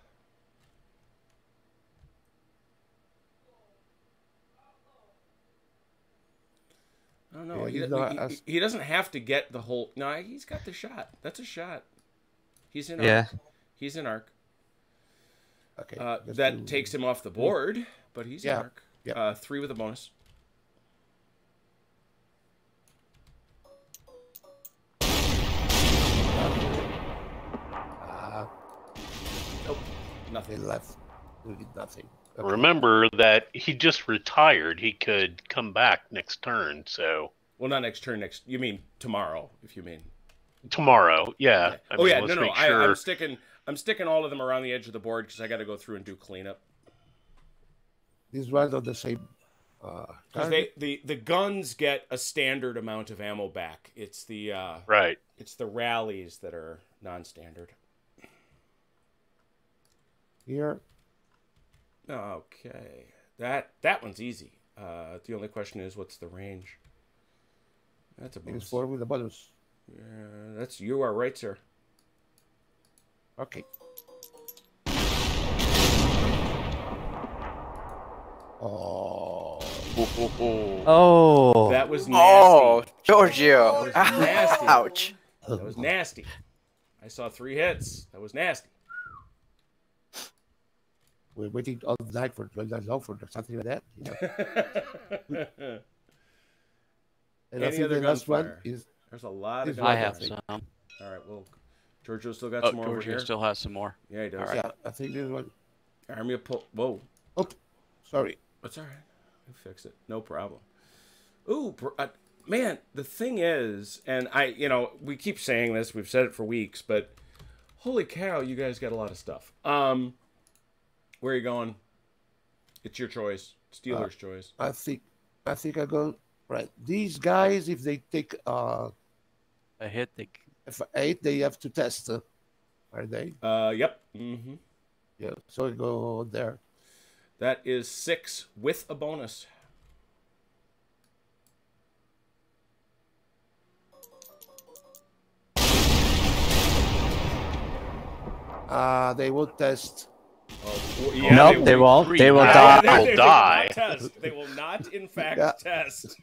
I don't know. Yeah, he, he's not he, as- he doesn't have to get the whole. No, he's got the shot. That's a shot. He's in Yeah. arc. He's in arc. Okay. Uh, just that to- takes him off the board, but he's Yeah, in arc. yeah. Uh, three with a bonus. Ah, Nope. Nothing. they left. We did nothing. Okay. Remember that he just retired. He could come back next turn. So Well, not next turn. Next. You mean tomorrow? If you mean. tomorrow, yeah. I oh mean, yeah, let's no, no. make I, sure. I'm sticking. I'm sticking all of them around the edge of the board because I got to go through and do cleanup. These ones are the same. Uh, Because they the the guns get a standard amount of ammo back. It's the uh, Right. It's the rallies that are non-standard. here. Okay, that that one's easy. Uh, the only question is, what's the range? That's a It's bonus. four with the bonus. Yeah, that's you are right, sir. Okay. Oh. Oh. That was nasty. Oh, Giorgio. That was nasty. Ouch. That was nasty. I saw three hits. That was nasty. We're waiting all night for that long for something like that. You know? And I Any think other the last one gunfire? is There's a lot of is I one, have think. some. All right, well, Giorgio still got Oh, some more over Giorgio here. still has some more. Yeah, he does. All right. Yeah, I think this one. Army of pull. Whoa. Oh, sorry. That's all right. We'll fix it. No problem. Ooh, br- uh, man, the thing is, and I, you know, we keep saying this, we've said it for weeks, but holy cow, you guys got a lot of stuff. Um, where are you going? It's your choice. Steeler's choice. I think I think I go right. These guys, if they take uh A hit. They, F eight, they have to test. Uh, are they? Uh, yep. Mm-hmm. Yeah. So I go there. That is six with a bonus. Uh they will test. Oh, Nope, they won't. They will Uh, die. They, they- they will die. not test. They will not, in fact, Yeah. test.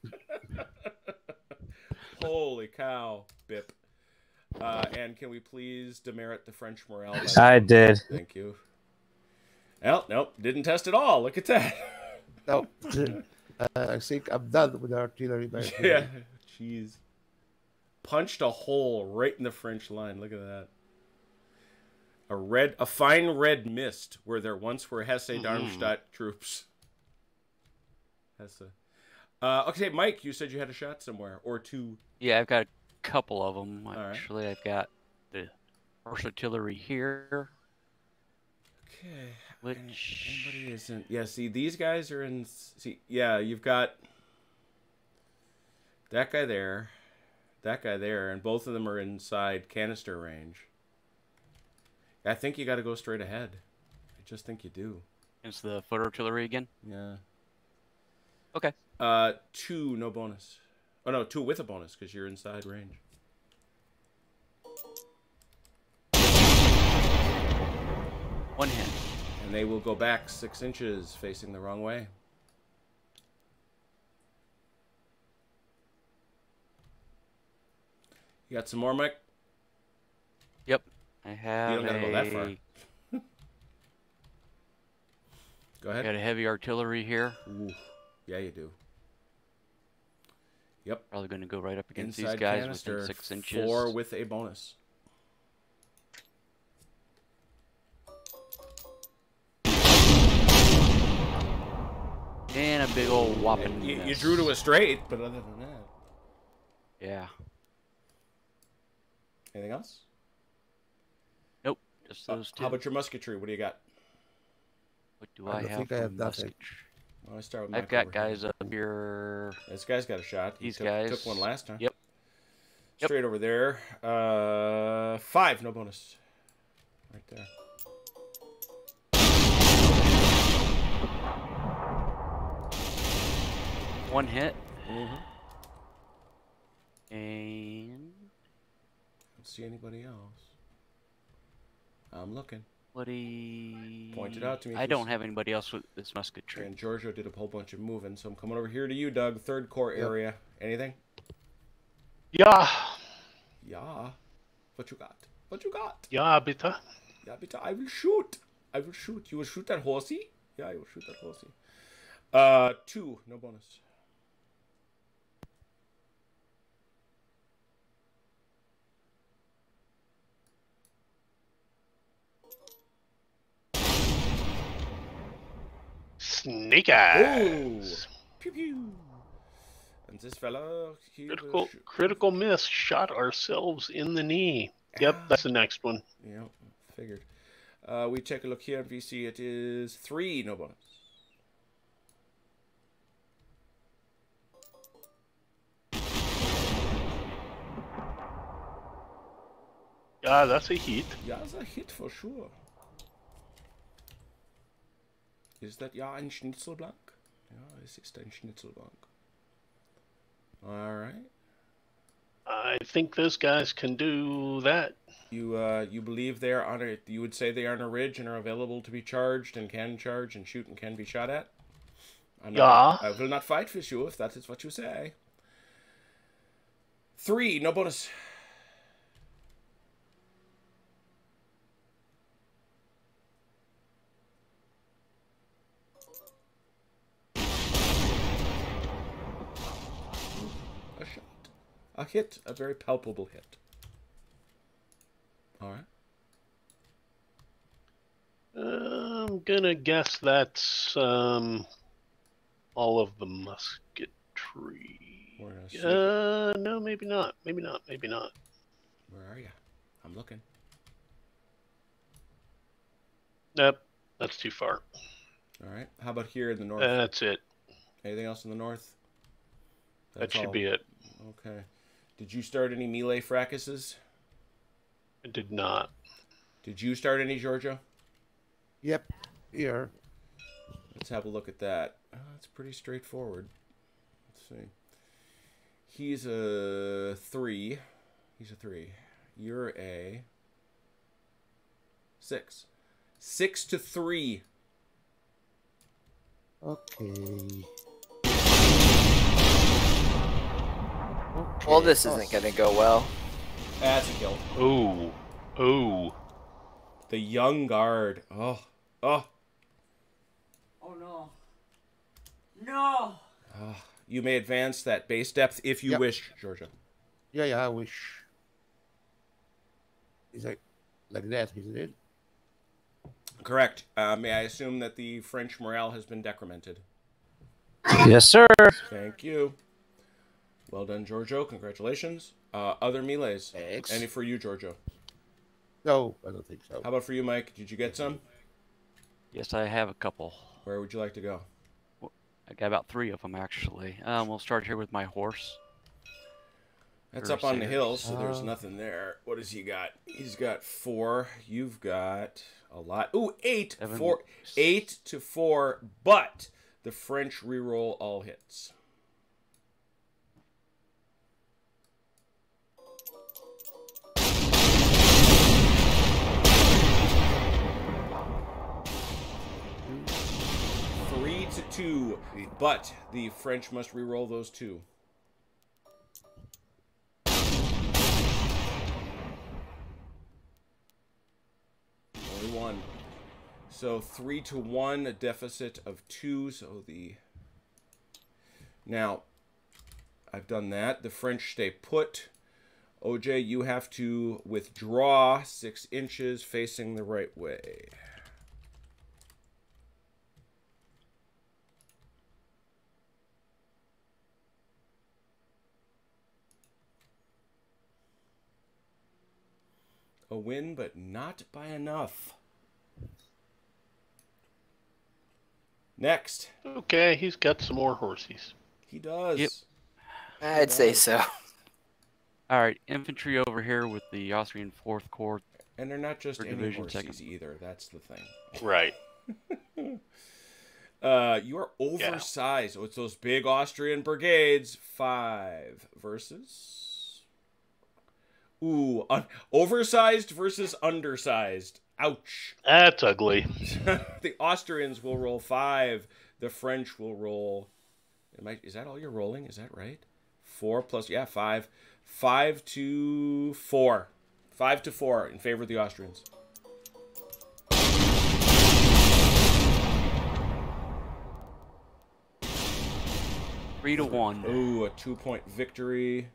Holy cow, Bip. Uh, and can we please demerit the French morale? by- I did. Thank you. Well, nope, didn't test at all. Look at that. No. uh, I think I'm done with the artillery. by Yeah, jeez. Punched a hole right in the French line. Look at that. A red, a fine red mist where there once were Hesse-Darmstadt troops. Hesse. Uh, okay, Mike, you said you had a shot somewhere or two. yeah, I've got a couple of them. right. Actually, I've got the first artillery here. Okay. Which- Anybody isn't. Yeah, see, these guys are in. See, yeah, you've got that guy there, that guy there, and both of them are inside canister range. I think you got to go straight ahead. I just think you do. It's the foot artillery again. Yeah. Okay. Uh, two, no bonus. Oh no, two with a bonus because you're inside range. One hit. And they will go back six inches, facing the wrong way. You got some more, Mike? Yep. I have You don't gotta a, go that far. Go ahead. got a heavy artillery here. Ooh. Yeah, you do. Yep. Probably going to go right up against Inside these guys canister, within six inches. Four with a bonus. And a big old whopping You, you miss. drew to a straight, but other than that, Yeah. anything else? Nope. Just Uh, those two. how about your musketry? What do you got? What do I I, don't have think I for have nothing. musketry? Well, I start with I've Mike got over here. guys up here. This guy's got a shot. He These took, guys. took one last time. Yep. Yep. Straight over there. Uh, five, no bonus. Right there. One hit. Mm-hmm. And Let's see anybody else. I'm looking. Bloody. Point it out to me. I if don't you have anybody else with this musketry. And Giorgio did a whole bunch of moving, so I'm coming over here to you, Doug. Third core Yep. area. Anything? Yeah. Yeah. What you got? What you got? Yeah, bitte. Yeah, bitte. I will shoot. I will shoot. You will shoot that horsey? Yeah, I will shoot that horsey. Uh, two. No bonus. Snake eyes. Ooh. Pew pew. And this fella, he will Critical, shoot. critical miss. Shot ourselves in the knee. Yep, Ah. that's the next one. Yeah, figured. Uh, we take a look here on V C. It is three. No bonus. Yeah, that's a hit. Ja, ist ein Hit for sure. Ist das ja ein Schnitzelbank? Ja, es ist ein Schnitzelbank. Alright. I think those guys can do that. You uh you believe they're on a you would say they are on a ridge and are available to be charged and can charge and shoot and can be shot at? I'm not, Yeah. I will not fight for you if that is what you say. Three, no bonus. A shot. A hit. A very palpable hit. Alright. I'm gonna guess that's um all of the musketry. We're gonna see. Uh, no, maybe not. Maybe not. Maybe not. Where are you? I'm looking. Nope, that's too far. Alright. How about here in the north? That's it. Anything else in the north? That That's should all. be it. Okay. Did you start any melee fracases? I did not. Did you start any, Giorgio? Yep. Here. Let's have a look at that. Oh, that's pretty straightforward. Let's see. He's a three. He's a three. You're a six. Six to three. Okay. Well, this Oh, isn't gonna go well. That's a kill. Oh, oh. The young guard. Oh, oh. Oh no. No! Oh. You may advance that base depth if you Yep. wish, Giorgio. Yeah, yeah, I wish. Is like like that, isn't it? Correct. Uh, may I assume that the French morale has been decremented? Yes, sir. Thank you. Well done, Giorgio. Congratulations. Uh, other melees. Thanks. Any for you, Giorgio? No, I don't think so. How about for you, Mike? Did you get some? Yes, I have a couple. Where would you like to go? I got about three of them actually. Um, we'll start here with my horse. That's Or up on the Sayers. hill, so there's Uh, nothing there. What has he got? He's got four. You've got a lot. Ooh, eight. Seven. Four. Eight to four, but the French reroll all hits. Three to two, but the French must reroll those two. Only one. So three to one, a deficit of two. So the now I've done that. The French stay put. O J, you have to withdraw six inches facing the right way. A win, but not by enough. Next. Okay, he's got some more horsies. He does. Yep. I'd say so. All right, infantry over here with the Austrian Fourth Corps. And they're not just For any division horses second. either. That's the thing. Right. Uh, you are oversized. Oh, it's those big Austrian brigades. Five versus Ooh, un- oversized versus undersized. Ouch. That's ugly. The Austrians will roll five. The French will roll. Am I, is that all you're rolling? Is that right? Four plus, yeah, five. Five to four. Five to four in favor of the Austrians. Three to one. Ooh, a two-point victory.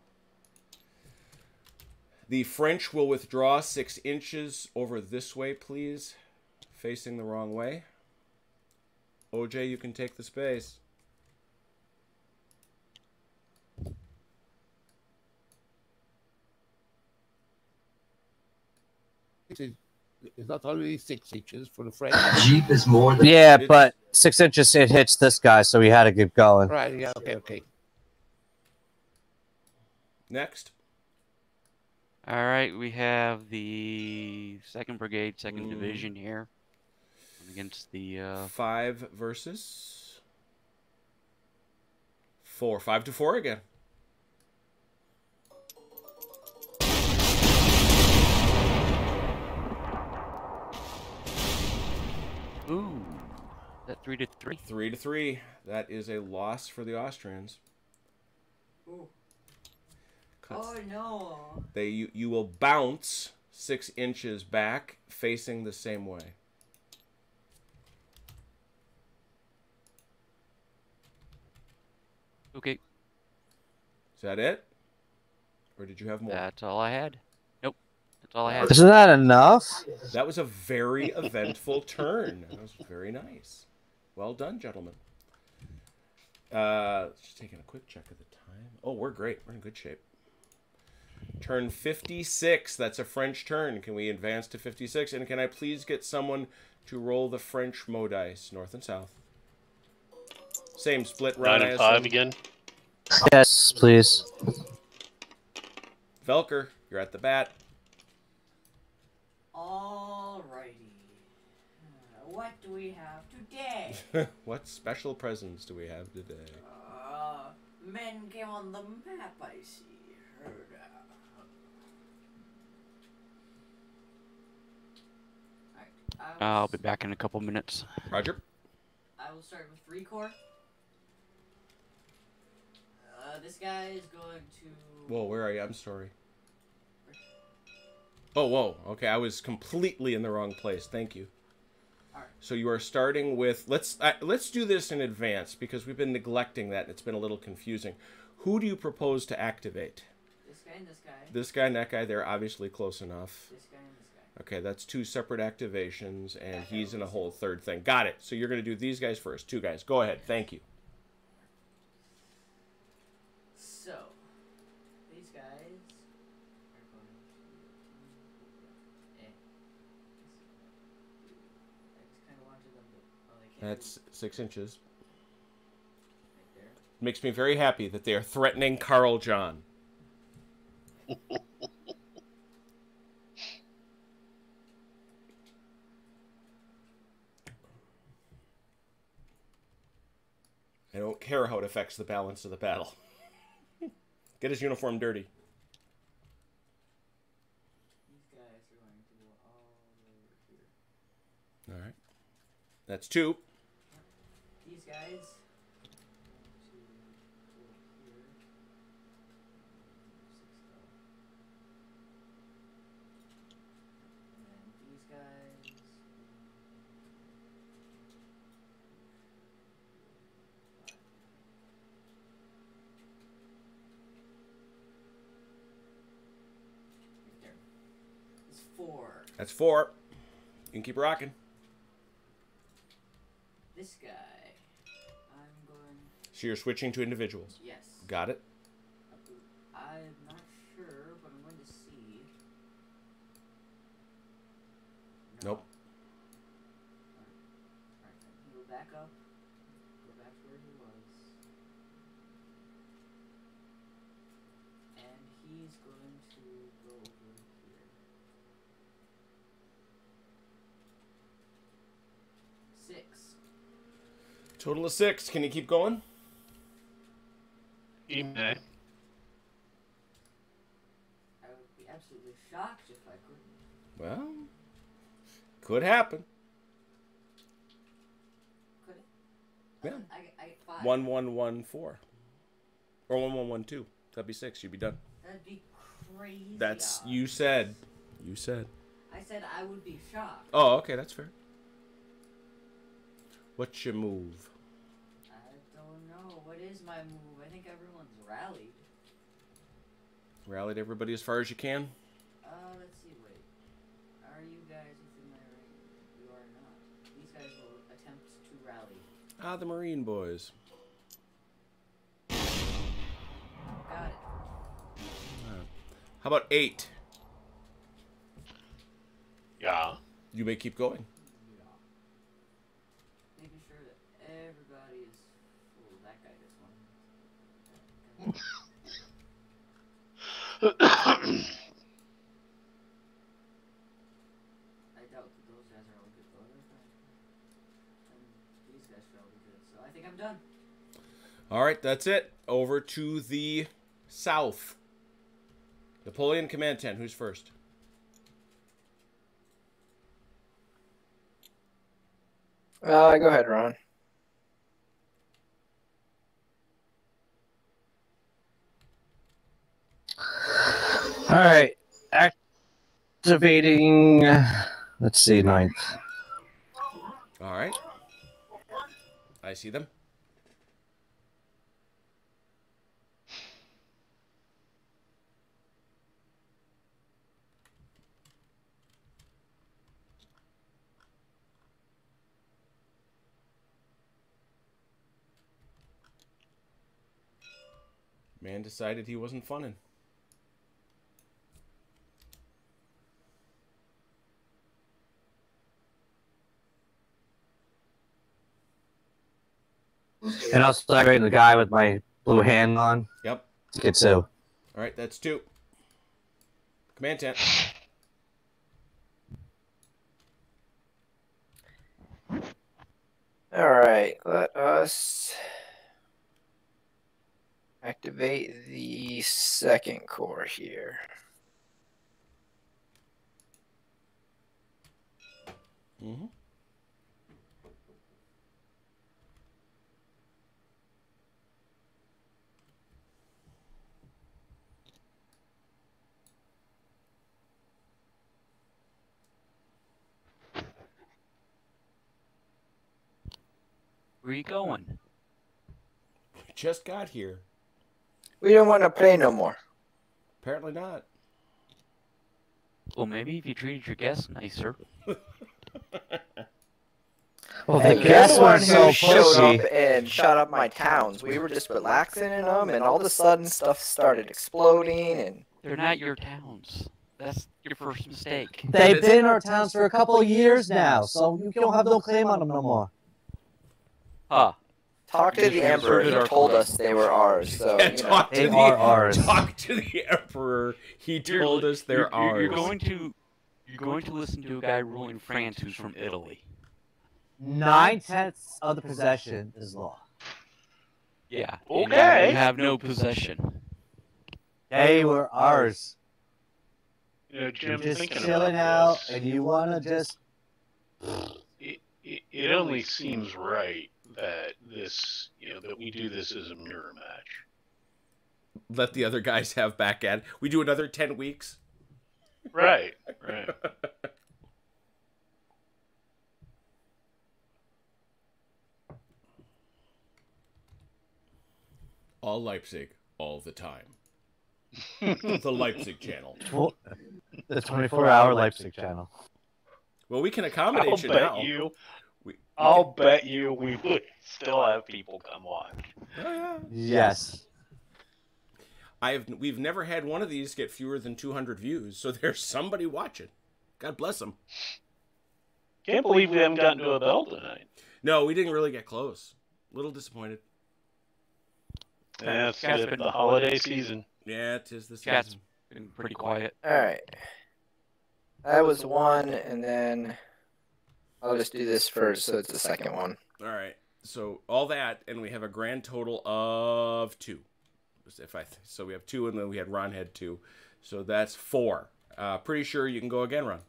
The French will withdraw six inches over this way, please. Facing the wrong way. O J, you can take the space. It's not only six inches for the French. Jeep is more than... Yeah, but six inches it hits this guy, so we had to keep going. Right, yeah, okay, okay. Next. All right, we have the second Brigade, second Mm. Division here against the uh... five versus four. Five to four again. Ooh, is that three to three? Three to three. That is a loss for the Austrians. Ooh. Cuts. Oh no. They you, you will bounce six inches back, facing the same way. Okay. Is that it? Or did you have more? That's all I had. Nope. That's all I had. Isn't that enough? That was a very eventful turn. That was very nice. Well done, gentlemen. Uh, just taking a quick check of the time. Oh, we're great. We're in good shape. Turn fifty-six. That's a French turn. Can we advance to fifty-six? And can I please get someone to roll the French Mo dice, north and south? Same split run. Nine and five again. Yes, please. Velker, you're at the bat. Alrighty. Uh, what do we have today? What special presents do we have today? Uh, men came on the map, I see. Heard. Uh... Alright, I'll be back in a couple minutes. Roger. I will start with three core. Uh, this guy is going to... Whoa, where are you? I'm sorry. Oh, whoa. Okay, I was completely in the wrong place. Thank you. All right. So you are starting with... Let's uh, let's do this in advance, because we've been neglecting that, and it's been a little confusing. Who do you propose to activate? This guy and this guy. This guy and that guy, they're obviously close enough. This guy and this guy. Okay, that's two separate activations, and he's in a whole third thing. Got it. So you're going to do these guys first. Two guys. Go ahead. Thank you. So, these guys are going to... Eh. I just kind of wanted them to... Oh, they can't That's six inches. right there. Makes me very happy that they are threatening Carl John. I don't care how it affects the balance of the battle. Get his uniform dirty. These guys are going to go all over here. All right. That's two. These guys are going to go here. And then these guys... Right there. It's four. That's four. You can keep rocking. This guy, I'm going. So you're switching to individuals. Yes. Got it. I'm not sure, but I'm going to see. No. Nope. Alright, then he'll back up. Go back to where he was. And he's going to go over here. Six. Total of six. Can you keep going? You may. I would be absolutely absolutely shocked if I couldn't. Well, could happen. Could it? Yeah. Uh, I, I get five. One, one, one, four, or one, one, one, two. That'd be six. You'd be done. That'd be crazy. That's odds. you said. You said. I said I would be shocked. Oh, okay, that's fair. What's your move? I don't know. What is my move? I think everyone's rallied. Rallied everybody as far as you can. Uh, let's see. Wait. Are you guys within my range? You are not. These guys will attempt to rally. Ah, the Marine boys. Got it. How about eight? Yeah. You may keep going. Yeah. Making sure that everybody is full. That guy gets one. I doubt that those guys are all good though. And these guys should all be good. So I think I'm done. All right, that's it. Over to the south. Napoleon Command Tent. Who's first? Uh, go ahead, Ron. All right. Activating. Let's see, ninth. All right. I see them. Man decided he wasn't funning. And also activating the guy with my blue hand on. Yep. Get two. All right, that's two. Command Tent. All right, let us activate the second core here. Mm-hmm. Where you going? We just got here. We don't want to play no more. Apparently not. Well, maybe if you treated your guests nicer. Well, Hey, the you're guests the one weren't who so showed pushy. up and shut up my towns. We were just relaxing in them, and all of a sudden stuff started exploding. And They're not your towns. That's your first mistake. They've been in our towns for a couple of years now, so you don't have no claim on them no more. Huh. talk to the Emperor. He told us they were ours. So Yeah, you know. talk to They the are ours. talk to the Emperor. He You're- told us they're you're, ours. You're going to, you're going to listen to a guy ruling France who's from Italy. Nine tenths of the possession is law. Yeah. Okay. You have no possession. They were ours. You know, You're Jim, just thinking chilling about out, this, and you want to just. it, it, it only seems right that this, you know, that we do this as a mirror match. Let the other guys have back at it. We do another ten weeks. Right, right. All Leipzig, all the time. The Leipzig channel. Tw- the twenty-four hour Leipzig channel. Well, we can I'll accommodate you bet now. you. We, we I'll bet you we would still have people come watch. can- oh, yeah. Yes. I've we've never had one of these get fewer than two hundred views, so there's somebody watching. God bless them. Can't believe we haven't gotten to a bell tonight. No, we didn't really get close. A little disappointed. Yeah, it's Cat's the, been- the holiday season. Yeah, it is the Cat's season. been pretty quiet. All right. That was one, and then I'll just do this first, so it's the second one. All right. So all that, and we have a grand total of two. If I th- so we have two, and then we had Ron had two, so that's four. Uh, pretty sure you can go again, Ron.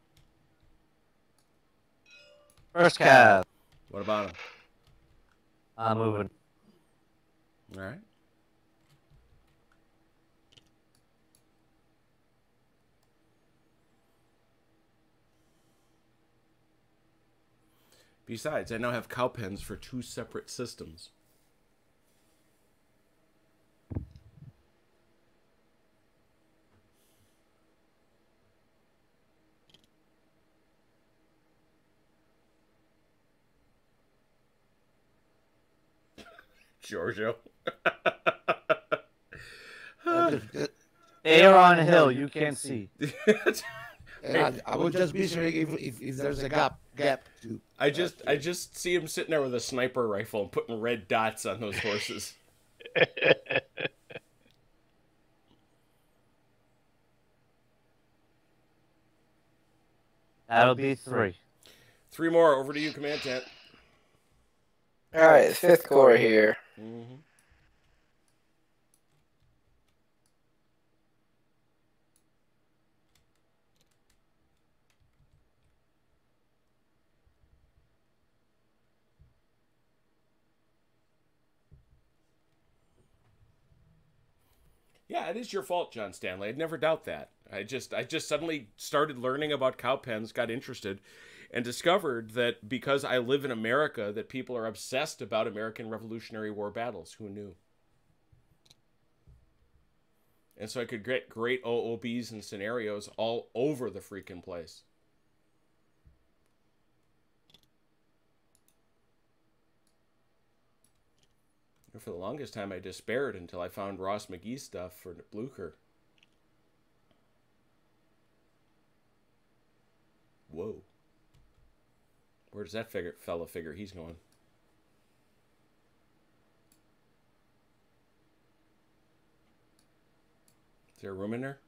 First cab. What about him? I'm moving. All right. Besides, I now have cow pens for two separate systems. Giorgio. They are on a hill. You can't see. And I, I would just be sure if, if, if there's a gap gap to. I just I just see him sitting there with a sniper rifle and putting red dots on those horses. That'll be three. Three more. Over to you, Command Tent. All right, fifth core here. Mm-hmm. Yeah, it is your fault, John Stanley. I'd never doubt that. I just I just suddenly started learning about cow pens, got interested, and discovered that because I live in America, that people are obsessed about American Revolutionary War battles. Who knew? And so I could get great O O Bs and scenarios all over the freaking place. For the longest time, I despaired until I found Ross McGee's stuff for Blucher. Whoa. Where does that figure, fella figure he's going? Is there room in there?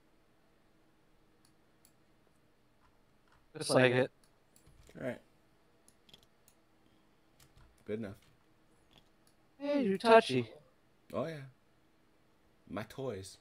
Just like it. All right. Good enough. Hey, you're touchy. Oh, yeah. My toys.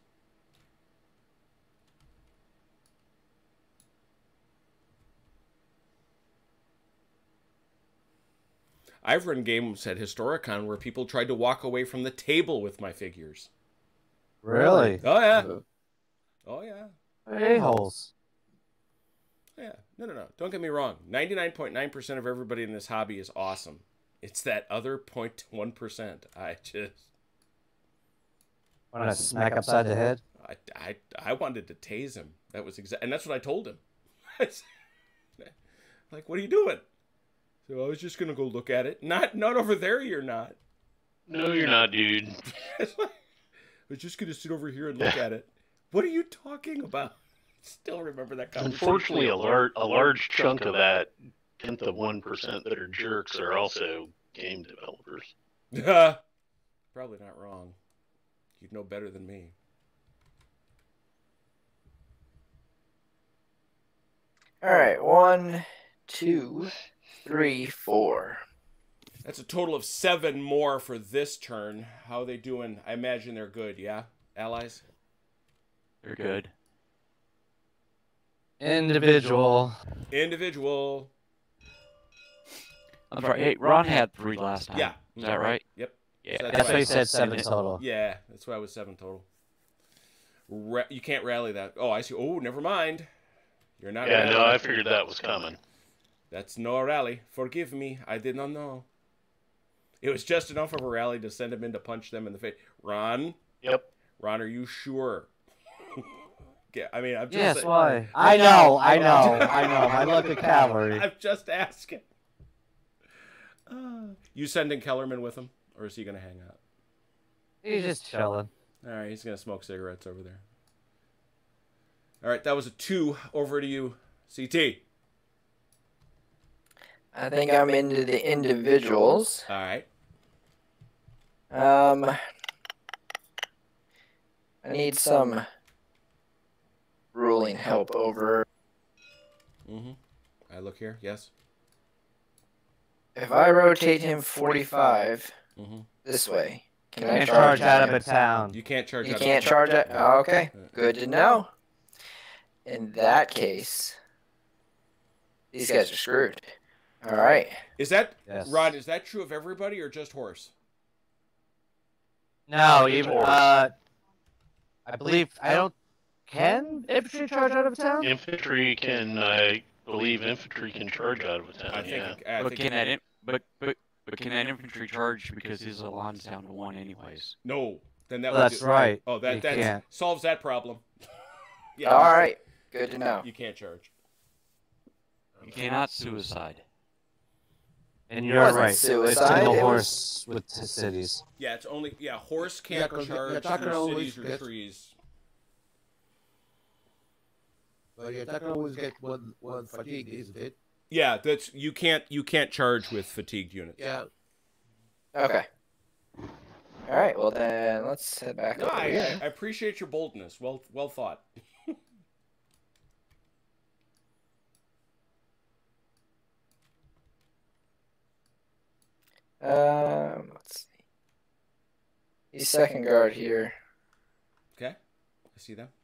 I've run games at Historicon where people tried to walk away from the table with my figures. Really? Oh, yeah. Oh, yeah. A-holes. Yeah. No, no, no. Don't get me wrong. ninety-nine point nine percent of everybody in this hobby is awesome. It's that other zero point one percent. I just... Want to smack upside the head? I, I, I wanted to tase him. That was exact, and that's what I told him. Like, what are you doing? So I was just gonna go look at it. Not, not over there. You're not. No, you're not, dude. I was just gonna sit over here and look at it. What are you talking about? Still remember that conversation. Unfortunately, a large a large chunk of that tenth of one percent that are jerks are also game developers. Probably not wrong. You'd know better than me. All right, one, two, three, four. That's a total of seven more for this turn. How are they doing? I imagine they're good, yeah? Allies? They're good. Individual. Individual. I'm sorry. Hey, Ron had three last time. Yeah. Is that right? Yep. Yeah. So That's why why I he said seven total. Yeah, that's why I was seven total. Ra you can't rally that. Oh, I see. Oh, never mind. You're not. Yeah, rallying. no, I figured that was coming. That's no rally. Forgive me. I did not know. It was just enough of a rally to send him in to punch them in the face. Ron? Yep. Ron, are you sure? Yeah, I mean, I'm just Yes, saying. why? I know, I know, I know. I love the cavalry. I'm just asking. Uh, you sending Kellerman with him? Or is he going to hang out? He's just chilling. All right, he's going to smoke cigarettes over there. All right, that was a two. Over to you, C T. I think I'm into the individuals. All right. Um, I need some ruling help over. Mm-hmm. I look here. Yes. If I rotate him forty-five Mm-hmm. this way, can Can't I charge charge out of him? a town. You can't charge. You out can't of charge it? Oh, okay, good to know. in that case, these guys are screwed. All right. Is that Yes. Rod? Is that true of everybody or just horse? No, Just even horse. uh, I believe I don't. Can infantry charge out of town? Infantry can, I believe, infantry can charge out of a town. I think. yeah. It, I But think can it- that in, but but but can that infantry charge because his allotment's down to one anyways? No. Then that Well, would that's do- right. Oh, that You that can't. solves that problem. yeah. All you- right. Good to know. You can't charge. You cannot suicide. And It you're wasn't right. suicide, It's a it horse with t- cities. Yeah, it's only yeah. Horse Yeah, can't 'cause the- the charge attacker through always cities or gets- trees. But the attacker always get one one fatigue, isn't it? Yeah, that's you can't you can't charge with fatigued units. Yeah. Okay. All right. Well, then let's head back No, over I, here. I appreciate your boldness. Well well thought. Um, let's see. He's second guard here. Okay, I see them.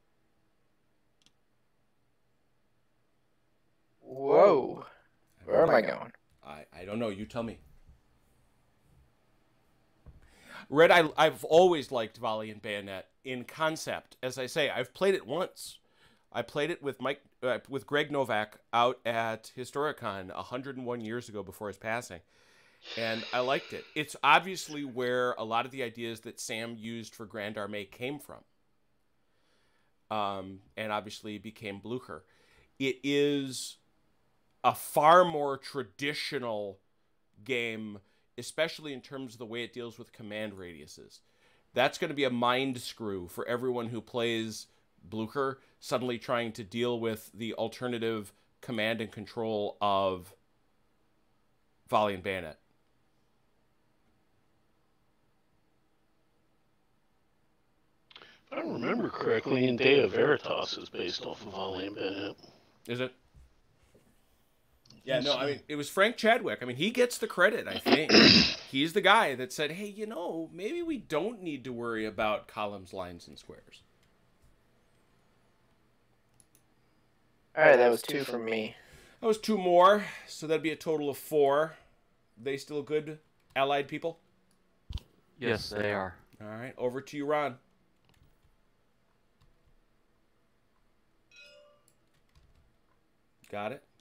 Whoa. Where am I going? I, I don't know. You tell me. Red, I, I've always liked Volley and Bayonet in concept. As I say, I've played it once. I played it with Mike, uh, with Greg Novak out at Historicon one hundred one years ago before his passing, and I liked it. It's obviously where a lot of the ideas that Sam used for Grand Armée came from, um, and obviously became Blucher. It is a far more traditional game, especially in terms of the way it deals with command radiuses. That's going to be a mind screw for everyone who plays Blucher, suddenly trying to deal with the alternative command and control of Volley and Bayonet. If I remember correctly, in Day of Veritas is based off of Volley and Bayonet. Is it? Yeah, no, I mean, it was Frank Chadwick. I mean, he gets the credit, I think. He's the guy that said, hey, you know, maybe we don't need to worry about columns, lines, and squares. All right, that was two from me. That was two more, so that'd be a total of four. They still good allied people? Yes, they are. All right, over to you, Ron. Got it?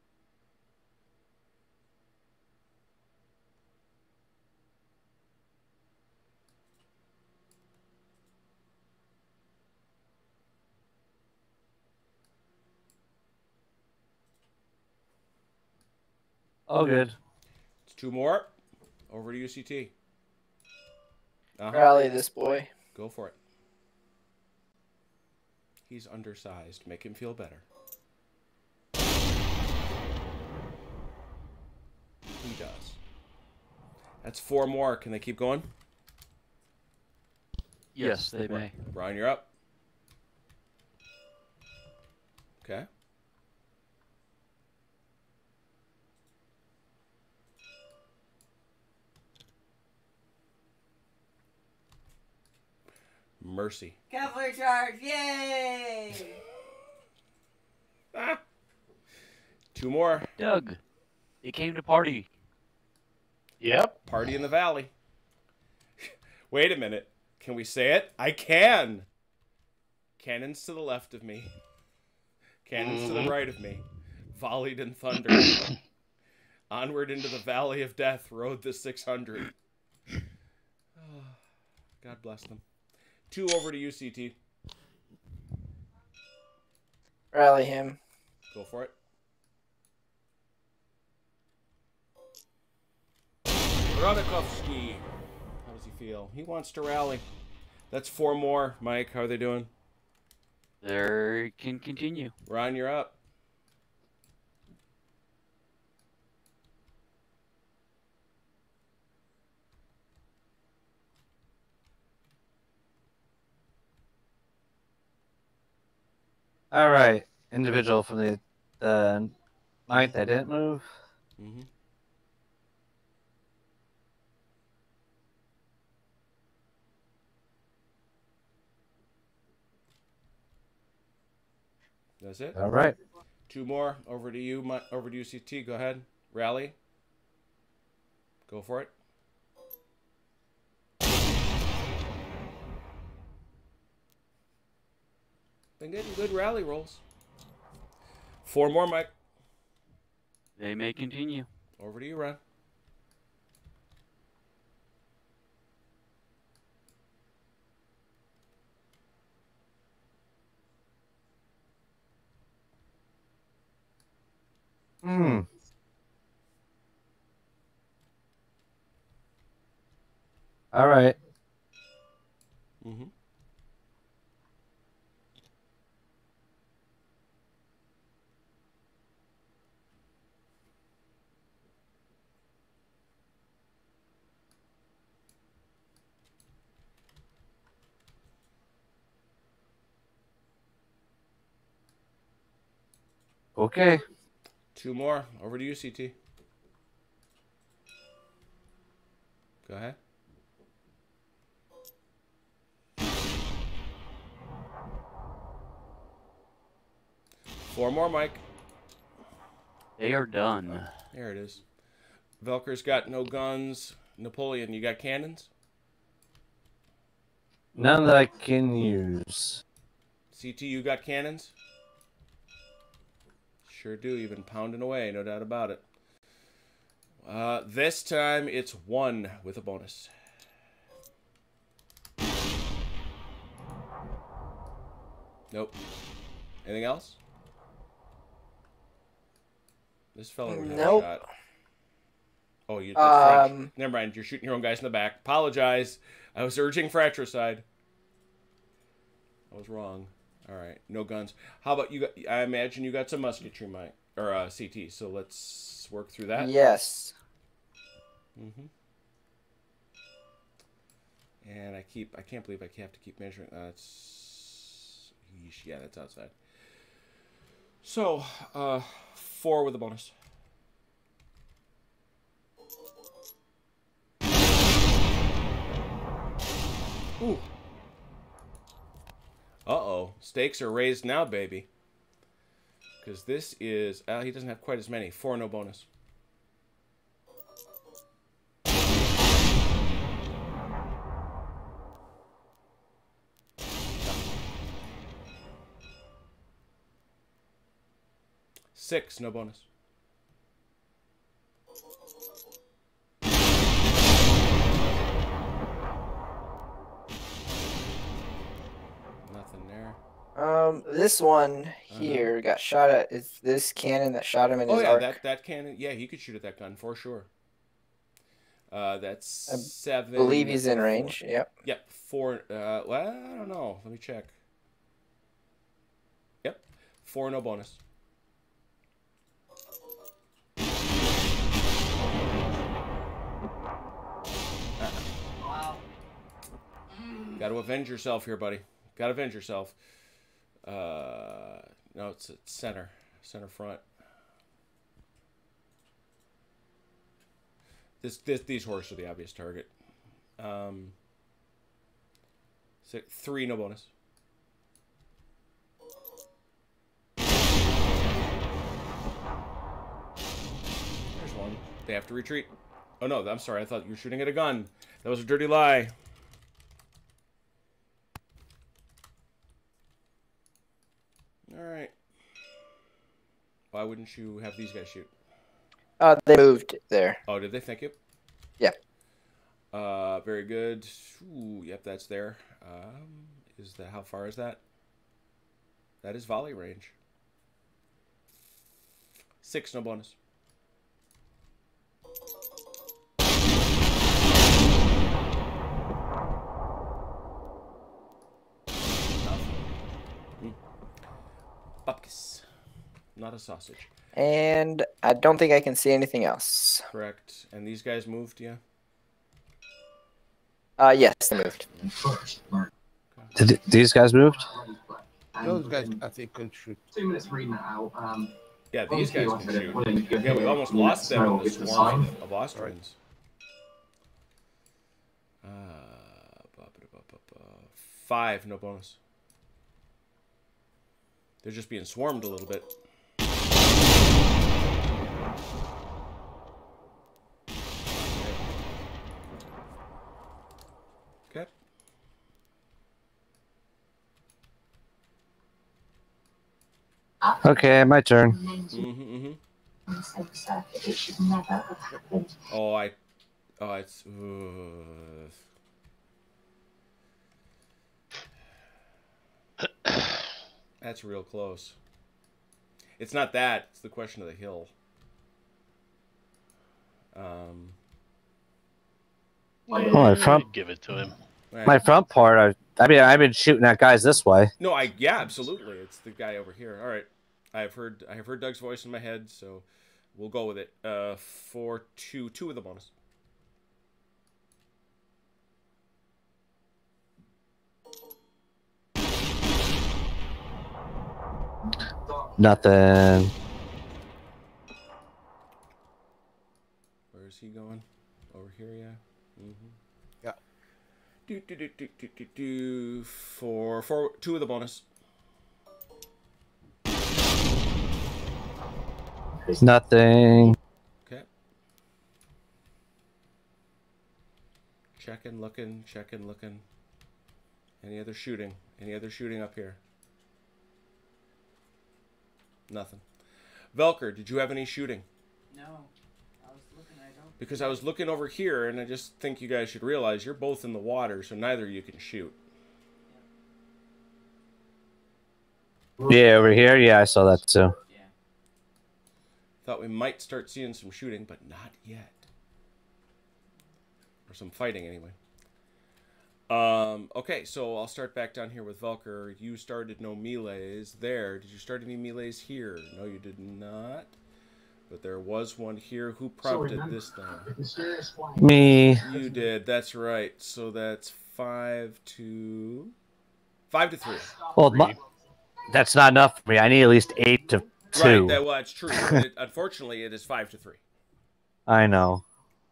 Oh, good. It's two more. Over to U C T. Uh-huh. Rally this boy. Go for it. He's undersized. Make him feel better. He does. That's four more. Can they keep going? Yes, they may. Brian, you're up. Okay. Mercy. Cavalry charge! Yay! Ah. Two more. Doug, it came to party. Yep. Party in the valley. Wait a minute. Can we say it? I can. Cannons to the left of me. Cannons to the right of me. Volleyed and thundered. Onward into the valley of death rode the six hundred. Oh, God bless them. Two over to you, C T. Rally him. Go for it. Rodikovsky. How does he feel? He wants to rally. That's four more. Mike, how are they doing? They can continue. Ron, you're up. All right. Individual from the the ninth that didn't move. Mm-hmm. That's it. All right. Two more. Over to you. My, over to you, C T. Go ahead. Rally. Go for it. Been getting good rally rolls. Four more, Mike. They may continue. Over to you, Ron. Hmm. All right. Mm-hmm. Okay. Two more. Over to you, C T. Go ahead. Four more, Mike. They are done. There it is. Velker's got no guns. Napoleon, you got cannons? None that I can use. C T, you got cannons? Sure do. You've been pounding away, no doubt about it. Uh, this time it's one with a bonus. Nope. Anything else? This fella would have Nope. a shot. Oh, you that's French. Um, Never mind. You're shooting your own guys in the back. Apologize. I was urging fratricide. I was wrong. All right. No guns. How about you? Got, I imagine you got some musketry, Mike, or uh, C T. So let's work through that. yes. Mm-hmm. And I keep. I can't believe I have to keep measuring. That's. Yeesh, yeah, that's outside. So, uh, four with a bonus. Ooh. Uh-oh. Stakes are raised now, baby. Because this is... Uh, he doesn't have quite as many. Four, no bonus. Six, no bonus. Nothing there. Um, this one here uh-huh. got shot at. Is this cannon that shot him in oh, his yeah, arc? that that cannon. Yeah, he could shoot at that gun for sure. Uh, that's I seven. believe he's in four. range. Yep. Yep. Four. Uh, well, I don't know. Let me check. Yep. Four, no bonus. Wow. Got to avenge yourself here, buddy. Got to avenge yourself. Uh, no, it's at center. Center front. This, this, these horses are the obvious target. Um, six, three, no bonus. There's one. They have to retreat. Oh, no, I'm sorry. I thought you were shooting at a gun. That was a dirty lie. All right. Why wouldn't you have these guys shoot? Uh, they moved there. Oh, did they? Thank you. Yeah. Uh, very good. Ooh, yep, that's there. Um, is that how far is that? That is volley range. Six, no bonus. Mm. Bupkis. Not a sausage. And I don't think I can see anything else. Correct. And these guys moved, yeah? Uh, yes, they moved. Did th- these guys moved? Those guys, I think, could shoot. Two minutes reading that out. Um, Yeah, these guys can shoot. Yeah, we almost lost them in the swarm of Austrians. Uh, five, no bonus. They're just being swarmed a little bit. Okay. Okay, my turn. Mm-hmm, mm-hmm. It should never have happened. Oh, I... Oh, it's... Uh... That's real close. It's not that. It's the question of the hill. Um... Yeah, Oh, my front, give it to him. my front part, I, I mean, I've been shooting at guys this way. No, I yeah, absolutely. It's the guy over here. All right, I've heard I have heard Doug's voice in my head, so we'll go with it. Uh, for two, two of the bonus. Nothing. Where is he going? Over here, yeah. Mm-hmm. Yeah. Do do do do do do do. For for two of the bonus. Nothing. Okay. Checking, looking, checking, looking. Any other shooting? Any other shooting up here? Nothing. Velker, did you have any shooting? No. I was looking, I don't. Because I was looking over here, and I just think you guys should realize you're both in the water, so neither of you can shoot. Yeah, over here. Yeah, I saw that too. Yeah. Thought we might start seeing some shooting, but not yet. Or some fighting, anyway. Um, okay, so I'll start back down here with Velker. You started no melees there. Did you start any melees here? No, you did not. But there was one here. Who prompted this thing? Me. You did. That's right. So that's five to... Five to three. Well, my, that's not enough for me. I need at least eight to two. Right, that, well, that's true. it, unfortunately, it is five to three. I know.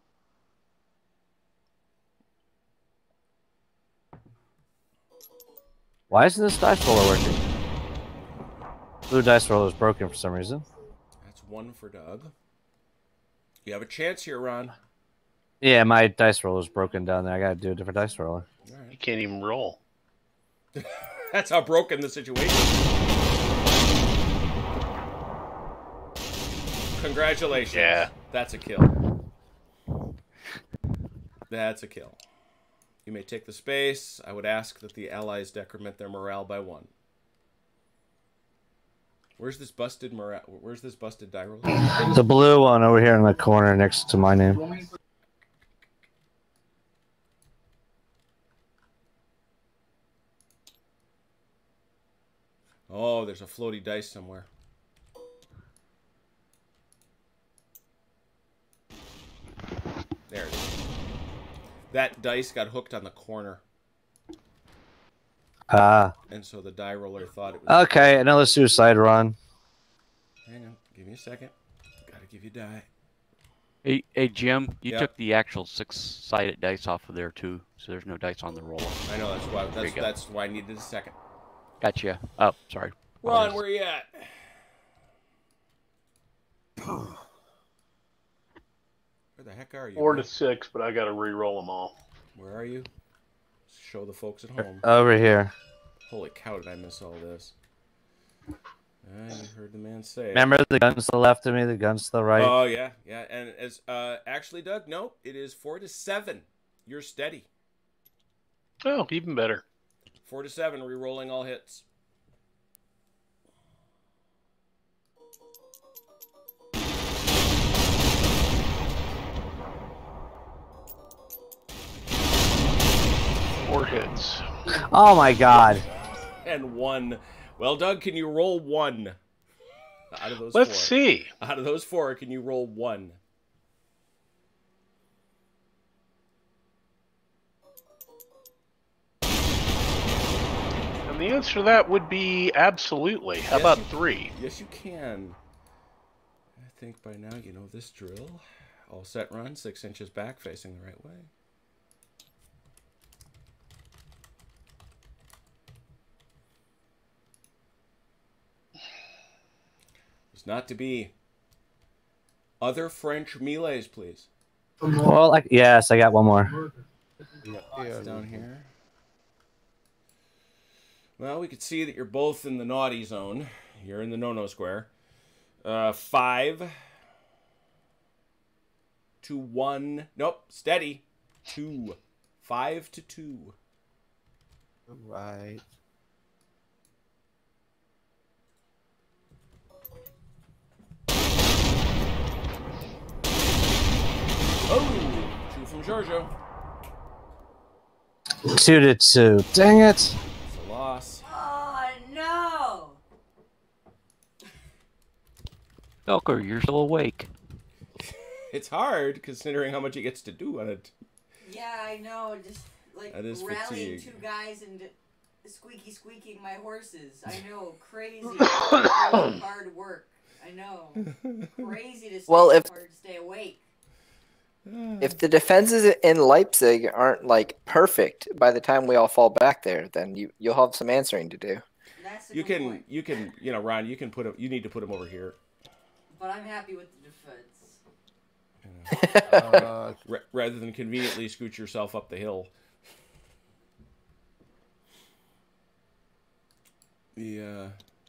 Why isn't this dice roller working? Blue dice roller is broken for some reason. That's one for Doug. You have a chance here, Ron. Yeah, my dice roller is broken down there. I gotta do a different dice roller. All right. You can't even roll. That's how broken the situation is. Congratulations. Yeah. That's a kill. That's a kill. You may take the space. I would ask that the allies decrement their morale by one. Where's this busted morale? Where's this busted die roll? The blue one over here in the corner next to my name. Oh, there's a floaty dice somewhere. There it is. That dice got hooked on the corner. Ah. And so the die roller thought it was... Okay, another suicide run. Hang on. Give me a second. Gotta give you die. Hey, hey Jim, you Yep. took the actual six-sided dice off of there too, so there's no dice on the roller. I know, that's why, There that's, you go. that's why I needed a second. Gotcha. Oh, sorry. Ron, where you at? Where the heck are you? Four man? to six, but I got to re-roll them all. Where are you? Show the folks at home. Over here. Holy cow, did I miss all this? Ah, you heard the man say it. Remember the guns to the left of me, the guns to the right? Oh, yeah, yeah. And as uh, actually, Doug, no, it is four to seven. You're steady. Oh, even better. Four to seven, re-rolling all hits. Four hits. Oh my god. And one. Well, Doug, can you roll one? Out of those Let's four. see. Out of those four, can you roll one? And the answer to that would be absolutely. How Yes, about you- three? Yes, you can. I think by now you know this drill. All set, run. Six inches back, facing the right way. It's not to be. Other French melees, please. Well, like, yes, I got one more. Yeah, It's down here. Well, we could see that you're both in the naughty zone. You're in the no-no square. Uh, five to one. Nope, steady. Two. Five to two. All right. Oh, two from Giorgio. Two to two. Dang it. It's a loss. Oh no! Belker, you're still awake. It's hard considering how much he gets to do on it. Yeah, I know. Just like That is rallying fatigue. two guys and squeaky squeaking my horses. I know, crazy, crazy hard work. I know, crazy to stay Well, if- hard to stay awake. If the defenses in Leipzig aren't like perfect by the time we all fall back there, then you you'll have some answering to do. That's the You good can, point. you can, you know, Ron. You can put him. You need to put him over here, But I'm happy with the defense. Uh, ra- rather than conveniently scoot yourself up the hill. The uh,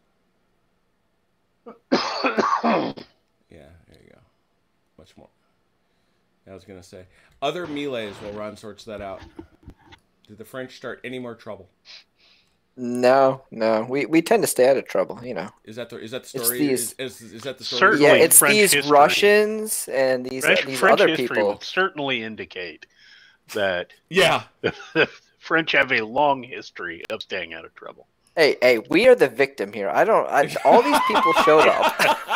yeah, there you go. Much more. I was gonna say other melees while Ron sorts that out. Did the French start any more trouble? No, no, we, we tend to stay out of trouble, you know. Is that the is that the It's story? these- is, is is that the story? Certainly Yeah, it's French these history. Russians and these French, these French other history people. would certainly indicate that Yeah. the French have a long history of staying out of trouble. Hey, hey, we are the victim here. I don't. I, all these people showed up.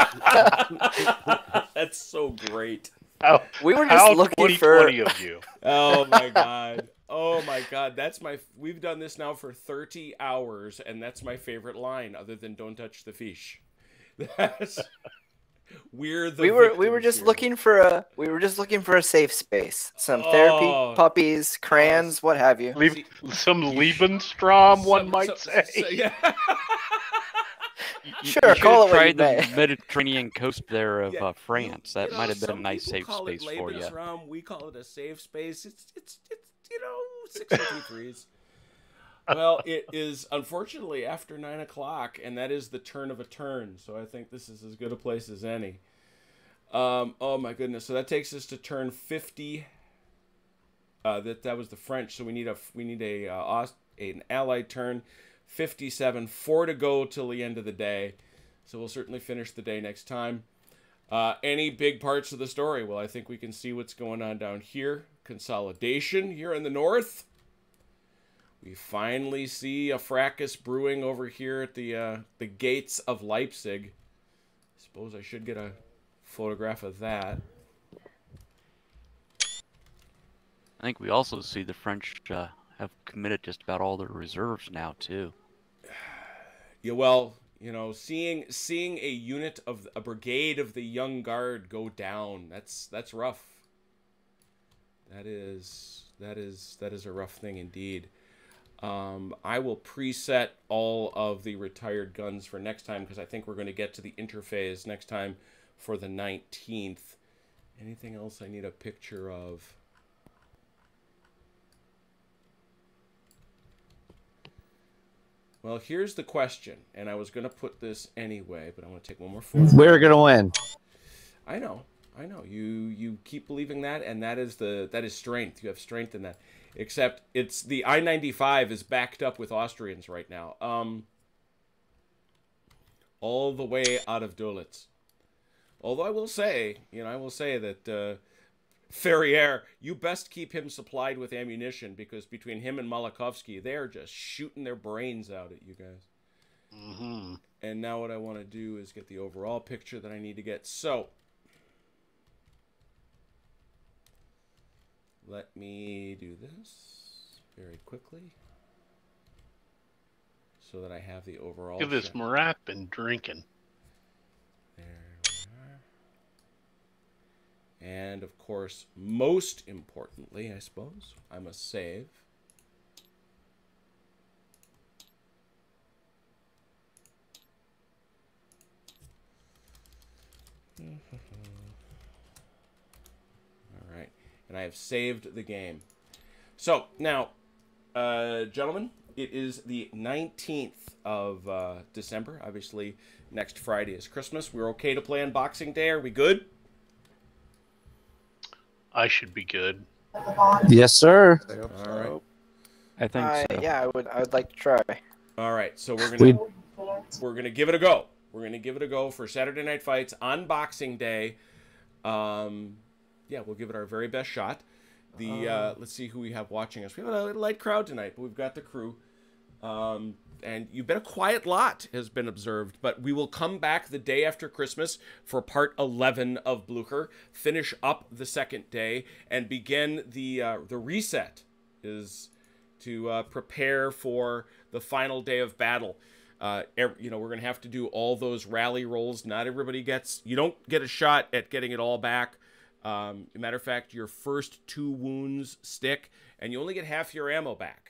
That's so great. How, We were how just looking for. twenty twenty of you. Oh my god. Oh my god. That's my we've done this now for thirty hours and that's my favorite line other than don't touch the fish. That's we're the We were we were victims just here. looking for a we were just looking for a safe space. Some therapy, Oh. puppies, crayons, what have you. Leave, some Lebensstrom, one Some- might some- say. so- yeah. You- Sure, you call it what tried you the may. Mediterranean coast there of Yeah, uh, France. You That know, might have been a some nice people safe call space it for you. Lebensraum. We call it a safe space. It's it's it's you know six and two threes. Well, it is unfortunately after nine o'clock, and that is the turn of a turn. So I think this is as good a place as any. Um, oh my goodness! So that takes us to turn fifty. Uh, that that was the French. So we need a we need a uh, Aust- an Allied turn. fifty-seven, four to go till the end of the day. So we'll certainly finish the day next time. Uh, any big parts of the story? Well, I think we can see what's going on down here. Consolidation here in the north. We finally see a fracas brewing over here at the uh, the gates of Leipzig. I suppose I should get a photograph of that. I think we also see the French uh, have committed just about all their reserves now too. Yeah, well, you know, seeing seeing a unit of a brigade of the Young Guard go down, that's that's rough. That is that is that is a rough thing indeed. Um, I will preset all of the retired guns for next time because I think we're going to get to the interphase next time for the nineteenth. Anything else I need a picture of? Well, here's the question, and I was going to put this anyway, but I'm going to take one more photo. We're gonna win. I know, I know. You you keep believing that, and that is the that is strength. You have strength in that. Except it's the I ninety-five is backed up with Austrians right now. Um, all the way out of Dölitz. Although I will say, you know, I will say that uh, Ferrier, you best keep him supplied with ammunition because between him and Malakovsky, they are just shooting their brains out at you guys. Mm-hmm. And now what I want to do is get the overall picture that I need to get. So, let me do this very quickly so that I have the overall. Look at this shot. Marat been drinking. There we are. And of course, most importantly, I suppose, I must save. All right. And I have saved the game. So, now, uh, gentlemen, it is the nineteenth of uh, December. Obviously, next Friday is Christmas. We're okay to play on Boxing Day. Are we good? I should be good. Yes, sir. All right. I think Uh, so. yeah, I would. I would like to try. All right. So we're We- gonna we're gonna give it a go. We're gonna give it a go for Saturday Night Fights on Boxing Day. Um, yeah, we'll give it our very best shot. The uh, let's see who we have watching us. We have a light crowd tonight, but we've got the crew. Um, and you've been a quiet lot has been observed, but we will come back the day after Christmas for part eleven of Blucher, finish up the second day, and begin the uh, the reset is to uh, prepare for the final day of battle. Uh, every, you know, we're going to have to do all those rally rolls. Not everybody gets, you don't get a shot at getting it all back. Um, matter of fact, your first two wounds stick, and you only get half your ammo back.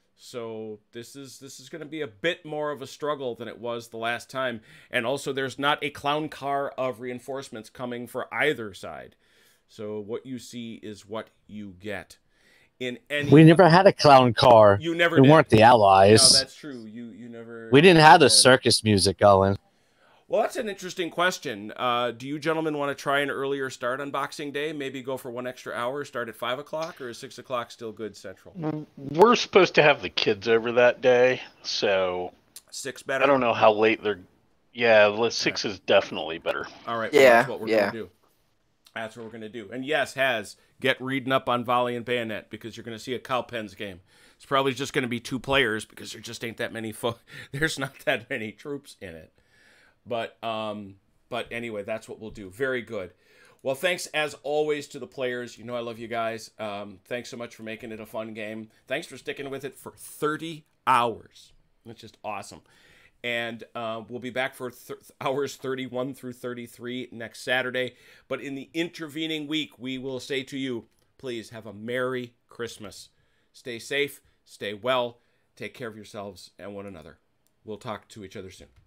So this is this is going to be a bit more of a struggle than it was the last time. And also, there's not a clown car of reinforcements coming for either side. So what you see is what you get. In any, We never had a clown car. You never We did. weren't the Allies. No, that's true. You you never. We didn't have the did. circus music going. Well, that's an interesting question. Uh, do you gentlemen want to try an earlier start on Boxing Day? Maybe go for one extra hour, start at five o'clock, or is six o'clock still good Central? We're supposed to have the kids over that day, so Six better. I don't know how late they're. Yeah, le- six is definitely better. All right. Well, Yeah, that's what we're yeah. gonna do. That's what we're gonna do. And yes, has get reading up on volley and bayonet because you're gonna see a Cowpens game. It's probably just gonna be two players because there just ain't that many. Fo- There's not that many troops in it. But um, but anyway, that's what we'll do. Very good. Well, thanks as always to the players. You know I love you guys. Um, thanks so much for making it a fun game. Thanks for sticking with it for thirty hours. That's just awesome. And uh, we'll be back for th- hours thirty-one through thirty-three next Saturday. But in the intervening week, we will say to you, please have a Merry Christmas. Stay safe, stay well, take care of yourselves and one another. We'll talk to each other soon.